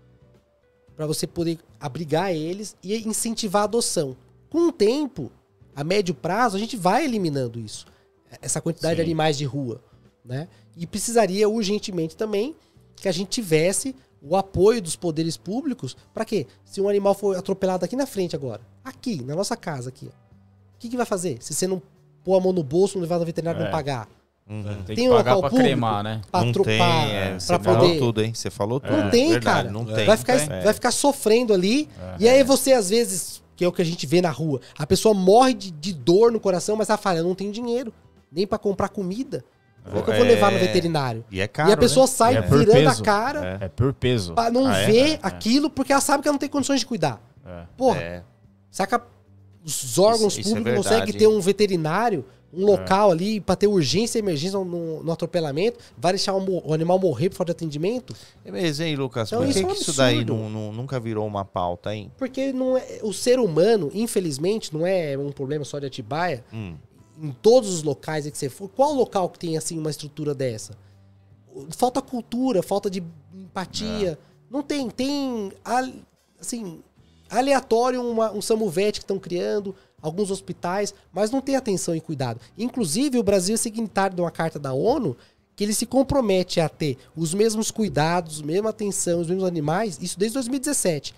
pra você poder abrigar eles e incentivar a adoção. Com o tempo, a médio prazo, a gente vai eliminando isso. Essa quantidade de animais de rua, né? E precisaria urgentemente também que a gente tivesse o apoio dos poderes públicos. Pra quê? Se um animal for atropelado aqui na frente agora, aqui, na nossa casa aqui, o que vai fazer? Se você não pôr a mão no bolso, não levar no veterinário e não pagar. Tem que pagar pra cremar, né? Não tem, você falou tudo, hein? Você falou tudo. Não tem, verdade, cara. Não tem. Vai ficar sofrendo ali. E aí você, às vezes, que é o que a gente vê na rua, a pessoa morre de dor no coração, mas ela fala, eu não tenho dinheiro nem pra comprar comida. Como é que eu vou levar no veterinário? E é caro, e a pessoa né? sai virando peso. a cara É por peso. pra não ver aquilo, porque ela sabe que ela não tem condições de cuidar. Porra, saca? Os órgãos Isso é públicos verdade, conseguem ter um veterinário um local ali para ter urgência e emergência no atropelamento, vai deixar o animal morrer por falta de atendimento? É mesmo, hein, Lucas? Então, Por isso que é um que isso daí absurdo. nunca virou uma pauta, hein? Porque não é, o ser humano, infelizmente, não é um problema só de Atibaia. Em todos os locais em que você for, qual local que tem assim uma estrutura dessa? Falta cultura, falta de empatia. Não tem. Tem, assim, aleatório um SAMUVET que estão criando, alguns hospitais, mas não tem atenção e cuidado. Inclusive, o Brasil é signatário de uma carta da ONU que ele se compromete a ter os mesmos cuidados, a mesma atenção, os mesmos animais, isso desde 2017,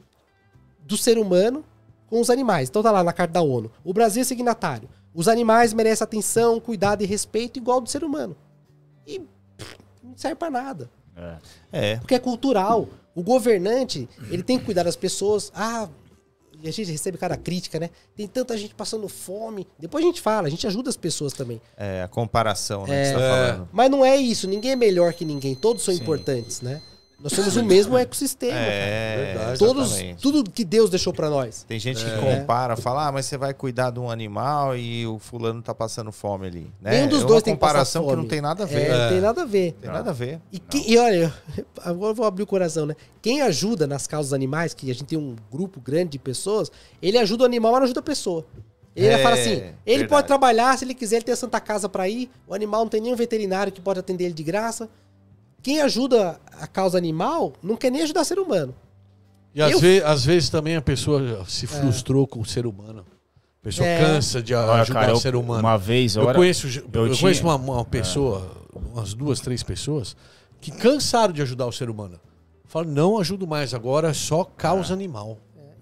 do ser humano com os animais. Então tá lá na carta da ONU. O Brasil é signatário. Os animais merecem atenção, cuidado e respeito igual do ser humano. E não serve pra nada. Porque é cultural. O governante, ele tem que cuidar das pessoas. E a gente recebe cada crítica, né? Tem tanta gente passando fome. Depois a gente fala, a gente ajuda as pessoas também. É, a comparação, né, que você tá falando. Mas não é isso, ninguém é melhor que ninguém. Todos são importantes, né? Nós somos o mesmo ecossistema. Verdade. Todos, Exatamente. tudo que Deus deixou pra nós. Tem gente que compara, fala, mas você vai cuidar de um animal e o fulano tá passando fome ali. Né? Nenhum dos é dois uma tem que passar comparação que fome. não tem nada a ver. Não tem nada a ver. Tem nada a ver. E olha, agora eu vou abrir o coração, né? Quem ajuda nas causas animais, que a gente tem um grupo grande de pessoas, ele ajuda o animal, mas não ajuda a pessoa. Ele fala assim, ele verdade. pode trabalhar, se ele quiser, ele tem a Santa Casa pra ir, o animal não tem nenhum veterinário que pode atender ele de graça. Quem ajuda a causa animal não quer nem ajudar ser humano. E às vezes também a pessoa se frustrou com o ser humano. A pessoa cansa de ajudar o ser humano. Uma vez, eu conheço uma pessoa, umas 2, 3 pessoas, que cansaram de ajudar o ser humano. Falam, não ajudo mais agora, só causa animal.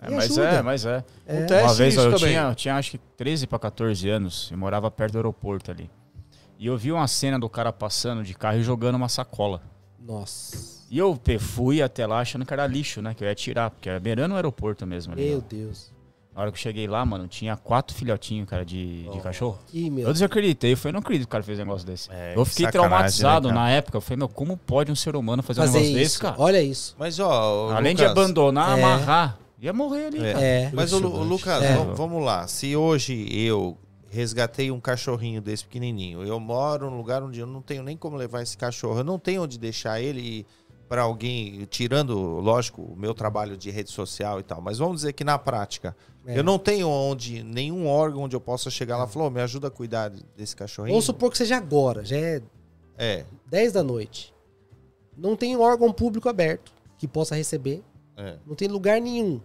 Mas é. Acontece Uma vez isso eu também. tinha acho que 13 para 14 anos, eu morava perto do aeroporto ali. E eu vi uma cena do cara passando de carro e jogando uma sacola. Nossa. E eu fui até lá achando que era lixo, né? Que eu ia tirar, porque era beirando o aeroporto mesmo ali. Meu Deus. Na hora que eu cheguei lá, mano, tinha 4 filhotinhos, cara, de cachorro. Que meu. Eu desacreditei, eu falei, não acredito que o cara fez um negócio desse. Eu fiquei sacanagem, traumatizado né, cara? na época. Eu falei, meu, como pode um ser humano fazer um negócio desse, cara? Olha isso. Mas, ó, Além de Lucas, abandonar, amarrar, ia morrer ali, cara. Mas, o Impressionante. Lucas, vamos lá. Se hoje eu resgatei um cachorrinho desse pequenininho, eu moro num lugar onde eu não tenho nem como levar esse cachorro, eu não tenho onde deixar ele para alguém, tirando, lógico, o meu trabalho de rede social e tal, mas vamos dizer que na prática, eu não tenho nenhum órgão onde eu possa chegar lá e falar, me ajuda a cuidar desse cachorrinho. Vamos supor que seja agora, já é 10 da noite. Não tem órgão público aberto que possa receber. Não tem lugar nenhum.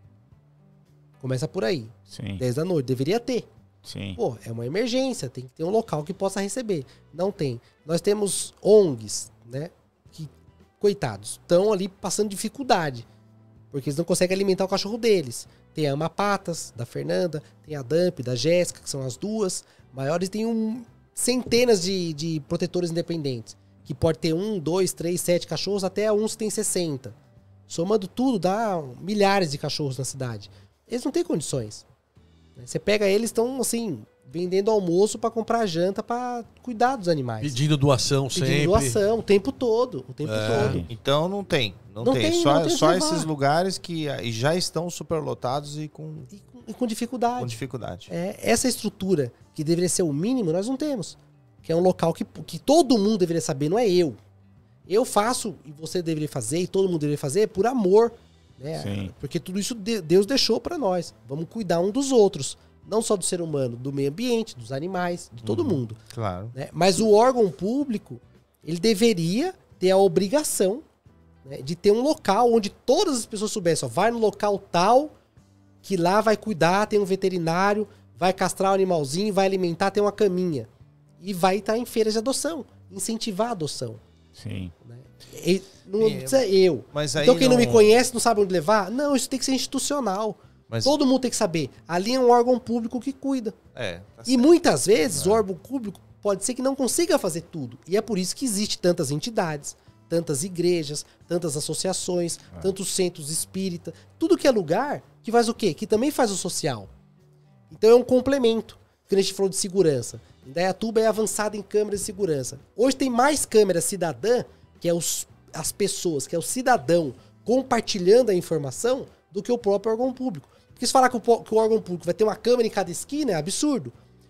Começa por aí. Sim, 10 da noite, deveria ter. sim. Pô, é uma emergência, tem que ter um local que possa receber. Não tem. Nós temos ONGs, né? Que, coitados, estão ali passando dificuldade. Porque eles não conseguem alimentar o cachorro deles. Tem a Amapatas, da Fernanda, tem a Dump, da Jéssica, que são as duas maiores. Tem centenas de protetores independentes. Que pode ter 1, 2, 3, 7 cachorros, até uns tem 60. Somando tudo, dá milhares de cachorros na cidade. Eles não têm condições. Você pega eles, estão assim, vendendo almoço para comprar janta para cuidar dos animais. Pedindo doação sempre. Pedindo doação o tempo todo. O tempo todo. Então não tem. Não tem. Só esses lugares que já estão superlotados e com E com dificuldade. dificuldade. Essa estrutura, que deveria ser o mínimo, nós não temos. Que é um local que todo mundo deveria saber, não é eu. Eu faço, e você deveria fazer, e todo mundo deveria fazer, por amor. Né? Sim. Porque tudo isso Deus deixou para nós. Vamos cuidar um dos outros. Não só do ser humano, do meio ambiente, dos animais, de todo mundo. Claro. Né? Mas o órgão público, ele deveria ter a obrigação, né, de ter um local onde todas as pessoas soubessem, ó, vai no local tal, que lá vai cuidar, tem um veterinário, vai castrar o animalzinho, vai alimentar, tem uma caminha. E vai estar em feiras de adoção, incentivar a adoção. Sim. Né? Não precisa eu. Mas aí então quem não me conhece, não sabe onde levar? Não, isso tem que ser institucional. Mas- Todo mundo tem que saber. Ali é um órgão público que cuida. Tá E certo. muitas vezes o órgão público pode ser que não consiga fazer tudo. E é por isso que existe tantas entidades, tantas igrejas, tantas associações, tantos centros espírita, tudo que é lugar que faz o quê? Que também faz o social. Então é um complemento. Quando a gente falou de segurança. Indaiatuba é avançada em câmeras de segurança. Hoje tem mais câmera cidadã, que é as pessoas, que é o cidadão compartilhando a informação, do que o próprio órgão público. Porque se falar que o órgão público vai ter uma câmera em cada esquina, é absurdo.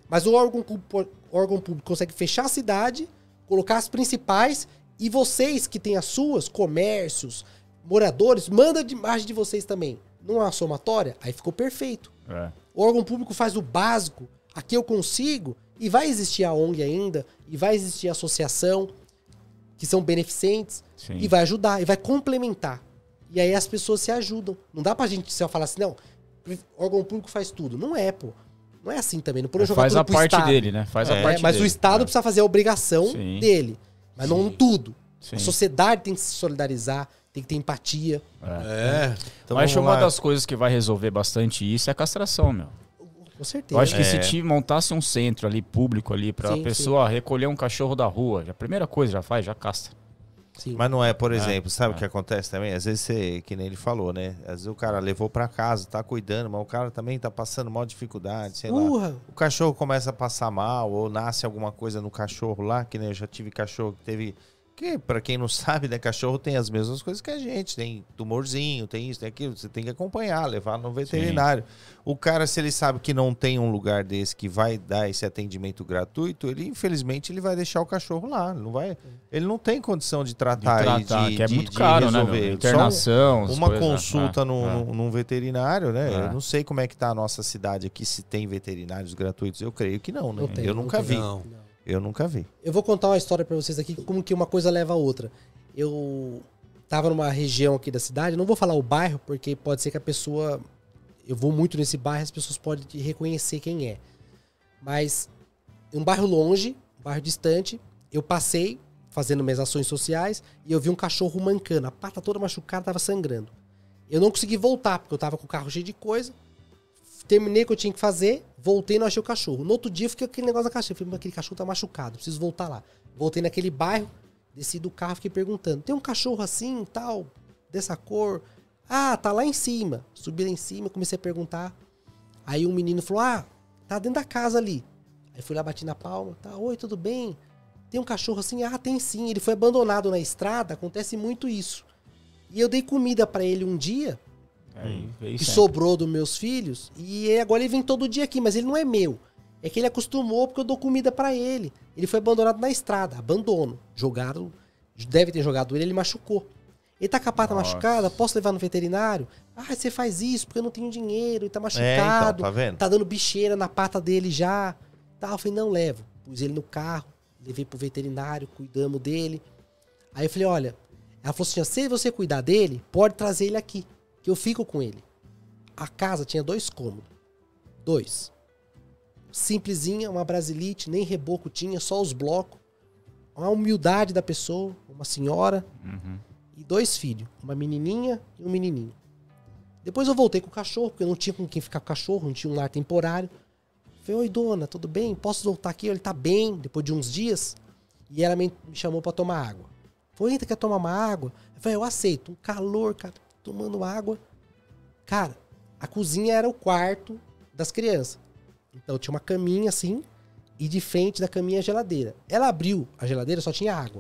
Mas o órgão público consegue fechar a cidade, colocar as principais, e vocês que têm as suas, comércios, moradores, manda de imagem de vocês também. Não é uma somatória? Aí ficou perfeito. O órgão público faz o básico, aqui eu consigo, e vai existir a ONG ainda, e vai existir a associação, que são beneficentes, Sim. e vai ajudar, e vai complementar. E aí as pessoas se ajudam. Não dá pra gente só falar assim, não, o órgão público faz tudo. Não é, pô. Não é assim também. Não pode jogar Faz tudo a pro parte Estado. dele, né? Faz a parte Mas dele. o Estado precisa fazer a obrigação Sim. dele. Mas não tudo. Sim. A sociedade tem que se solidarizar, tem que ter empatia. Então, Mas vamos uma lá. das coisas que vai resolver bastante isso é a castração, meu. Com certeza. Eu acho que se montasse um centro ali, público ali, pra Sim, pessoa recolher um cachorro da rua, a primeira coisa já faz, já castra. Sim. Mas não é, por exemplo, sabe o que acontece também? Às vezes você, que nem ele falou, né? Às vezes o cara levou pra casa, tá cuidando, mas o cara também tá passando mal dificuldade, sei lá. O cachorro começa a passar mal, ou nasce alguma coisa no cachorro lá, que nem eu já tive cachorro que teve... Que, pra quem não sabe, né? Cachorro tem as mesmas coisas que a gente. Tem tumorzinho, tem isso, tem aquilo. Você tem que acompanhar, levar no veterinário. O cara, se ele sabe que não tem um lugar desse que vai dar esse atendimento gratuito, ele, infelizmente, ele vai deixar o cachorro lá. Ele não tem condição de tratar, que é muito caro, né? Meu? Internação, uma coisas, consulta num veterinário, né? Eu não sei como é que tá a nossa cidade aqui, se tem veterinários gratuitos. Eu creio que não, né? Não tem, eu nunca vi. Não. Eu nunca vi. Eu vou contar uma história pra vocês aqui, como que uma coisa leva a outra. Eu tava numa região aqui da cidade, não vou falar o bairro, porque pode ser que a pessoa... Eu vou muito nesse bairro, as pessoas podem reconhecer quem é. Mas, um bairro longe, um bairro distante, eu passei fazendo minhas ações sociais e eu vi um cachorro mancando, a pata toda machucada, tava sangrando. Eu não consegui voltar, porque eu tava com o carro cheio de coisa. Terminei o que eu tinha que fazer, voltei e não achei o cachorro. No outro dia, eu fiquei com aquele negócio na caixa. Eu falei, aquele cachorro tá machucado, preciso voltar lá. Voltei naquele bairro, desci do carro, fiquei perguntando, tem um cachorro assim, tal, dessa cor? Ah, tá lá em cima. Subi lá em cima, comecei a perguntar. Aí um menino falou, tá dentro da casa ali. Aí fui lá, bati na palma, tá, oi, tudo bem? Tem um cachorro assim? Ah, tem sim. Ele foi abandonado na estrada, acontece muito isso. E eu dei comida pra ele um dia, que sobrou dos meus filhos, e agora ele vem todo dia aqui, mas ele não é meu. É que ele acostumou porque eu dou comida pra ele. Ele foi abandonado na estrada, abandono. Deve ter jogado ele machucou. Ele tá com a pata machucada, posso levar no veterinário? Ah, você faz isso porque eu não tenho dinheiro, ele tá machucado, então, tá vendo? Tá dando bicheira na pata dele já. Tá, eu falei, não, levo. Pus ele no carro, levei pro veterinário, cuidamos dele. Aí eu falei, olha, ela falou assim, se você cuidar dele, pode trazer ele aqui, que eu fico com ele. A casa tinha 2 cômodos. 2. Simplesinha, uma brasilite, nem reboco tinha, só os blocos. Uma humildade da pessoa, uma senhora e 2 filhos, uma menininha e um menininho. Depois eu voltei com o cachorro, porque eu não tinha com quem ficar com o cachorro, não tinha um lar temporário. Falei, oi dona, tudo bem? Posso voltar aqui? Ele tá bem, depois de uns dias. E ela me chamou pra tomar água. Falei, eita, quer tomar uma água? Eu falei, eu aceito. Um calor, cara, tomando água. Cara, a cozinha era o quarto das crianças. Então tinha uma caminha assim, e de frente da caminha a geladeira. Ela abriu a geladeira, só tinha água.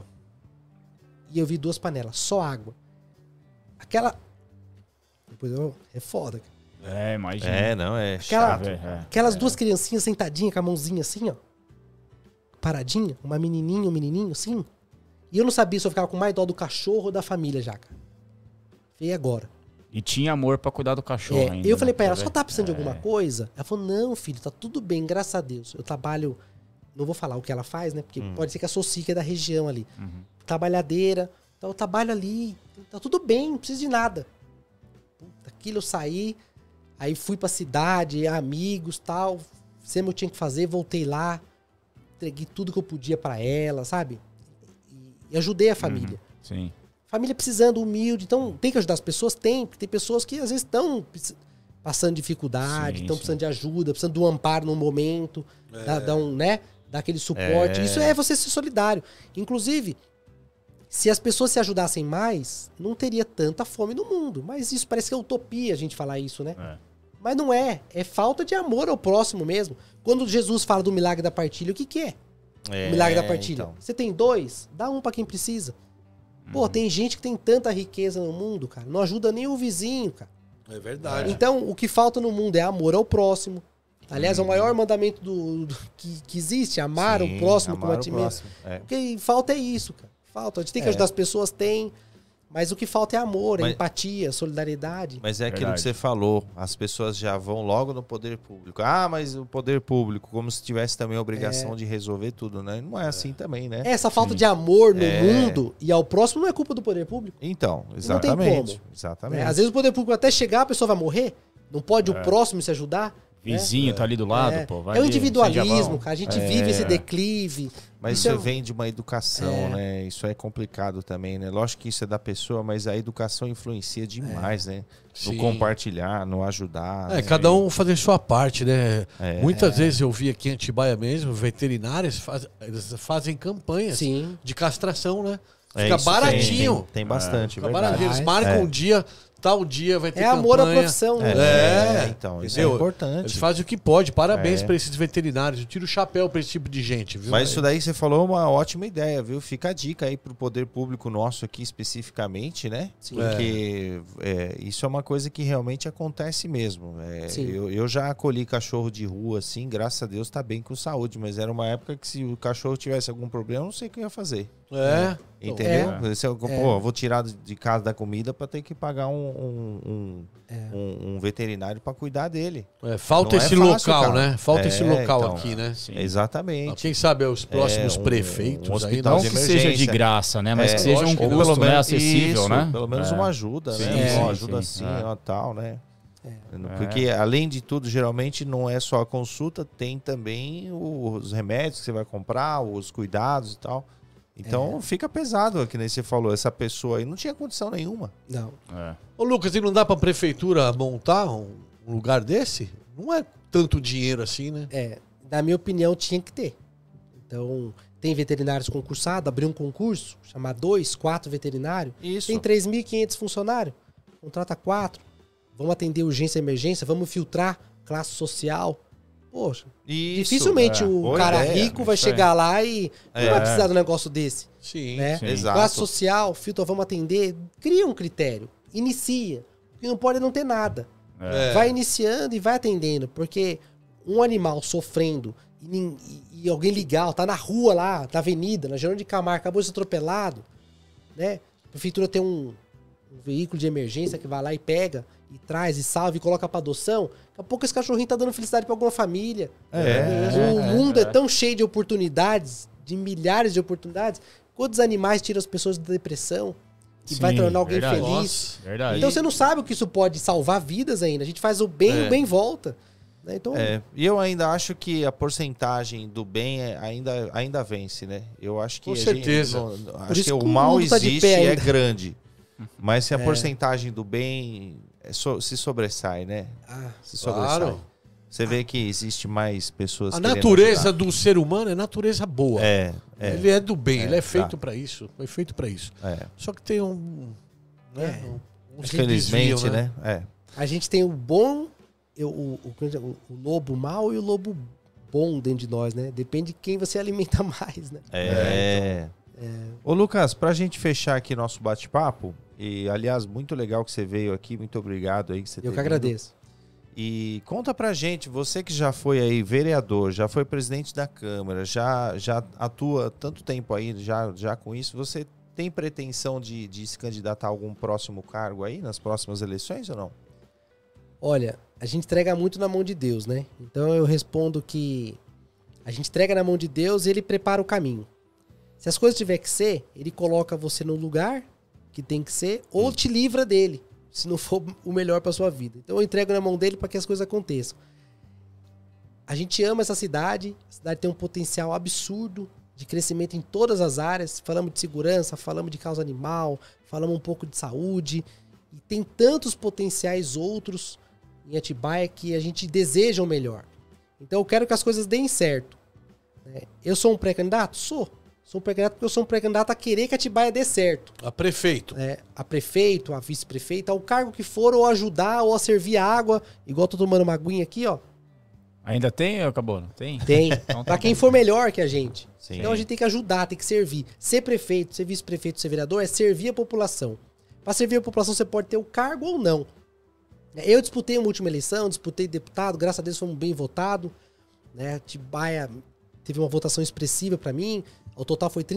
E eu vi 2 panelas, só água. Aquela... Depois é foda. Imagina. Aquelas 2 criancinhas sentadinhas com a mãozinha assim, ó. Paradinha, uma menininha, um menininho assim. E eu não sabia se eu ficava com mais dó do cachorro ou da família já, cara. E agora? E tinha amor pra cuidar do cachorro ainda. Eu falei pra ela, né? só tá precisando de alguma coisa? Ela falou, não, filho, tá tudo bem, graças a Deus. Eu trabalho, não vou falar o que ela faz, né? Porque pode ser que associe que é da região ali. Trabalhadeira, então eu trabalho ali, tá tudo bem, não preciso de nada. Puta, aquilo eu saí, aí fui pra cidade, amigos, tal. Sempre eu tinha que fazer, voltei lá, entreguei tudo que eu podia pra ela, sabe? E ajudei a família. Sim. Família precisando, humilde. Então, tem que ajudar as pessoas? Tem. Porque tem pessoas que, às vezes, estão passando dificuldade, estão precisando de ajuda, precisando de um amparo num momento, dar aquele suporte. Isso é você ser solidário. Inclusive, se as pessoas se ajudassem mais, não teria tanta fome no mundo. Mas isso parece que é utopia a gente falar isso, né? Mas não é. É falta de amor ao próximo mesmo. Quando Jesus fala do milagre da partilha, o que é? O milagre da partilha. Então. Você tem 2, dá um pra quem precisa. Pô, tem gente que tem tanta riqueza no mundo, cara. Não ajuda nem o vizinho, cara. É verdade. Então, o que falta no mundo é amor ao próximo, Aliás, é o maior mandamento que existe, amar o próximo como a ti mesmo. É. O que falta é isso, cara. Falta. A gente tem que ajudar as pessoas, mas o que falta é amor, é empatia, solidariedade. Mas é aquilo que você falou, as pessoas já vão logo no poder público. Ah, mas o poder público, como se tivesse também a obrigação de resolver tudo, né? Não é assim também, né? Essa falta de amor no mundo e ao próximo não é culpa do poder público. Então, exatamente. Não tem como. Exatamente. Às vezes o poder público até chegar, a pessoa vai morrer. Não pode o próximo se ajudar. Vizinho tá ali do lado, pô. Vai é o ali, individualismo, cara. A gente vive esse declive. Mas isso vem de uma educação, né? Isso é complicado também, né? Lógico que isso é da pessoa, mas a educação influencia demais, né? No compartilhar, no ajudar. É, cada um fazer sua parte, né? Muitas vezes eu vi aqui em Atibaia mesmo, veterinários eles fazem campanhas de castração, né? Fica baratinho. Tem bastante, fica baratinho. Eles marcam um dia, tal dia vai ter campanha. Amor à profissão, né? Então, isso é importante. Eles fazem o que pode. Parabéns para esses veterinários. Eu tiro o chapéu para esse tipo de gente, viu? Mas isso daí que você falou é uma ótima ideia, viu? Fica a dica aí pro poder público nosso aqui especificamente, né? Sim. Porque isso é uma coisa que realmente acontece mesmo. Eu já acolhi cachorro de rua, assim, graças a Deus tá bem com saúde, mas era uma época que se o cachorro tivesse algum problema, eu não sei o que eu ia fazer. Entendeu? Pô, vou tirar de casa da comida para ter que pagar um veterinário para cuidar dele. Falta esse local, né? Falta esse local então, aqui, né? Exatamente. Quem sabe os próximos prefeitos aí, não que seja de graça, né? Mas que seja um custo, pelo menos, acessível, né? Pelo menos uma ajuda, né? Uma ajuda assim, tal, né? Porque, além de tudo, geralmente não é só a consulta, tem também os remédios que você vai comprar, os cuidados e tal. Então fica pesado, que nem você falou, essa pessoa aí não tinha condição nenhuma. Não. Ô Lucas, e não dá pra prefeitura montar um lugar desse? Não é tanto dinheiro assim, né? Na minha opinião, tinha que ter. Então, tem veterinários concursados, abrir um concurso, chamar 2, 4 veterinários. Isso. Tem 3.500 funcionários, contrata 4. Vamos atender urgência e emergência, vamos filtrar classe social. Poxa, dificilmente o cara rico vai chegar lá e não vai precisar de um negócio desse. Sim, né? Exato. Classe social, filtro, vamos atender. Cria um critério, inicia. O que não pode é não ter nada. Vai iniciando e vai atendendo, porque um animal sofrendo e alguém ligar, tá na rua lá, na avenida, na Jerônimo de Camargo, acabou de ser atropelado, né? A prefeitura tem um veículo de emergência que vai lá e pega e traz e salva e coloca pra adoção. Daqui a pouco esse cachorrinho tá dando felicidade pra alguma família. O mundo é tão cheio de oportunidades, de milhares de oportunidades. Quantos animais tiram as pessoas da depressão? Que vai tornar alguém feliz. Nossa, verdade. Então você não sabe o que isso pode salvar vidas ainda. A gente faz o bem e o bem volta. Né? Então, E eu ainda acho que a porcentagem do bem ainda vence, né? Eu acho que com certeza. Acho que o mal existe e é grande. Mas se a porcentagem do bem se sobressai, né? Se sobressai. Claro. Você vê que existe mais pessoas. A natureza do ser humano é natureza boa. Ele é do bem, ele é feito pra isso. Foi feito pra isso. Só que tem infelizmente, desvio, né? A gente tem o bom, o lobo mau e o lobo bom dentro de nós, né? Depende de quem você alimenta mais, né? Ô Lucas, pra gente fechar aqui nosso bate-papo, e aliás, muito legal que você veio aqui, muito obrigado aí que você Eu que agradeço. E conta pra gente, você que já foi aí vereador, já foi presidente da Câmara, já atua tanto tempo aí já com isso, você tem pretensão de se candidatar a algum próximo cargo aí nas próximas eleições ou não? Olha, a gente entrega muito na mão de Deus, né? Então eu respondo que a gente entrega na mão de Deus e ele prepara o caminho. Se as coisas tiver que ser, ele coloca você no lugar que tem que ser ou te livra dele, se não for o melhor para sua vida. Então eu entrego na mão dele para que as coisas aconteçam. A gente ama essa cidade, a cidade tem um potencial absurdo de crescimento em todas as áreas. Falamos de segurança, falamos de causa animal, falamos um pouco de saúde. E tem tantos potenciais outros em Atibaia que a gente deseja o melhor. Então eu quero que as coisas deem certo. Eu sou um pré-candidato? Sou um pré-candidato porque eu sou um pré-candidato a querer que Atibaia dê certo. A prefeito. A prefeito, a vice-prefeita, o cargo que for, ou ajudar, ou a servir água, igual tô tomando uma aguinha aqui, ó. Ainda tem ou acabou? Não tem? Tem. Então, pra quem for melhor que a gente. Sim. Então a gente tem que ajudar, tem que servir. Ser prefeito, ser vice-prefeito, ser vereador é servir a população. Pra servir a população você pode ter o cargo ou não. Eu disputei uma última eleição, disputei deputado, graças a Deus fomos bem votados. Né? Atibaia teve uma votação expressiva para mim. O total foi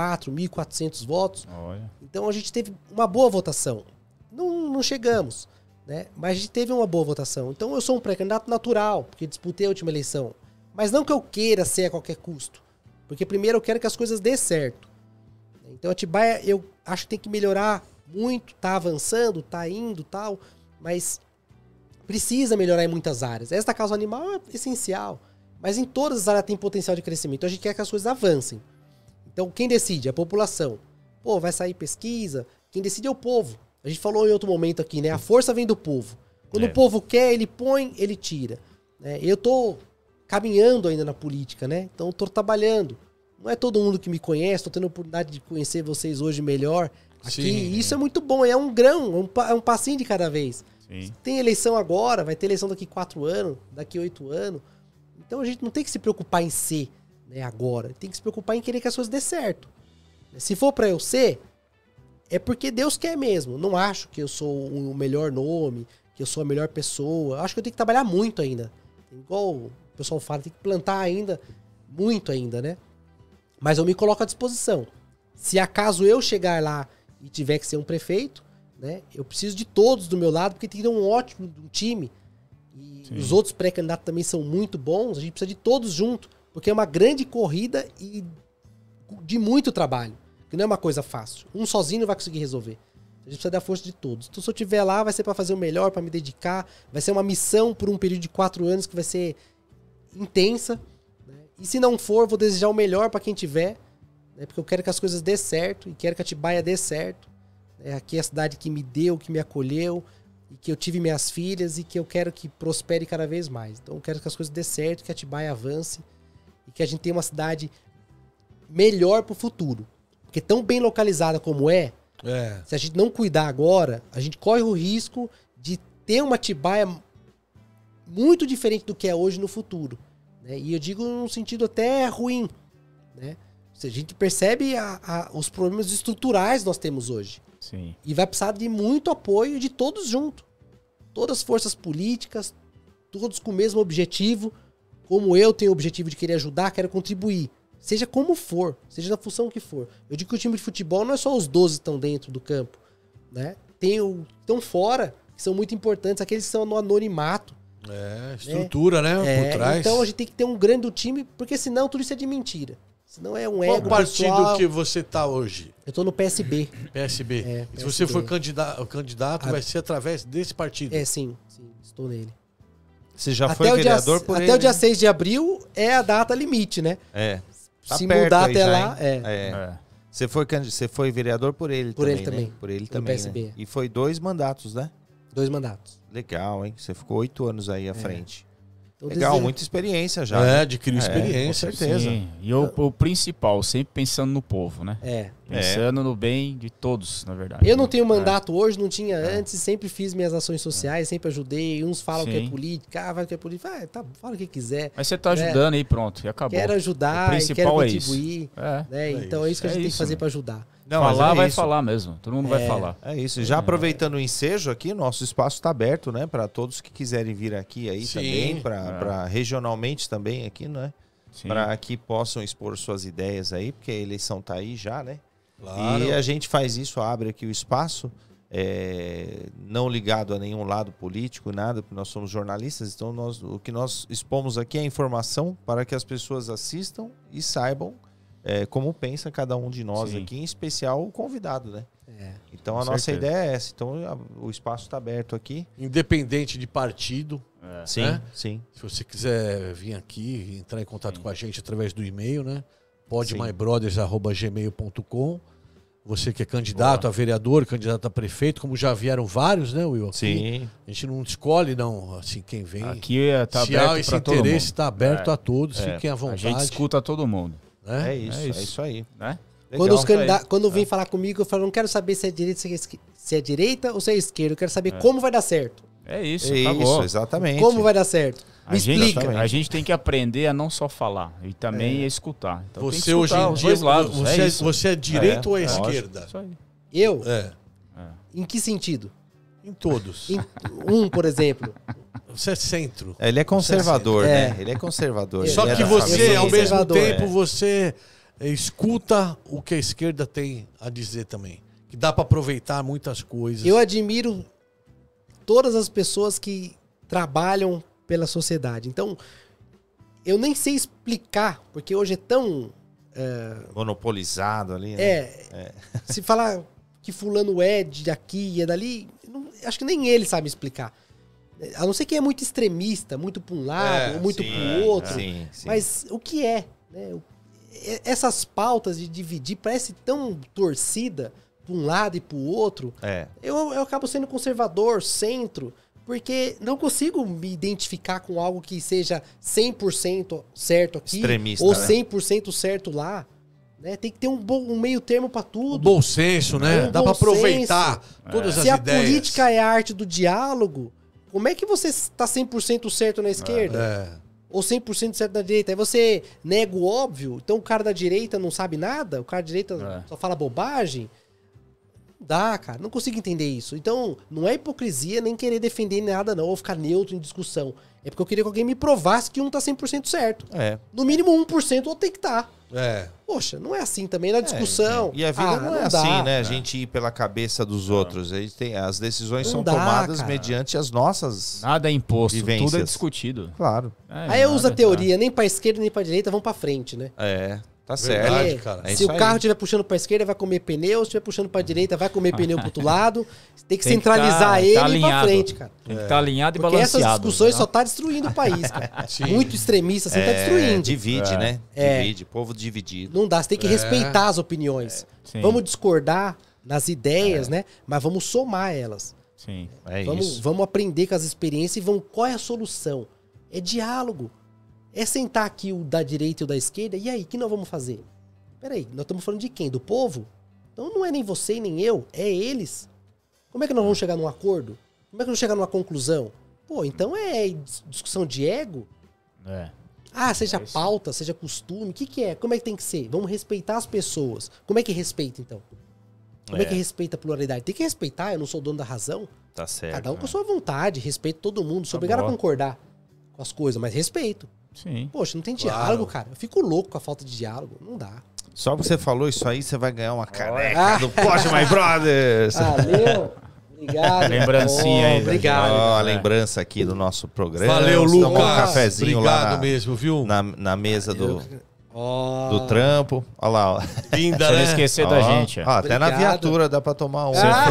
34.400 votos. Olha. Então a gente teve uma boa votação. Não chegamos, né? Mas a gente teve uma boa votação. Então eu sou um pré-candidato natural, porque disputei a última eleição. Mas não que eu queira ser a qualquer custo. Porque primeiro eu quero que as coisas dê certo. Então Atibaia eu acho que tem que melhorar muito, tá avançando, tá indo tal, mas precisa melhorar em muitas áreas. Esta causa animal é essencial, mas em todas as áreas tem potencial de crescimento. Então a gente quer que as coisas avancem. Então quem decide? A população. Pô, vai sair pesquisa, quem decide é o povo. A gente falou em outro momento aqui, né? A força vem do povo. Quando o povo quer, ele põe, ele tira. Né? Eu tô caminhando ainda na política, né? Então tô trabalhando. Não é todo mundo que me conhece, tô tendo a oportunidade de conhecer vocês hoje melhor aqui. Sim. Isso é muito bom, é um grão, é um passinho de cada vez. Sim. Tem eleição agora, vai ter eleição daqui 4 anos, daqui 8 anos. Então a gente não tem que se preocupar em ser, né, agora. Tem que se preocupar em querer que as coisas dê certo. Se for pra eu ser, é porque Deus quer mesmo. Não acho que eu sou o melhor nome, que eu sou a melhor pessoa. Acho que eu tenho que trabalhar muito ainda. Igual o pessoal fala, tem que plantar ainda, muito ainda, né? Mas eu me coloco à disposição. Se acaso eu chegar lá e tiver que ser um prefeito, né? Eu preciso de todos do meu lado, porque tem que ter um ótimo time. E Sim. os outros pré-candidatos também são muito bons. A gente precisa de todos juntos, porque é uma grande corrida e de muito trabalho. Que não é uma coisa fácil. Um sozinho não vai conseguir resolver. A gente precisa da força de todos. Então se eu estiver lá, vai ser para fazer o melhor, para me dedicar. Vai ser uma missão por um período de 4 anos que vai ser intensa. E se não for, vou desejar o melhor para quem tiver, né? Porque eu quero que as coisas dê certo e quero que Atibaia dê certo. Aqui é a cidade que me deu, que me acolheu, e que eu tive minhas filhas e que eu quero que prospere cada vez mais. Então eu quero que as coisas dê certo, que Atibaia avance e que a gente tenha uma cidade melhor para o futuro. Porque tão bem localizada como se a gente não cuidar agora, a gente corre o risco de ter uma Atibaia muito diferente do que é hoje no futuro. Né? E eu digo num sentido até ruim. Né? A gente percebe os problemas estruturais que nós temos hoje. Sim. E vai precisar de muito apoio de todos juntos. Todas as forças políticas, todos com o mesmo objetivo. Como eu tenho o objetivo de querer ajudar, quero contribuir. Seja como for, seja na função que for. Eu digo que o time de futebol não é só os 12 que estão dentro do campo. Né? Tem os que estão fora, que são muito importantes, aqueles que estão no anonimato. Estrutura, né? Por trás. Então a gente tem que ter um grande time, porque senão tudo isso é de mentira. Senão é um Qual ego partido pessoal. que você tá hoje? Eu tô no PSB. PSB. É, E se você PSB. for candidato, vai ser através desse partido. Sim, estou nele. Você já foi vereador por ele? Até o dia 6 de abril é a data limite, né? É. Tá Se perto mudar aí até já, lá, hein? É. Você foi vereador por ele Por também, ele também. né? Por ele No também, PSB. né? E foi 2 mandatos, né? 2 mandatos. Legal, hein? Você ficou 8 anos aí à frente. Então, Legal, desejo- muita experiência já. né? Adquiriu experiência. Com certeza. Sim. E o principal, sempre pensando no povo, né? É. Pensando no bem de todos, na verdade. Eu não tenho mandato hoje, não tinha antes, sempre fiz minhas ações sociais, sempre ajudei. Uns falam que é Sim. política, vai que é política. Tá, fala o que quiser. Mas você tá ajudando aí, pronto, e acabou. Quero O ajudar, e principal quero é isso. contribuir. Né? Então é isso que a gente tem que isso, fazer mano. para ajudar. Não, mas Falar é vai isso. falar mesmo. Todo mundo vai falar. É isso. Já aproveitando o ensejo aqui, nosso espaço está aberto, né? Para todos que quiserem vir aqui aí Sim. também, para regionalmente também aqui, né? Sim. Para que possam expor suas ideias aí, porque a eleição tá aí já, né? Claro. E a gente faz isso, abre aqui o espaço, não ligado a nenhum lado político, nada, porque nós somos jornalistas, então o que nós expomos aqui é informação para que as pessoas assistam e saibam como pensa cada um de nós Sim. aqui, em especial o convidado, né? Então a Com nossa certeza. ideia é essa. Então o espaço está aberto aqui. Independente de partido. Sim, Né? sim. Se você quiser vir aqui, entrar em contato com a gente através do e-mail, né? Sim. podmybrothers@gmail.com. Você que é candidato a vereador, candidato a prefeito, como já vieram vários, né, Will? Aqui, Sim. a gente não escolhe, não, assim, quem vem. Aqui tá Se há aberto esse para todo mundo. interesse, está aberto a todos, fiquem à A vontade. gente escuta todo mundo, Né? É isso aí. né? Quando, Legal. os candidatos, quando vem falar comigo, eu falo, não quero saber se é direita, se é direita ou se é esquerda. Eu quero saber como vai dar certo. É isso, Isso, acabou. exatamente. Como vai dar certo. Me A gente, explica. a gente tem que aprender a não só falar, e também a escutar. Então, tem que Você hoje escutar em os dia, dois lados. você é direita ou é lógico, esquerda? isso aí. Eu? É. Em que sentido? Em todos. Por exemplo. Você é centro. Ele é conservador, É. né? Ele é conservador. Só ele é que da você, família. ao mesmo conservador. tempo, você escuta o que a esquerda tem a dizer também. Que dá pra aproveitar muitas coisas. Eu admiro todas as pessoas que trabalham pela sociedade. Então, eu nem sei explicar, porque hoje é tão... Monopolizado ali, né? Se falar que fulano é de aqui e é dali, acho que nem ele sabe explicar. A não ser que é muito extremista, muito para um lado, ou muito para o outro. Sim. Mas o que é? Né? Essas pautas de dividir parece tão torcida para um lado e para o outro. Eu acabo sendo conservador, centro, porque não consigo me identificar com algo que seja 100% certo aqui Extremista, ou né? 100% certo lá. Né? Tem que ter um meio termo para tudo. Bom senso, né? Um Dá bom pra aproveitar todas as Se a ideias. política é a arte do diálogo, como é que você está 100% certo na esquerda? Ou 100% certo na direita? Aí você nega o óbvio, então o cara da direita não sabe nada? O cara da direita só fala bobagem? Não dá, cara. Não consigo entender isso. Então, não é hipocrisia nem querer defender nada, não, ou ficar neutro em discussão. É porque eu queria que alguém me provasse que um tá 100% certo. No mínimo 1% eu tenho que estar. Poxa, não é assim também na discussão. E a vida não é dá. assim, né? A gente ir pela cabeça dos outros. A gente tem, as decisões Não são dá, tomadas cara. mediante as nossas Nada é imposto, vivências. tudo é discutido. Claro. Aí eu uso a teoria, nem pra esquerda nem pra direita vão pra frente, né? Tá certo. Verdade, cara. É Se isso o carro aí. estiver puxando pra esquerda, vai comer pneu. Se estiver puxando pra direita, vai comer pneu pro outro lado. Tem que Tem que centralizar tá ele e ir pra alinhado. frente, cara. Tem que estar alinhado e Porque balanceado. essas discussões né? só tá destruindo o país, cara. Sim. Muito extremista, assim, tá destruindo. Divide, né? Divide. Povo dividido. Não dá, você tem que respeitar as opiniões. Sim. Vamos discordar nas ideias, né? Mas vamos somar elas. Sim. Vamos aprender com as experiências e qual é a solução? É diálogo. É sentar aqui o da direita e o da esquerda, e aí, o que nós vamos fazer? Peraí, nós estamos falando de quem? Do povo? Então não é nem você nem eu, é eles. Como é que nós vamos chegar num acordo? Como é que nós vamos chegar numa conclusão? Pô, então é discussão de ego? Seja pauta, seja costume, o que é? Como é que tem que ser? Vamos respeitar as pessoas. Como é que respeita, então? Como é que respeita a pluralidade? Tem que respeitar, eu não sou dono da razão. Tá certo. Cada um com a sua vontade, respeito todo mundo. Sou obrigado a concordar com as coisas, mas respeito. Sim. Poxa, não tem diálogo, cara. Eu fico louco com a falta de diálogo. Não dá. Só porque você falou isso aí, você vai ganhar uma caneca do Porsche My Brothers. Valeu. Obrigado. Lembrancinha aí, Obrigado. Ó, a lembrança aqui do nosso programa. Valeu, Vamos Lucas. tomar um cafezinho Obrigado lá mesmo, viu? na mesa do Ó. trampo. Olha lá, ó. Linda, Você não né? esquecer da gente. Ó, até na Obrigado. viatura dá pra tomar um.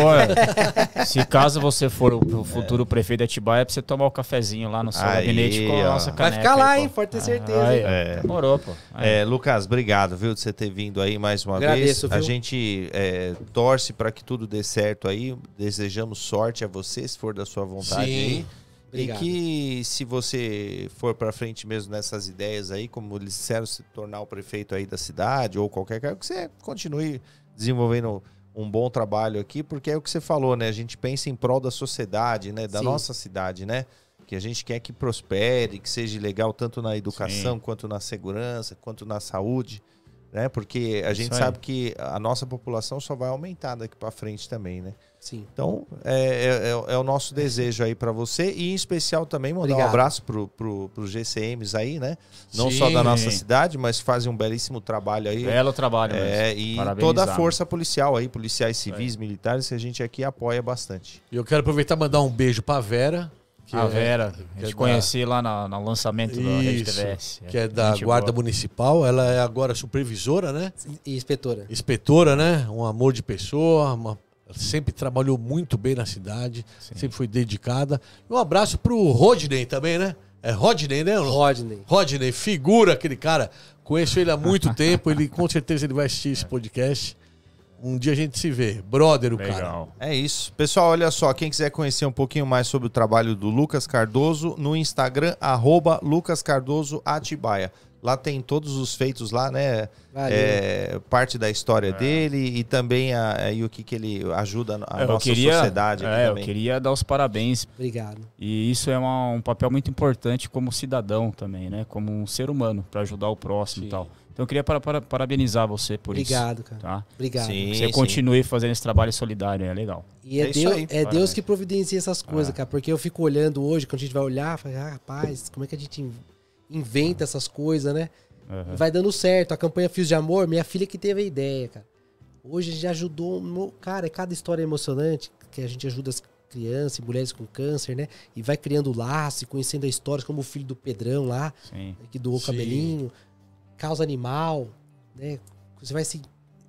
Se caso você for o futuro prefeito de Atibaia, é pra você tomar o cafezinho lá no seu Aí, gabinete com a ó. nossa Vai caneca. ficar lá, aí, hein? pô. Pode ter certeza. Aí, hein? Demorou, pô. Aí. Lucas, obrigado, viu, de você ter vindo aí mais uma Agradeço, vez. A viu? gente torce para que tudo dê certo aí. Desejamos sorte a você, se for da sua vontade Sim. aí. Obrigado. E que se você for para frente mesmo nessas ideias aí, como eles disseram, se tornar o prefeito aí da cidade ou qualquer cargo, que você continue desenvolvendo um bom trabalho aqui, porque é o que você falou, né? A gente pensa em prol da sociedade, né? Da Sim. nossa cidade, né? Que a gente quer que prospere, que seja legal tanto na educação, quanto na segurança, quanto na saúde, né? Porque a gente aí. sabe que a nossa população só vai aumentar daqui para frente também, né? Sim. Então, é o nosso desejo aí para você e, em especial, também mandar Obrigado. um abraço pros GCMs aí, né? Não Sim. só da nossa cidade, mas fazem um belíssimo trabalho aí. Belo trabalho mesmo. E Parabenizar. toda a força policial aí, policiais civis, militares, que a gente aqui apoia bastante. E eu quero aproveitar e mandar um beijo pra Vera. Que A é- Vera, que a é gente da- conheci lá no lançamento da Rede Isso, TVS. que é da Gente Guarda boa. Municipal. Ela é agora supervisora, né? E inspetora. Inspetora, né? Um amor de pessoa. Ela sempre trabalhou muito bem na cidade. Sempre foi dedicada. E um abraço pro Rodney também, né? É Rodney, né? Rodney. Rodney, figura aquele cara. Conheço ele há muito tempo. Ele com certeza ele vai assistir esse podcast. Um dia a gente se vê. Brother, o cara. Legal. É isso. Pessoal, olha só, quem quiser conhecer um pouquinho mais sobre o trabalho do Lucas Cardoso, no Instagram, @LucasCardosoAtibaia. Lá tem todos os feitos lá, né? Valeu. Parte da história dele e também e o que ele ajuda a Eu nossa queria, sociedade aqui eu também. queria dar os parabéns. Obrigado. E isso é um papel muito importante como cidadão também, né? Como um ser humano, para ajudar o próximo e tal. Então eu queria parabenizar você por Obrigado, isso. cara. Tá? Obrigado. Sim. Que você continue fazendo esse trabalho solidário, é legal. E É isso Deus, aí. Deus que providencia essas coisas, Ah. cara. Porque eu fico olhando hoje, quando a gente vai olhar, fala, rapaz, como é que a gente inventa essas coisas, né? Uhum. E vai dando certo. A campanha Fios de Amor, minha filha que teve a ideia, cara. Hoje a gente ajudou, cara, cada história emocionante que a gente ajuda as crianças e mulheres com câncer, né? E vai criando laço, e conhecendo a história, como o filho do Pedrão lá, Sim. que doou o Sim. cabelinho, causa animal, né? Você vai se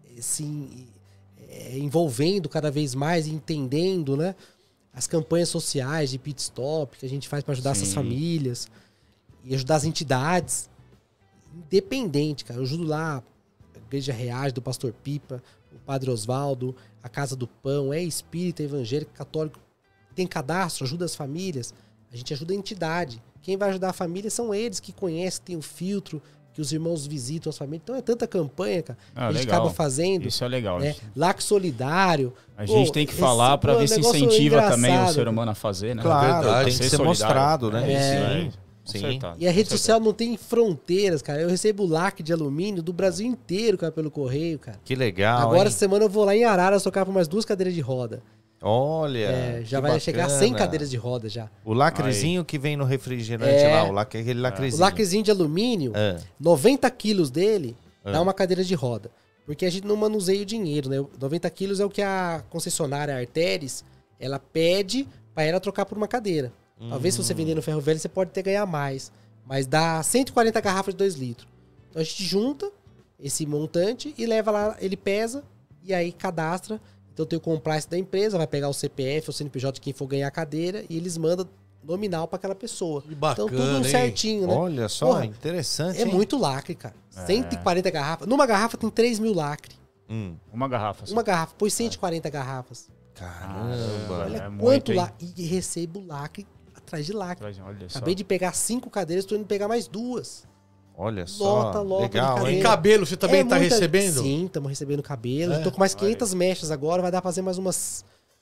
envolvendo cada vez mais, e entendendo, né? As campanhas sociais de pit stop que a gente faz para ajudar essas Sim. famílias e ajudar as entidades. Independente, cara. Eu ajudo lá a Igreja Reage do Pastor Pipa, o Padre Osvaldo, a Casa do Pão, é espírita, evangélico, católico. Tem cadastro, ajuda as famílias. A gente ajuda a entidade. Quem vai ajudar a família são eles que conhecem, tem o filtro, que os irmãos visitam as famílias. Então é tanta campanha, cara, que a gente legal. acaba fazendo. Isso é legal. Né? Lacre Solidário. A gente tem que falar para ver se negócio incentiva também o engraçado. ser humano a fazer, né? Claro, verdade. tem que ser solidário. mostrado, né? É. Sim. Acertado. E a rede Com social não tem fronteiras, cara. Eu recebo lacre de alumínio do Brasil inteiro, cara, pelo correio, cara. Que legal, Agora, hein? essa semana, eu vou lá em Araras tocar por mais 2 cadeiras de roda. Olha, Já que vai chegar a bacana. 100 cadeiras de roda já. O lacrezinho que vem no refrigerante lá, aquele O lacrezinho. lacrezinho de alumínio, Ah, 90 quilos dele dá uma cadeira de roda. Porque a gente não manuseia o dinheiro, né? 90 quilos é o que a concessionária Arteris, ela pede para ela trocar por uma cadeira. Talvez se você vender no ferro velho, você pode até ganhar mais. Mas dá 140 garrafas de 2 litros. Então a gente junta esse montante e leva lá, ele pesa e aí cadastra. Então tem o compliance da empresa, vai pegar o CPF, o CNPJ de quem for ganhar a cadeira e eles mandam nominal para aquela pessoa. Que bacana, então tudo hein? certinho, né? olha só, Porra, interessante, É hein? muito lacre, cara. 140 garrafas. Numa garrafa tem 3 mil lacre. Uma garrafa. Só. Uma garrafa, põe 140 garrafas. Caramba. Olha É muito, quanto hein? lacre. E recebo lacre atrás de lacre. Olha só. Acabei de pegar 5 cadeiras, tô indo pegar mais 2. Olha só. Lota legal, de E hein? cadeira. cabelo, você também É tá muita- recebendo? Sim, estamos recebendo cabelo. É? Tô com mais 500 mechas agora, vai dar pra fazer mais umas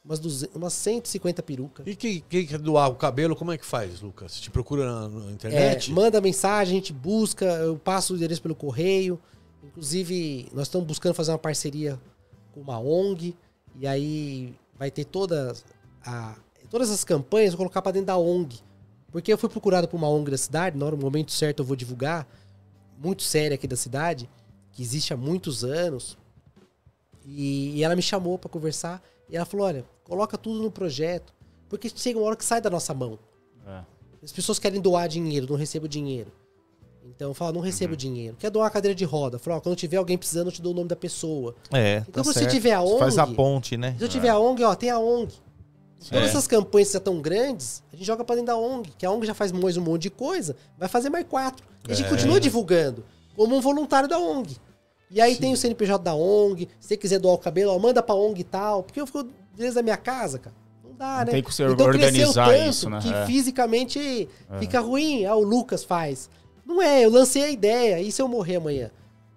150 perucas. E quem quer doar o cabelo, como é que faz, Lucas? Te procura na internet? Manda mensagem, a gente busca, eu passo o endereço pelo correio. Inclusive, nós estamos buscando fazer uma parceria com uma ONG. E aí vai ter todas as campanhas, vou colocar para dentro da ONG. Porque eu fui procurado por uma ONG da cidade, no momento certo eu vou divulgar, muito séria aqui da cidade, que existe há muitos anos. E ela me chamou para conversar. E ela falou, olha, coloca tudo no projeto. Porque chega uma hora que sai da nossa mão. É. As pessoas querem doar dinheiro, não recebo dinheiro. Então eu falo, não recebo dinheiro. Quer doar uma cadeira de roda? Eu falo, quando tiver alguém precisando, eu te dou o nome da pessoa. tá Então, se certo. tiver a Você faz a ONG, ponte, né? Se eu tiver a ONG, ó, tem a ONG. Todas É. essas campanhas que já estão grandes, a gente joga pra dentro da ONG. Que a ONG já faz mais um monte de coisa, vai fazer mais 4. E a gente continua divulgando, como um voluntário da ONG. E aí tem o CNPJ da ONG, se você quiser doar o cabelo, ó, manda pra ONG e tal. Porque eu fico desde a minha casa, cara. Não dá, Não né? tem que você Então cresceu organizar tanto isso, né? que É. fisicamente fica ruim. Ah, o Lucas faz. Não é, eu lancei a ideia. E se eu morrer amanhã?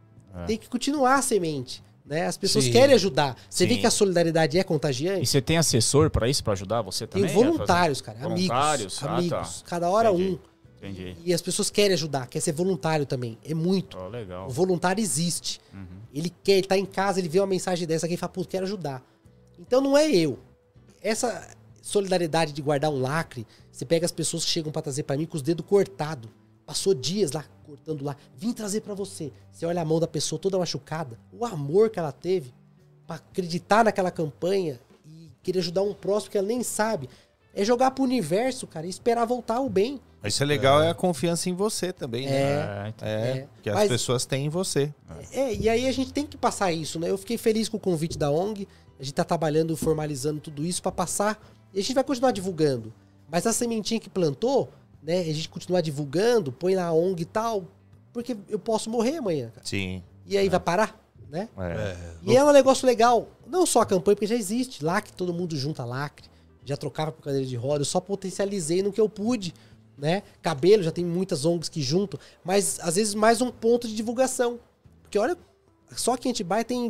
Tem que continuar a semente. Né? As pessoas Sim. querem ajudar. Você vê Sim. que a solidariedade é contagiante? E você tem assessor para isso, para ajudar você Tem também? voluntários, cara. Voluntários? Amigos. Ah, Amigos. tá. Cada hora Entendi. um. Entendi. E as pessoas querem ajudar, quer ser voluntário também. É muito. Oh, legal. O voluntário existe. Ele quer, ele tá em casa, ele vê uma mensagem dessa aqui e fala, putz, quero ajudar. Então não é eu. Essa solidariedade de guardar um lacre, você pega as pessoas que chegam pra trazer pra mim com os dedos cortados. Passou dias lá, cortando lá. Vim trazer pra você. Você olha a mão da pessoa toda machucada. O amor que ela teve pra acreditar naquela campanha e querer ajudar um próximo que ela nem sabe. É jogar pro universo, cara, e esperar voltar o bem. Isso é legal, é a confiança em você também, né? Então. Que as Mas- pessoas têm em você. E aí a gente tem que passar isso, né? Eu fiquei feliz com o convite da ONG. A gente tá trabalhando, formalizando tudo isso pra passar. E a gente vai continuar divulgando. Mas a sementinha que plantou, né? A gente continuar divulgando, põe na ONG e tal. Porque eu posso morrer amanhã, cara. Sim. E aí vai parar, né? É. E é um negócio legal. Não só a campanha, porque já existe. Lacre, todo mundo junta lacre. Já trocava por cadeira de roda. Eu só potencializei no que eu pude, né? Cabelo, já tem muitas ONGs que juntam. Mas, às vezes, mais um ponto de divulgação. Porque, olha, só aqui em Atibaia tem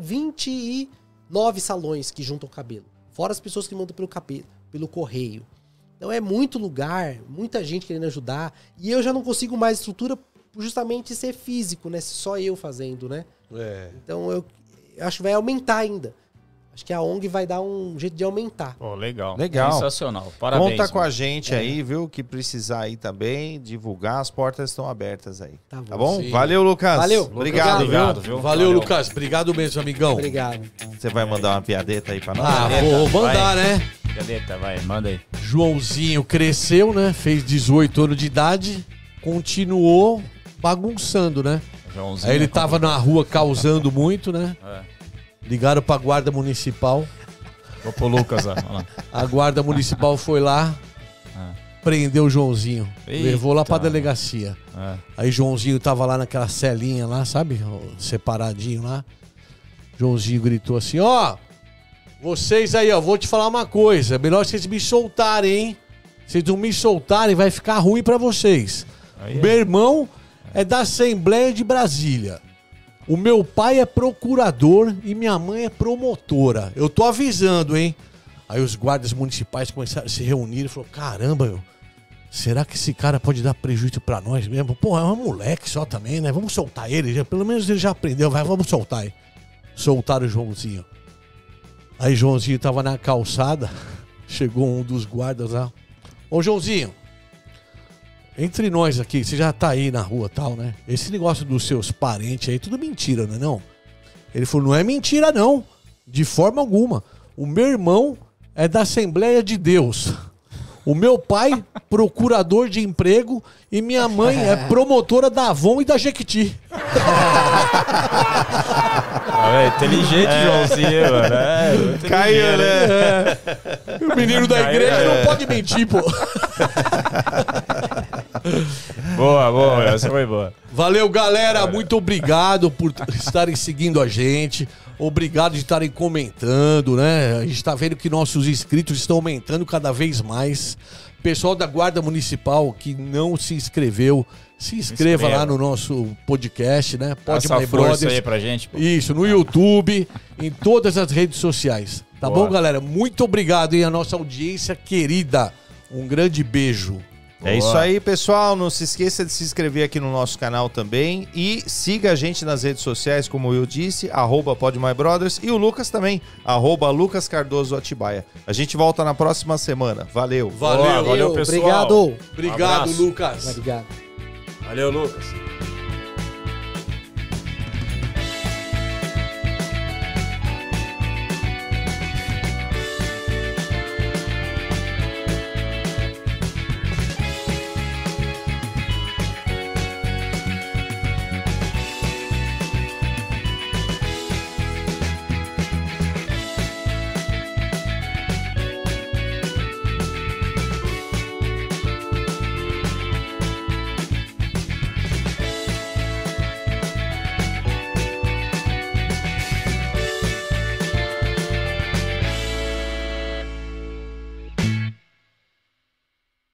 29 salões que juntam cabelo. Fora as pessoas que mandam pelo cabelo, pelo correio. Então, é muito lugar, muita gente querendo ajudar. E eu já não consigo mais estrutura justamente ser físico, né? Só eu fazendo, né? Então eu acho que vai aumentar ainda. Acho que a ONG vai dar um jeito de aumentar. Pô, legal. Legal. Sensacional. Parabéns. Conta com a gente aí, viu? Que precisar aí também, divulgar, as portas estão abertas aí. Tá bom? Sim. Valeu, Lucas. Valeu. Obrigado, Obrigado, viu? viu? Valeu, Lucas. Obrigado mesmo, amigão. Obrigado. Você vai mandar uma piadeta aí pra nós? Vou mandar, né? Cadeta, vai, manda aí. Joãozinho cresceu, né? Fez 18 anos de idade, continuou bagunçando, né? Joãozinho. Aí ele tava na rua causando muito, né? Ligaram pra guarda municipal. Vou pro Lucas lá. Olha lá. A guarda municipal foi lá, prendeu o Joãozinho. Eita. Levou lá pra delegacia. É. Aí Joãozinho tava lá naquela celinha lá, sabe? Separadinho lá. Joãozinho gritou assim, ó, vocês aí, ó, vou te falar uma coisa. É melhor vocês me soltarem, hein? Se não me soltarem, vai ficar ruim pra vocês. Aí, Meu irmão é da Assembleia de Brasília. O meu pai é procurador e minha mãe é promotora. Eu tô avisando, hein? Aí os guardas municipais começaram a se reunir e falaram, caramba, meu, será que esse cara pode dar prejuízo pra nós mesmo? Pô, é um moleque só também, né? Vamos soltar ele, pelo menos ele já aprendeu, vamos soltar aí. Soltaram o Joãozinho. Aí Joãozinho tava na calçada, chegou um dos guardas lá. Ô Joãozinho, entre nós aqui, você já tá aí na rua e tal, né? Esse negócio dos seus parentes aí, tudo mentira, não é não? Ele falou, não é mentira não, de forma alguma. O meu irmão é da Assembleia de Deus. O meu pai, procurador de emprego, e minha mãe é promotora da Avon e da Jequiti. Inteligente, Joãozinho, mano. Caiu, né? O menino da igreja não pode mentir, pô. Boa, essa foi boa. Valeu, galera. Muito obrigado por estarem seguindo a gente. Obrigado de estarem comentando, né? A gente tá vendo que nossos inscritos estão aumentando cada vez mais. Pessoal da Guarda Municipal que não se inscreveu, se inscreva lá no nosso podcast, né? Pode My Brothers aí pra gente. Pô. Isso, no YouTube, em todas as redes sociais. Tá bom, galera? Muito obrigado, hein? A nossa audiência querida. Um grande beijo. É isso aí, pessoal. Não se esqueça de se inscrever aqui no nosso canal também. E siga a gente nas redes sociais, como eu disse, @PodMyBrothers. E o Lucas também, @Lucas Cardoso Atibaia. A gente volta na próxima semana. Valeu. Valeu, valeu, pessoal. Obrigado. Obrigado, abraço. Lucas. Obrigado. Valeu, Lucas.